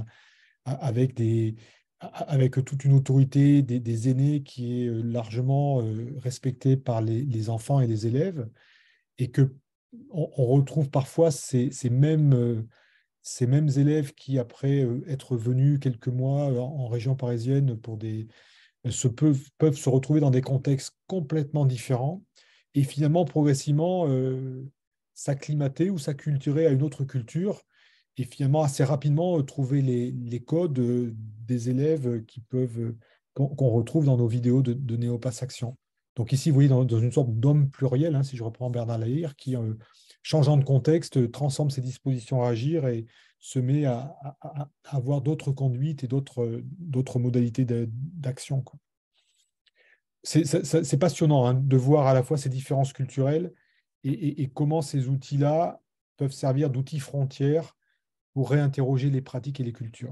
[SPEAKER 2] avec toute une autorité des aînés qui est largement respectée par les enfants et les élèves, et que on retrouve parfois ces mêmes élèves qui, après être venus quelques mois en région parisienne peuvent se retrouver dans des contextes complètement différents et finalement progressivement s'acclimater ou s'acculturer à une autre culture et finalement assez rapidement trouver les codes des élèves qu'on retrouve dans nos vidéos de Néopass Action. Donc ici, vous voyez, dans une sorte d'homme pluriel, hein, si je reprends Bernard Lahire, qui, changeant de contexte, transforme ses dispositions à agir et se met à avoir d'autres conduites et d'autres modalités d'action, quoi. C'est passionnant, hein, de voir à la fois ces différences culturelles et comment ces outils-là peuvent servir d'outils frontières pour réinterroger les pratiques et les cultures.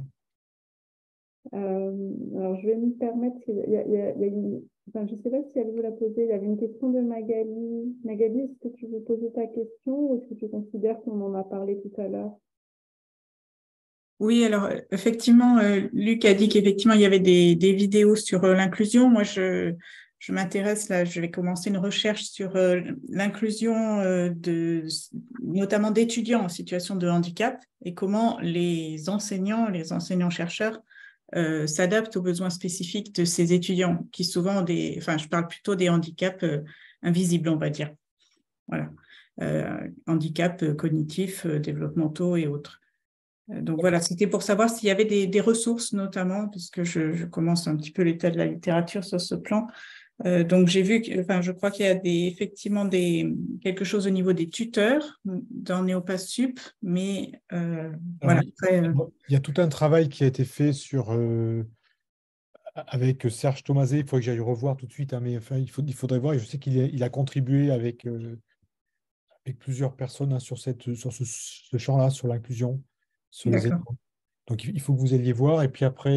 [SPEAKER 1] Alors, je vais me permettre, enfin, je ne sais pas si elle veut la poser, il y avait une question de Magali. Magali, est-ce que tu veux poser ta question ou est-ce que tu considères qu'on en a parlé tout à l'heure?
[SPEAKER 7] Oui, alors effectivement, Luc a dit qu'effectivement, il y avait des vidéos sur l'inclusion. Moi, je m'intéresse, là, je vais commencer une recherche sur l'inclusion notamment d'étudiants en situation de handicap et comment les enseignants-chercheurs s'adaptent aux besoins spécifiques de ces étudiants qui souvent ont je parle plutôt des handicaps invisibles, on va dire. Voilà. Handicaps cognitifs, développementaux et autres. Donc voilà, c'était pour savoir s'il y avait des ressources notamment, puisque je commence un petit peu l'état de la littérature sur ce plan. Donc j'ai vu, je crois qu'il y a effectivement quelque chose au niveau des tuteurs dans Néopass Sup, mais voilà. Après,
[SPEAKER 2] il y a tout un travail qui a été fait avec Serge Thomaset. Il faut que j'aille revoir tout de suite, hein, mais enfin, il faudrait voir. Je sais qu'il a contribué avec plusieurs personnes, hein, sur ce champ-là, sur l'inclusion, sur les
[SPEAKER 7] d'accord.
[SPEAKER 2] éléments. Donc il faut que vous alliez voir. Et puis après,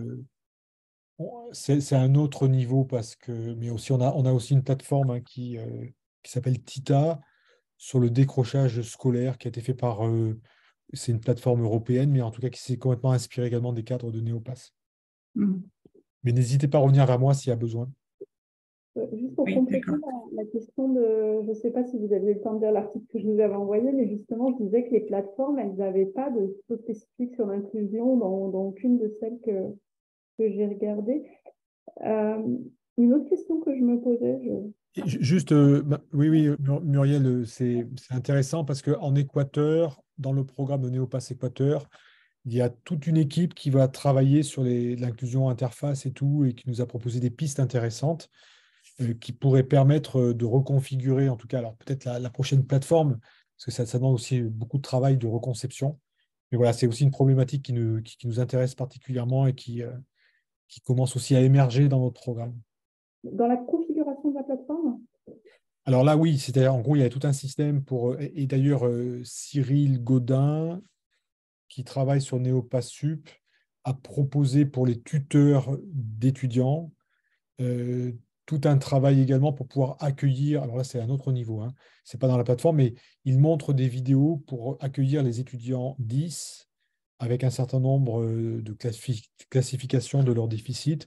[SPEAKER 2] c'est un autre niveau mais aussi on a aussi une plateforme, hein, qui s'appelle Tita sur le décrochage scolaire qui a été fait c'est une plateforme européenne, mais en tout cas qui s'est complètement inspirée également des cadres de Néopass. Mais n'hésitez pas à revenir vers moi s'il y a besoin.
[SPEAKER 1] Juste pour
[SPEAKER 7] Oui,
[SPEAKER 1] compléter
[SPEAKER 7] d'accord.
[SPEAKER 1] la question je ne sais pas si vous avez eu le temps de lire l'article que je vous avais envoyé, mais justement, je disais que les plateformes, elles n'avaient pas de choses spécifiques sur l'inclusion dans aucune de celles que j'ai regardées. Une autre question que je me posais,
[SPEAKER 2] Juste, oui, Muriel, c'est intéressant parce qu'en Équateur, dans le programme de Néopass Équateur, il y a toute une équipe qui va travailler sur l'inclusion interface et tout, et qui nous a proposé des pistes intéressantes qui pourraient permettre de reconfigurer, en tout cas, alors peut-être la prochaine plateforme, parce que ça demande aussi beaucoup de travail de reconception. Mais voilà, c'est aussi une problématique qui nous intéresse particulièrement et qui commence aussi à émerger dans notre programme.
[SPEAKER 1] dans la configuration de la plateforme?
[SPEAKER 2] Alors là, oui, c'est-à-dire, en gros, il y a tout un système et d'ailleurs, Cyril Gaudin, qui travaille sur Néopass Sup, a proposé pour les tuteurs d'étudiants euh, tout un travail également pour pouvoir accueillir, alors là c'est un autre niveau, hein, c'est pas dans la plateforme, mais ils montrent des vidéos pour accueillir les étudiants 10 avec un certain nombre de classifications de leurs déficits.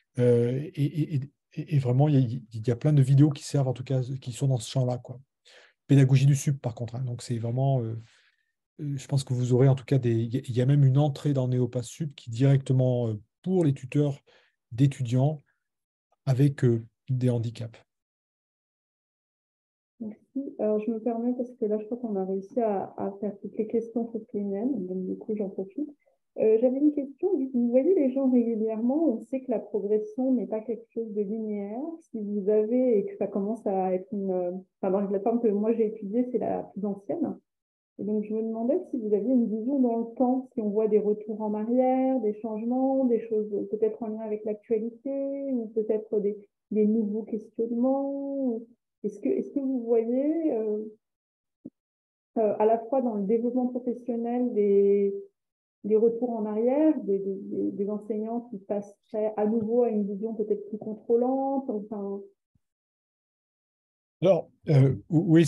[SPEAKER 2] Et vraiment, il y a plein de vidéos qui servent, en tout cas, qui sont dans ce champ-là, quoi. Pédagogie du sup, par contre, hein. Donc, c'est vraiment, je pense que vous aurez, en tout cas, il y a même une entrée dans Néopass Sup qui directement, pour les tuteurs d'étudiants avec des handicaps.
[SPEAKER 1] Merci. Alors, je me permets, parce que là, je crois qu'on a réussi à faire toutes les questions sauf les miennes, donc du coup, j'en profite. J'avais une question. Vous voyez les gens régulièrement, on sait que la progression n'est pas quelque chose de linéaire. Si vous avez, et que ça commence à être enfin, dans la plateforme que moi j'ai étudiée, c'est la plus ancienne. Et donc, je me demandais si vous aviez une vision dans le temps, si on voit des retours en arrière, des changements, des choses peut-être en lien avec l'actualité, ou peut-être des nouveaux questionnements. Est-ce que vous voyez à la fois dans le développement professionnel des retours en arrière, des enseignants qui passeraient à nouveau à une vision peut-être plus contrôlante, enfin...
[SPEAKER 2] Alors, oui,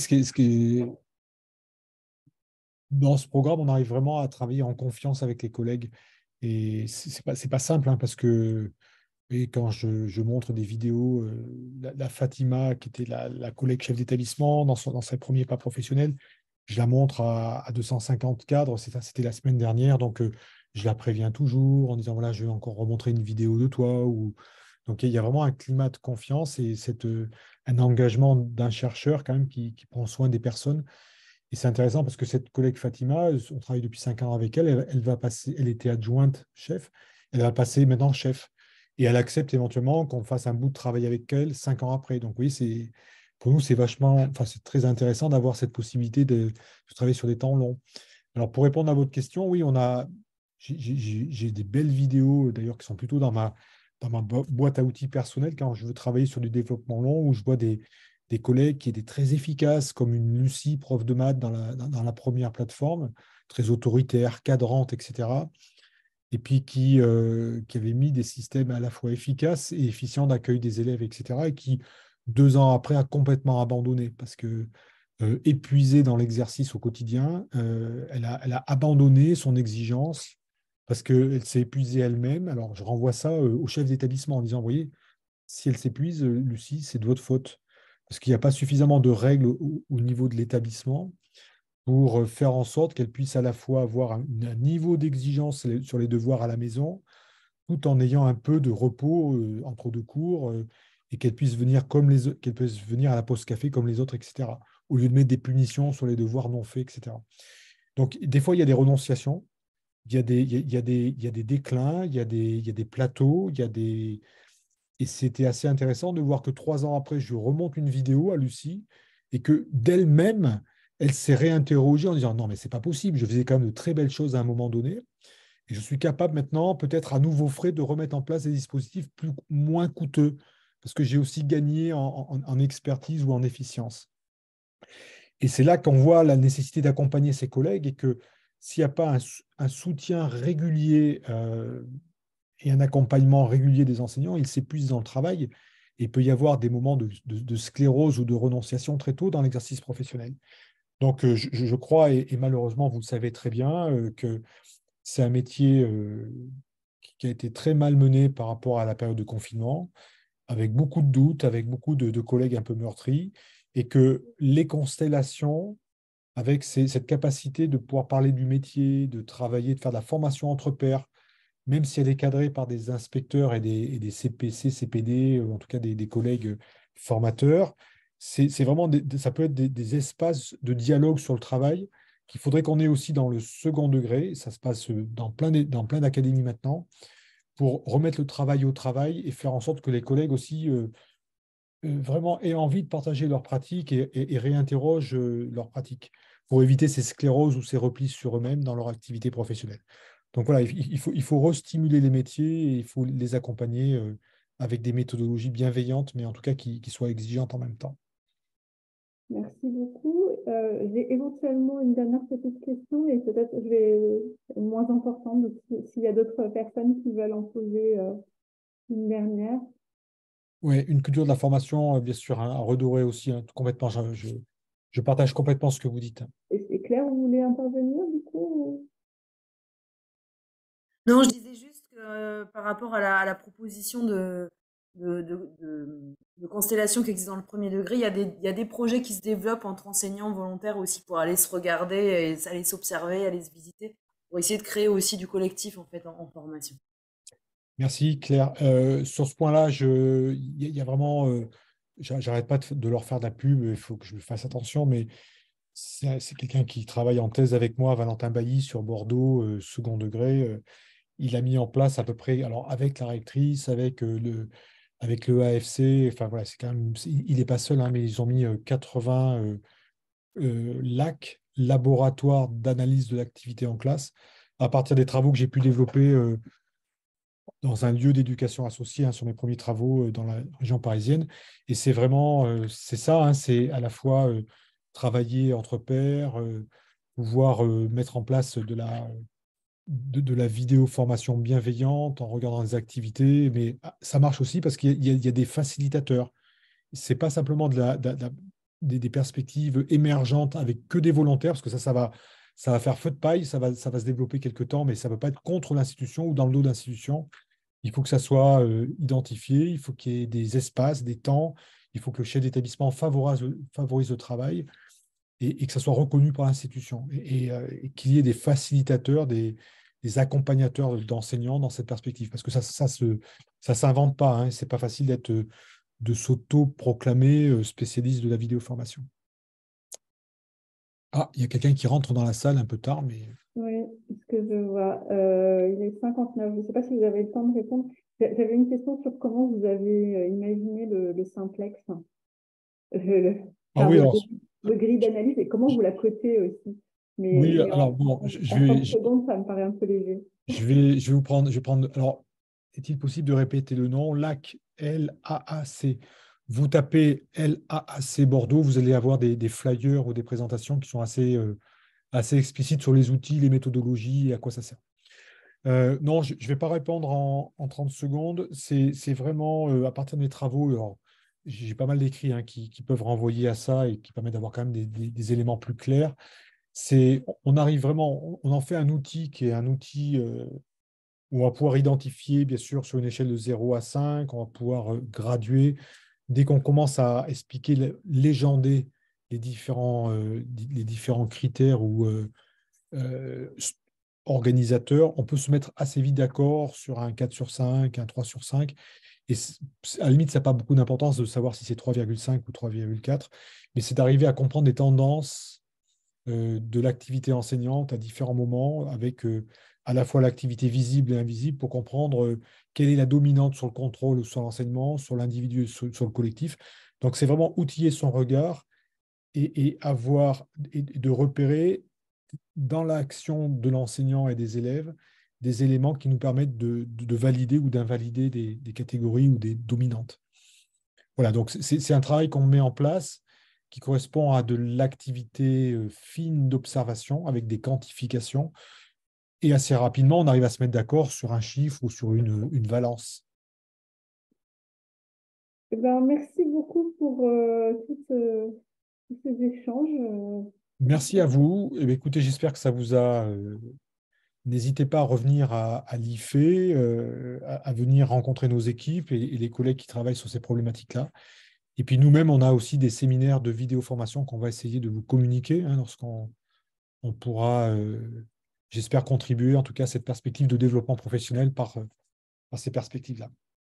[SPEAKER 2] dans ce programme, on arrive vraiment à travailler en confiance avec les collègues. Et c'est pas simple, hein, parce que et quand je montre des vidéos, la Fatima, qui était la collègue chef d'établissement dans ses premiers pas professionnels, je la montre à 250 cadres. C'était la semaine dernière. Donc, je la préviens toujours en disant, voilà, je vais encore remontrer une vidéo de toi. Donc, il y a vraiment un climat de confiance et un engagement d'un chercheur quand même qui prend soin des personnes. Et c'est intéressant parce que cette collègue Fatima, on travaille depuis 5 ans avec elle, elle va passer, elle était adjointe chef, elle va passer maintenant chef. Et elle accepte éventuellement qu'on fasse un bout de travail avec elle 5 ans après. Donc oui, pour nous, c'est très intéressant d'avoir cette possibilité de travailler sur des temps longs. Alors pour répondre à votre question, oui, j'ai des belles vidéos d'ailleurs qui sont plutôt dans ma boîte à outils personnelle quand je veux travailler sur du développement long, où je vois des collègues qui étaient très efficaces, comme une Lucie, prof de maths dans la première plateforme, très autoritaire, cadrante, etc. Et puis qui avait mis des systèmes à la fois efficaces et efficients d'accueil des élèves, etc. Et qui, 2 ans après, a complètement abandonné parce que épuisée dans l'exercice au quotidien, elle a abandonné son exigence parce qu'elle s'est épuisée elle-même. Alors, je renvoie ça au chef d'établissement en disant, vous voyez, si elle s'épuise, Lucie, c'est de votre faute. Parce qu'il n'y a pas suffisamment de règles au niveau de l'établissement pour faire en sorte qu'elle puisse à la fois avoir un niveau d'exigence sur les devoirs à la maison, tout en ayant un peu de repos entre deux cours, et qu'elle puisse venir qu'elle puisse venir à la pause café comme les autres, etc. Au lieu de mettre des punitions sur les devoirs non faits, etc. Donc, des fois, il y a des renonciations, il y a des déclins, il y a des plateaux, et c'était assez intéressant de voir que 3 ans après, je remonte une vidéo à Lucie et que d'elle-même, elle s'est réinterrogée en disant non, mais c'est pas possible, je faisais quand même de très belles choses à un moment donné. Et je suis capable maintenant, peut-être à nouveau frais, de remettre en place des dispositifs moins coûteux, parce que j'ai aussi gagné en expertise ou en efficience. Et c'est là qu'on voit la nécessité d'accompagner ses collègues et que s'il n'y a pas un soutien régulier et un accompagnement régulier des enseignants, ils s'épuisent dans le travail et il peut y avoir des moments de sclérose ou de renonciation très tôt dans l'exercice professionnel. Donc, je crois, et malheureusement, vous le savez très bien, que c'est un métier qui a été très mal mené par rapport à la période de confinement, avec beaucoup de doutes, avec beaucoup de collègues un peu meurtris, et que les constellations, avec cette capacité de pouvoir parler du métier, de travailler, de faire de la formation entre pairs, même si elle est cadrée par des inspecteurs et des CPC, CPD, ou en tout cas des collègues formateurs, c'est vraiment ça peut être des espaces de dialogue sur le travail qu'il faudrait qu'on ait aussi dans le second degré. Ça se passe dans plein d'académies maintenant, pour remettre le travail au travail et faire en sorte que les collègues aussi vraiment aient envie de partager leurs pratiques et réinterrogent leurs pratiques pour éviter ces scléroses ou ces replis sur eux-mêmes dans leur activité professionnelle. Donc voilà, il faut restimuler les métiers et il faut les accompagner avec des méthodologies bienveillantes, mais en tout cas qui soient exigeantes en même temps.
[SPEAKER 1] Merci beaucoup. J'ai éventuellement une dernière petite question et peut-être je vais moins importante, donc s'il y a d'autres personnes qui veulent en poser une dernière.
[SPEAKER 2] Ouais, une culture de la formation, bien sûr, hein, à redorer aussi, hein, complètement. Je partage complètement ce que vous dites.
[SPEAKER 1] Et c'est Claire, vous voulez intervenir du coup?
[SPEAKER 8] Non, je disais juste que par rapport à la proposition de constellation qui existe dans le premier degré, il y a des projets qui se développent entre enseignants volontaires aussi pour aller se regarder, et aller s'observer, aller se visiter, pour essayer de créer aussi du collectif en fait en formation.
[SPEAKER 2] Merci, Claire. Sur ce point-là, il y a vraiment, j'arrête pas de leur faire de la pub, il faut que je fasse attention, mais c'est quelqu'un qui travaille en thèse avec moi, Valentin Bailly, sur Bordeaux, second degré. Il a mis en place à peu près, alors avec la rectrice, avec le AFC, enfin voilà, c'est quand même, il n'est pas seul, hein, mais ils ont mis 80 LAC, laboratoires d'analyse de l'activité en classe, à partir des travaux que j'ai pu développer dans un lieu d'éducation associé, hein, sur mes premiers travaux dans la région parisienne. Et c'est vraiment, c'est ça, hein, c'est à la fois travailler entre pairs, pouvoir mettre en place de la vidéo formation bienveillante en regardant les activités, mais ça marche aussi parce qu'il y a des facilitateurs. C'est pas simplement des perspectives émergentes avec que des volontaires, parce que ça va faire feu de paille, ça va se développer quelque temps, mais ça ne peut pas être contre l'institution ou dans le dos de l'institution. Il faut que ça soit identifié, il faut qu'il y ait des espaces, des temps, il faut que le chef d'établissement favorise le travail et que ça soit reconnu par l'institution et qu'il y ait des facilitateurs, des accompagnateurs d'enseignants dans cette perspective. Parce que ça s'invente pas, hein, c'est pas facile de s'auto-proclamer spécialiste de la vidéoformation. Ah, il y a quelqu'un qui rentre dans la salle un peu tard, mais...
[SPEAKER 1] Oui, ce que je vois. Il est 59. Je ne sais pas si vous avez le temps de répondre. J'avais une question sur comment vous avez imaginé le simplex,
[SPEAKER 2] Ah oui, alors,
[SPEAKER 1] le grille d'analyse et comment vous la cotez aussi.
[SPEAKER 2] oui,
[SPEAKER 1] Mais
[SPEAKER 2] alors bon,
[SPEAKER 1] en 30 secondes, ça me paraît un peu léger.
[SPEAKER 2] je vais vous prendre, alors, est-il possible de répéter le nom? LAC, L-A-A-C. Vous tapez LAAC Bordeaux, vous allez avoir des flyers ou des présentations qui sont assez explicites sur les outils, les méthodologies et à quoi ça sert. Non, je ne vais pas répondre en 30 secondes. C'est vraiment à partir de mes travaux. Alors, j'ai pas mal d'écrits, hein, qui peuvent renvoyer à ça et qui permettent d'avoir quand même des éléments plus clairs. On arrive vraiment, on en fait un outil qui est un outil où on va pouvoir identifier, bien sûr, sur une échelle de 0 à 5, on va pouvoir graduer. Dès qu'on commence à expliquer, légender les différents critères ou euh, organisateurs, on peut se mettre assez vite d'accord sur un 4 sur 5, un 3 sur 5. Et à la limite, ça n'a pas beaucoup d'importance de savoir si c'est 3,5 ou 3,4, mais c'est d'arriver à comprendre des tendances de l'activité enseignante à différents moments, avec à la fois l'activité visible et invisible, pour comprendre quelle est la dominante sur le contrôle ou sur l'enseignement, sur l'individu et sur le collectif. Donc, c'est vraiment outiller son regard et de repérer dans l'action de l'enseignant et des élèves des éléments qui nous permettent de valider ou d'invalider des catégories ou des dominantes. Voilà, donc c'est un travail qu'on met en place qui correspond à de l'activité fine d'observation avec des quantifications. Et assez rapidement, on arrive à se mettre d'accord sur un chiffre ou sur une valence.
[SPEAKER 1] Eh ben, merci beaucoup pour tous ces échanges.
[SPEAKER 2] Merci à vous. Eh bien, écoutez, j'espère que ça vous a... N'hésitez pas à revenir à l'IFE, à venir rencontrer nos équipes et les collègues qui travaillent sur ces problématiques-là. Et puis nous-mêmes, on a aussi des séminaires de vidéoformation qu'on va essayer de vous communiquer, hein, lorsqu'on pourra, j'espère, contribuer en tout cas à cette perspective de développement professionnel par ces perspectives-là.